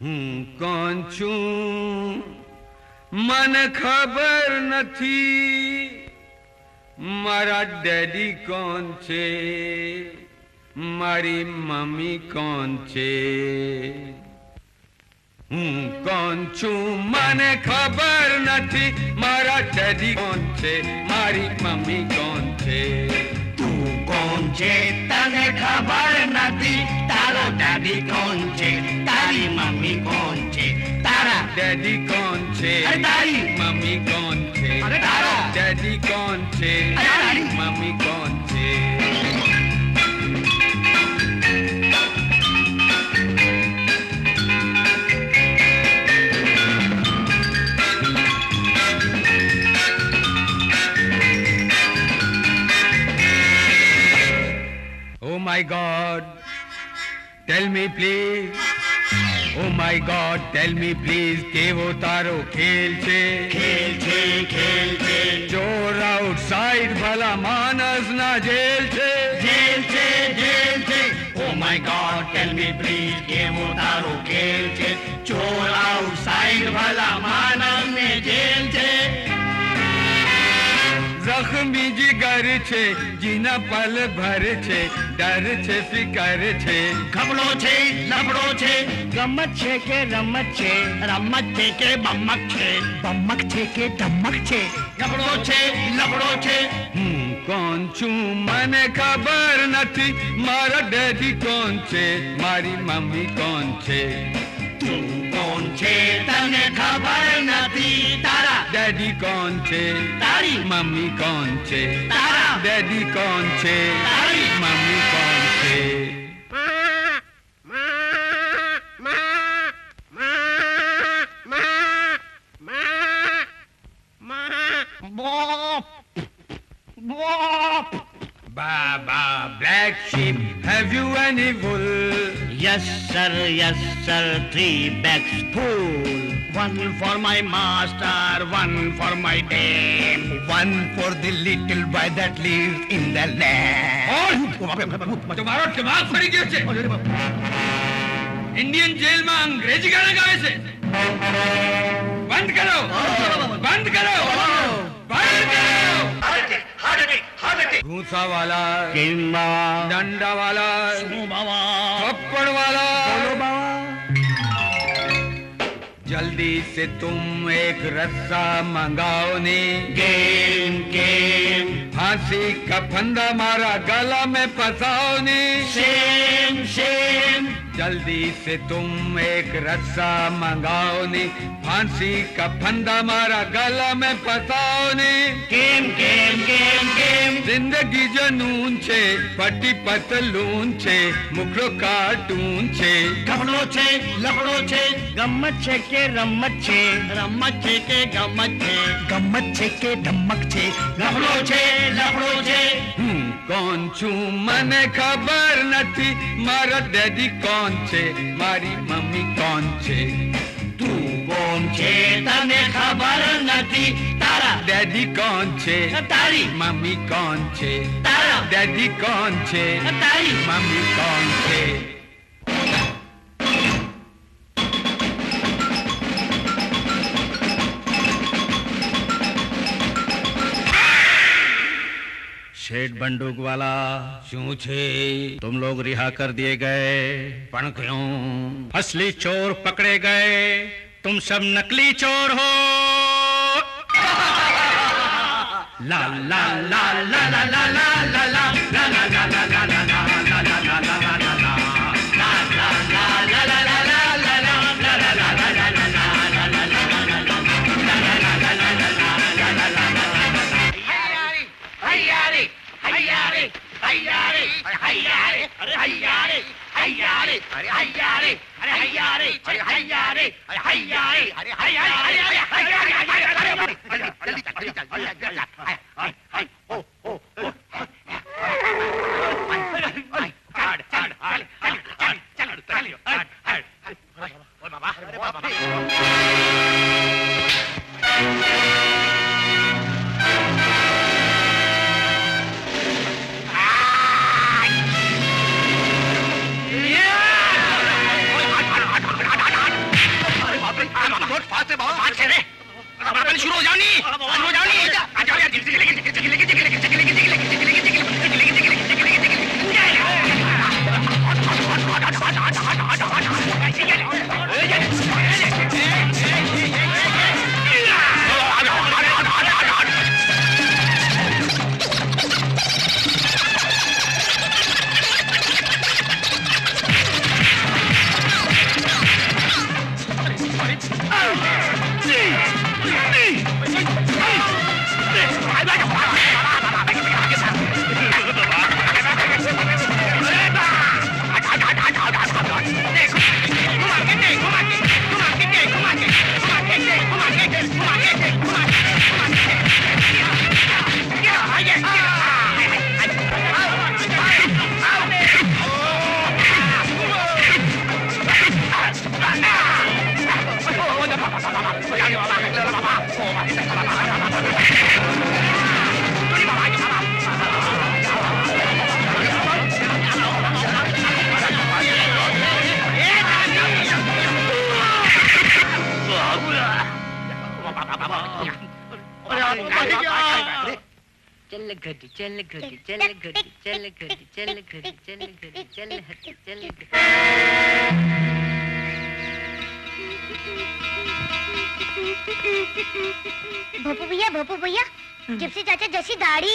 Speaker 2: કોણ છું મને ખબર નથી મારા ડેડી કોણ છે મારી મમ્મી કોણ છે હું કોણ છું મને ખબર નથી મારા ડેડી કોણ છે મારી મમ્મી કોણ છે
Speaker 14: તું કોણ છે તને ખબર નથી તારો દાદી કોણ છે તારી મમ્મી કોણ છે તારા
Speaker 2: ડેડી કોણ છે
Speaker 14: તારી
Speaker 2: મમ્મી કોણ છે
Speaker 14: તારા
Speaker 2: ડેડી કોણ છે
Speaker 14: તારી
Speaker 2: મમ્મી કોણ છે Oh my God, tell me please. Oh my God, tell me please કે वो તારો ખેલ છે
Speaker 14: ખેલ છે ખેલ છે
Speaker 2: ચોર આઉટસાઇડ ભલા માનસ ના જેલ છે
Speaker 14: જેલ છે જેલ છે Oh my God, tell me please કે वो તારો ખેલ છે ચોર આઉટસાઇડ ભલા માનસ ને જેલ છે
Speaker 2: જખમી જીગર છે જીના પલ ભર છે ડર છે ફિકર છે
Speaker 14: ખબડો છે લબડો છે ગમત છે કે રમત છે રમત છે કે બમક છે બમક છે કે ધમક છે ખબડો છે લબડો છે
Speaker 2: હું કોણ છું મને ખબર નથી મારા ડેડી કોણ છે મારી મમ્મી કોણ છે
Speaker 14: તું કોણ છે તને ખબર નથી તારા
Speaker 2: ડેડી કોણ છે
Speaker 14: તારી
Speaker 2: મમ્મી કોણ છે
Speaker 14: તારા
Speaker 2: ડેડી કોણ છે
Speaker 14: તારી
Speaker 2: મમ્મી કોણ છે Baba, black sheep, have you any wool?
Speaker 14: Yes sir, 3 bags full. One for my master, one for my dame,
Speaker 2: One for the little boy that lives in the land.
Speaker 1: તમારો દિમાગ ફરી ગયો છે ઇન્ડિયન જેલમાં અંગ્રેજી ગાના ગાવે છે બંધ કરો બંધ કરો બંધ કરો घूसा वाला डंडा वाला थप्पड़ वाला जल्दी से तुम एक रस्सा मंगाओ ने
Speaker 14: गेम गेम
Speaker 2: फांसी का फंदा मारा गला में फंसाओ ने
Speaker 14: सेम सेम
Speaker 2: जल्दी से तुम एक रस्सा मंगाओ ने फांसी का फंदा मारा गला में फंसाओ ने
Speaker 14: गेम गेम गेम गेम
Speaker 2: जिंदगी जनून छे पट्टी पतलून छे मुखड़ो कार्टून छे
Speaker 14: ખબડો છે લબડો છે ગમત છે કે રમત છે રમત છે કે ગમત છે ગમત છે કે ધમક છે ખબડો છે લબડો છે
Speaker 2: કોણ છું મને ખબર નથી મારા ડેડી કોણ છે મારી મમ્મી કોણ છે
Speaker 14: તું કોણ છે તને ખબર નથી તારા
Speaker 2: ડેડી કોણ છે
Speaker 14: તારી
Speaker 2: મમ્મી કોણ છે
Speaker 14: તારા
Speaker 2: ડેડી કોણ છે
Speaker 14: તારી
Speaker 2: મમ્મી કોણ છે
Speaker 9: शेठ बंदूक वाला
Speaker 2: શું છે
Speaker 9: तुम लोग रिहा कर दिए गए
Speaker 2: પણ क्यों
Speaker 9: असली चोर पकड़े गए तुम सब नकली चोर हो ला ला ला ला ला ला ला ला ला ला ला ला ला ला ला
Speaker 1: हो जाओ नहीं, आ जाओ
Speaker 15: चल घड़ी चल घड़ी चल घड़ी चल घड़ी चल घड़ी चल घड़ी चल हट चल
Speaker 16: भोपू भैया जिप्सी चाचा जैसी दाढ़ी।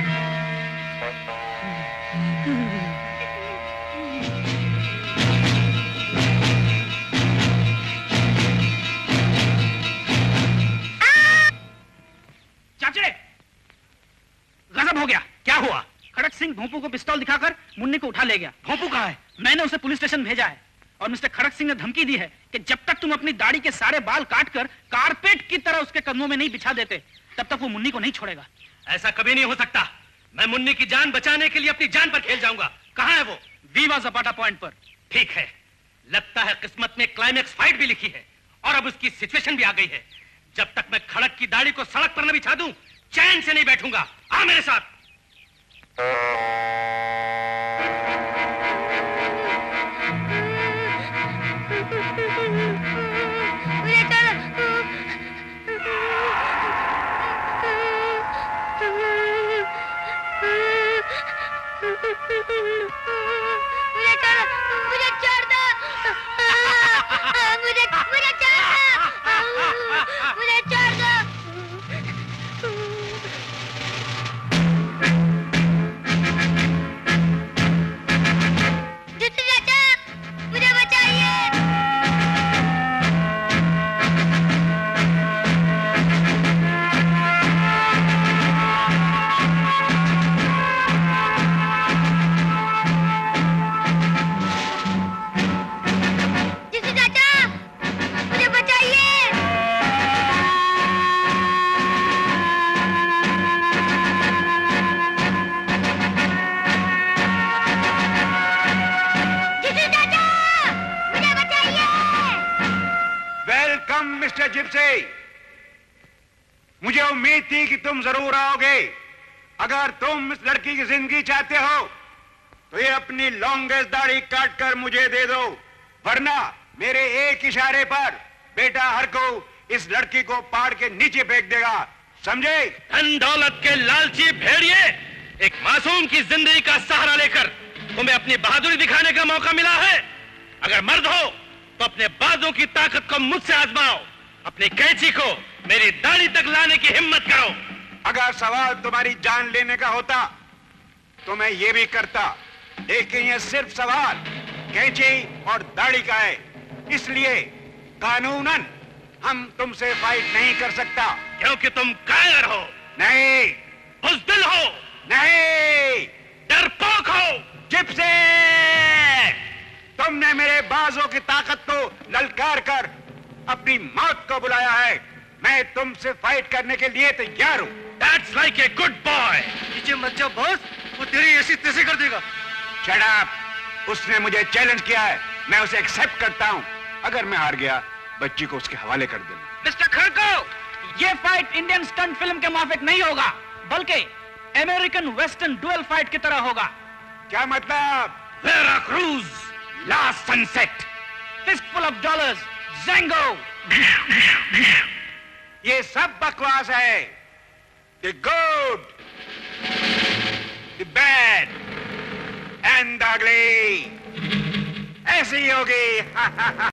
Speaker 1: चाचे गजब हो गया। क्या हुआ? खड़क सिंह भोंपू को पिस्तौल दिखाकर मुन्नी को उठा ले गया। भोंपू कहाँ है? मैंने उसे पुलिस स्टेशन भेजा है और मिस्टर खड़क सिंह ने धमकी दी है कि जब तक तुम अपनी दाढ़ी के सारे बाल काटकर कारपेट की तरह उसके कदमों में नहीं बिछा देते तब तक वो मुन्नी को नहीं छोड़ेगा।
Speaker 14: ऐसा कभी नहीं हो सकता। मैं मुन्नी की जान बचाने के लिए अपनी जान पर खेल जाऊंगा। कहाँ है वो?
Speaker 1: वीवा जपाटा पॉइंट पर।
Speaker 14: ठीक है, लगता है किस्मत में क्लाइमेक्स फाइट भी लिखी है और अब उसकी सिचुएशन भी आ गई है। जब तक मैं खड़क की दाढ़ी को सड़क पर न बिछा दूं चैन से नहीं बैठूंगा। आ मेरे साथ।
Speaker 6: मुझे उम्मीद थी कि तुम जरूर आओगे। अगर तुम इस लड़की की जिंदगी चाहते हो तो ये अपनी लॉन्गेस्ट दाढ़ी काट कर मुझे दे दो, वरना मेरे एक इशारे पर बेटा हर को इस लड़की को पाड़ के नीचे फेंक देगा, समझे?
Speaker 14: धन दौलत के लालची भेड़िए, एक मासूम की जिंदगी का सहारा लेकर तुम्हें अपनी बहादुरी दिखाने का मौका मिला है। अगर मर्द हो तो अपने बाजों की ताकत को मुझसे आजमाओ। अपनी कैंची को मेरी दाढ़ी तक लाने की हिम्मत करो।
Speaker 6: अगर सवाल तुम्हारी जान लेने का होता तो मैं ये भी करता, लेकिन ये सिर्फ सवाल कैंची और दाढ़ी का है, इसलिए कानूनन हम तुमसे फाइट नहीं कर सकता।
Speaker 14: क्योंकि तुम कायर हो?
Speaker 6: नहीं।
Speaker 14: बुज़दिल हो?
Speaker 6: नहीं।
Speaker 14: डरपोक हो?
Speaker 6: जिप्सी, तुमने मेरे बाजों की ताकत को ललकार कर अपनी मौत को बुलाया है। मैं तुमसे फाइट करने के लिए तैयार हूँ।
Speaker 14: That's like a good boy.
Speaker 4: नीचे मत जाओ बॉस, वो तेरी ऐसी तैसी कर देगा।
Speaker 6: Shut up! उसने मुझे चैलेंज किया है, मैं उसे एक्सेप्ट करता हूँ। अगर मैं हार गया बच्ची को उसके हवाले कर देना।
Speaker 1: मिस्टर खड़को, ये फाइट इंडियन स्टंट फिल्म के माफिक नहीं होगा, बल्कि अमेरिकन वेस्टर्न डुएल फाइट की तरह होगा।
Speaker 6: क्या मतलब?
Speaker 14: Vera Cruz, last sunset,
Speaker 1: fistful of dollars, Django.
Speaker 6: ये सब बकवास है। The good, the bad and the ugly ऐसी ही होगी।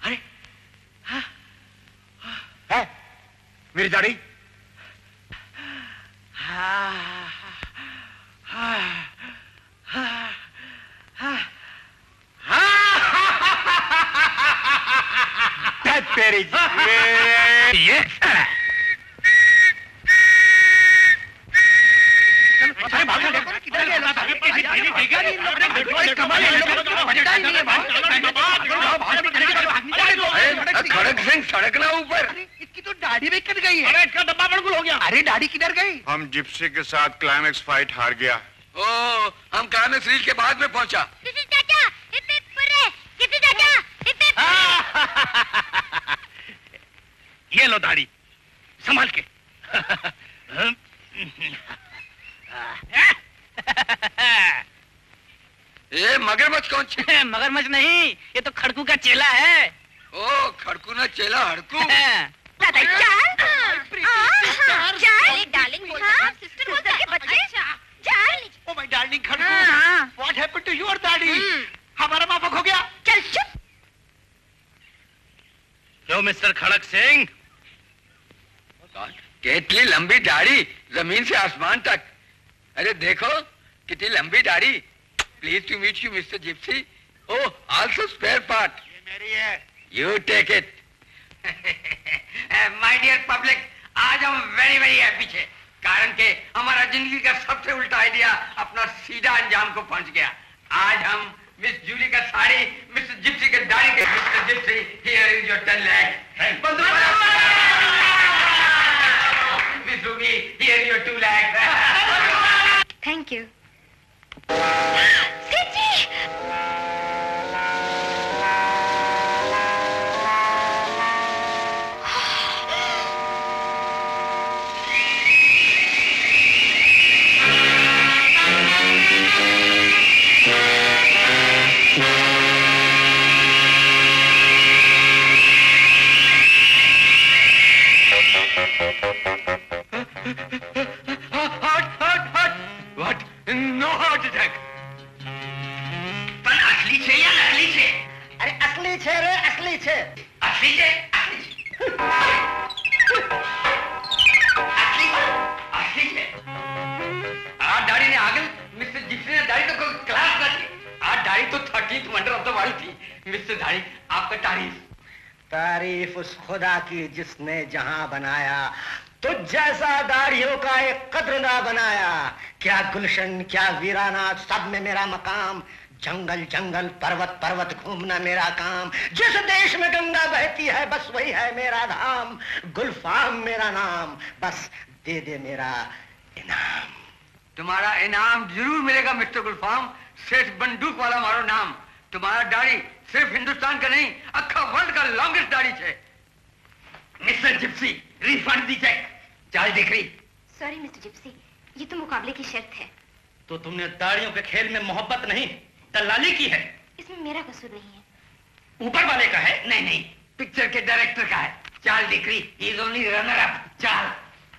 Speaker 6: मेरी दाढ़ी तेरी
Speaker 1: ये
Speaker 2: खड़क सिंह सड़क ना ऊपर।
Speaker 4: इसकी तो दाढ़ी भी कट गई है।
Speaker 1: अरे इसका डब्बा बिल्कुल हो गया।
Speaker 4: अरे दाढ़ी किधर गई?
Speaker 6: हम जिप्सी के साथ क्लाइमेक्स फाइट हार गया।
Speaker 2: ओ, हम क्लाइमेक्स रील के बाद में पहुंचा।
Speaker 1: ये लो दाढ़ी, संभाल के।
Speaker 2: ये मगरमच्छ कौन सी?
Speaker 10: मगरमच्छ नहीं, ये तो खड़कू का चेला है।
Speaker 2: ओ, खड़कू ना चेला Hadku.
Speaker 4: Oh my darling Khadku, what happened to your दाढ़ी? हमारा माफक हो गया।
Speaker 3: चल चुप।
Speaker 1: क्यों मिस्टर खड़क सिंह?
Speaker 2: कितनी लंबी दाढ़ी, जमीन से आसमान तक। अरे देखो कितनी लंबी दाढ़ी। Please to meet you mister Gypsy. Oh, also spare part.
Speaker 4: ये मेरी है।
Speaker 2: You take it.
Speaker 11: My dear public, आज हम वेरी वेरी हैप्पी थे, कारण के हमारा जिंदगी का सबसे उल्टा आइडिया अपना सीधा अंजाम को पहुंच गया। आज हम मिस जूली का साड़ी, मिस्टर जिप्सी के दाढ़ी के। Mister Gypsy, here is your 10 lakh. Miss Ruby, here is your 2 lakh.
Speaker 3: Thank you.
Speaker 11: No heart attack. पण असली छे या नकली छे?
Speaker 4: अरे असली छे रे, असली छे।
Speaker 11: असली छे, असली छे। असली छे। आ दाढ़ी ने आगे मिस्टर जिप्सी ने दाढ़ी तो कोई क्लास ना थी। आ दाढ़ी तो 13th wonder of the world थी। मिस्टर दाढ़ी, आपका
Speaker 4: तारीफ उस खुदा की जिसने जहां बनाया, तुझ जैसा दाढ़ियों का एक कद्र ना बनाया। क्या गुलशन, क्या वीराना, सब में मेरा मकाम। जंगल जंगल, पर्वत पर्वत घूमना मेरा काम। जिस देश में गंगा बहती है बस वही है मेरा धाम। गुलफाम मेरा नाम, बस दे दे मेरा इनाम।
Speaker 11: तुम्हारा इनाम जरूर मिलेगा मिस्टर गुलफाम। सेठ बंदूक वाला मारो नाम। तुम्हारा दाढ़ी सिर्फ हिंदुस्तान का नहीं, अक्खा वर्ल्ड का लॉन्गेस्ट दाढ़ी है। Mister Gypsy, refund the cheque. चाल दिख रही।
Speaker 3: सॉरी मिस्टर जिप्सी, ये तो मुकाबले की शर्त है।
Speaker 1: तो तुमने दाढ़ियों के खेल में मोहब्बत नहीं, दलाली की है।
Speaker 3: इसमें मेरा कसूर नहीं है।
Speaker 1: ऊपर वाले का है?
Speaker 11: नहीं नहीं, पिक्चर के डायरेक्टर का है। चाल दिख रही। He is only runner up. चाल।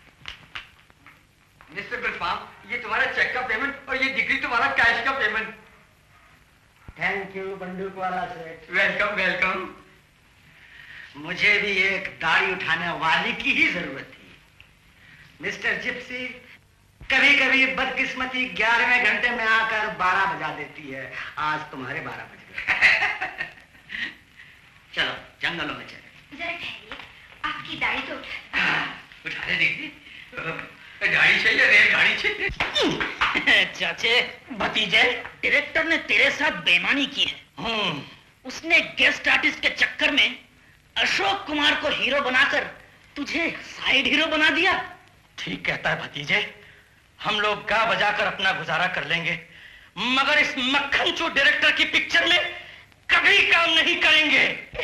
Speaker 11: मिस्टर गुलफाम, ये तुम्हारा चेक का पेमेंट और ये दिख रही तुम्हारा कैश का पेमेंट।
Speaker 4: थैंक यू बंदूक वाला सेठ।
Speaker 11: Welcome welcome.
Speaker 4: मुझे भी एक दाढ़ी उठाने वाली की ही जरूरत थी। मिस्टर जिप्सी, कभी कभी बदकिस्मती 11वें घंटे में आकर 12 बजा देती है। आज तुम्हारे 12 बज गए। चलो जंगलों में चले।
Speaker 3: जरा ठहरिए, आपकी दाढ़ी तो
Speaker 11: उठा ले। देखी गाड़ी चाहिए, रेलगाड़ी चाहिए।
Speaker 1: चाचे, भतीजे, डायरेक्टर ने तेरे साथ बेईमानी की है। उसने गेस्ट आर्टिस्ट के चक्कर में अशोक कुमार को हीरो बनाकर तुझे साइड हीरो बना दिया। ठीक कहता है भतीजे, हम लोग गा बजाकर अपना गुजारा कर लेंगे, मगर इस मक्खन चो डायरेक्टर की पिक्चर में कभी काम नहीं करेंगे।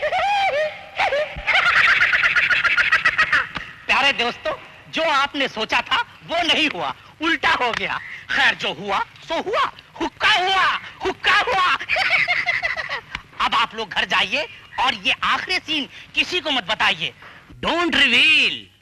Speaker 1: प्यारे दोस्तों, जो आपने सोचा था वो नहीं हुआ, उल्टा हो गया। खैर, जो हुआ सो हुआ, हुक्का हुआ, हुक्का हुआ। अब आप लोग घर जाइए और ये आखिरी सीन किसी को मत बताइए। Don't reveal.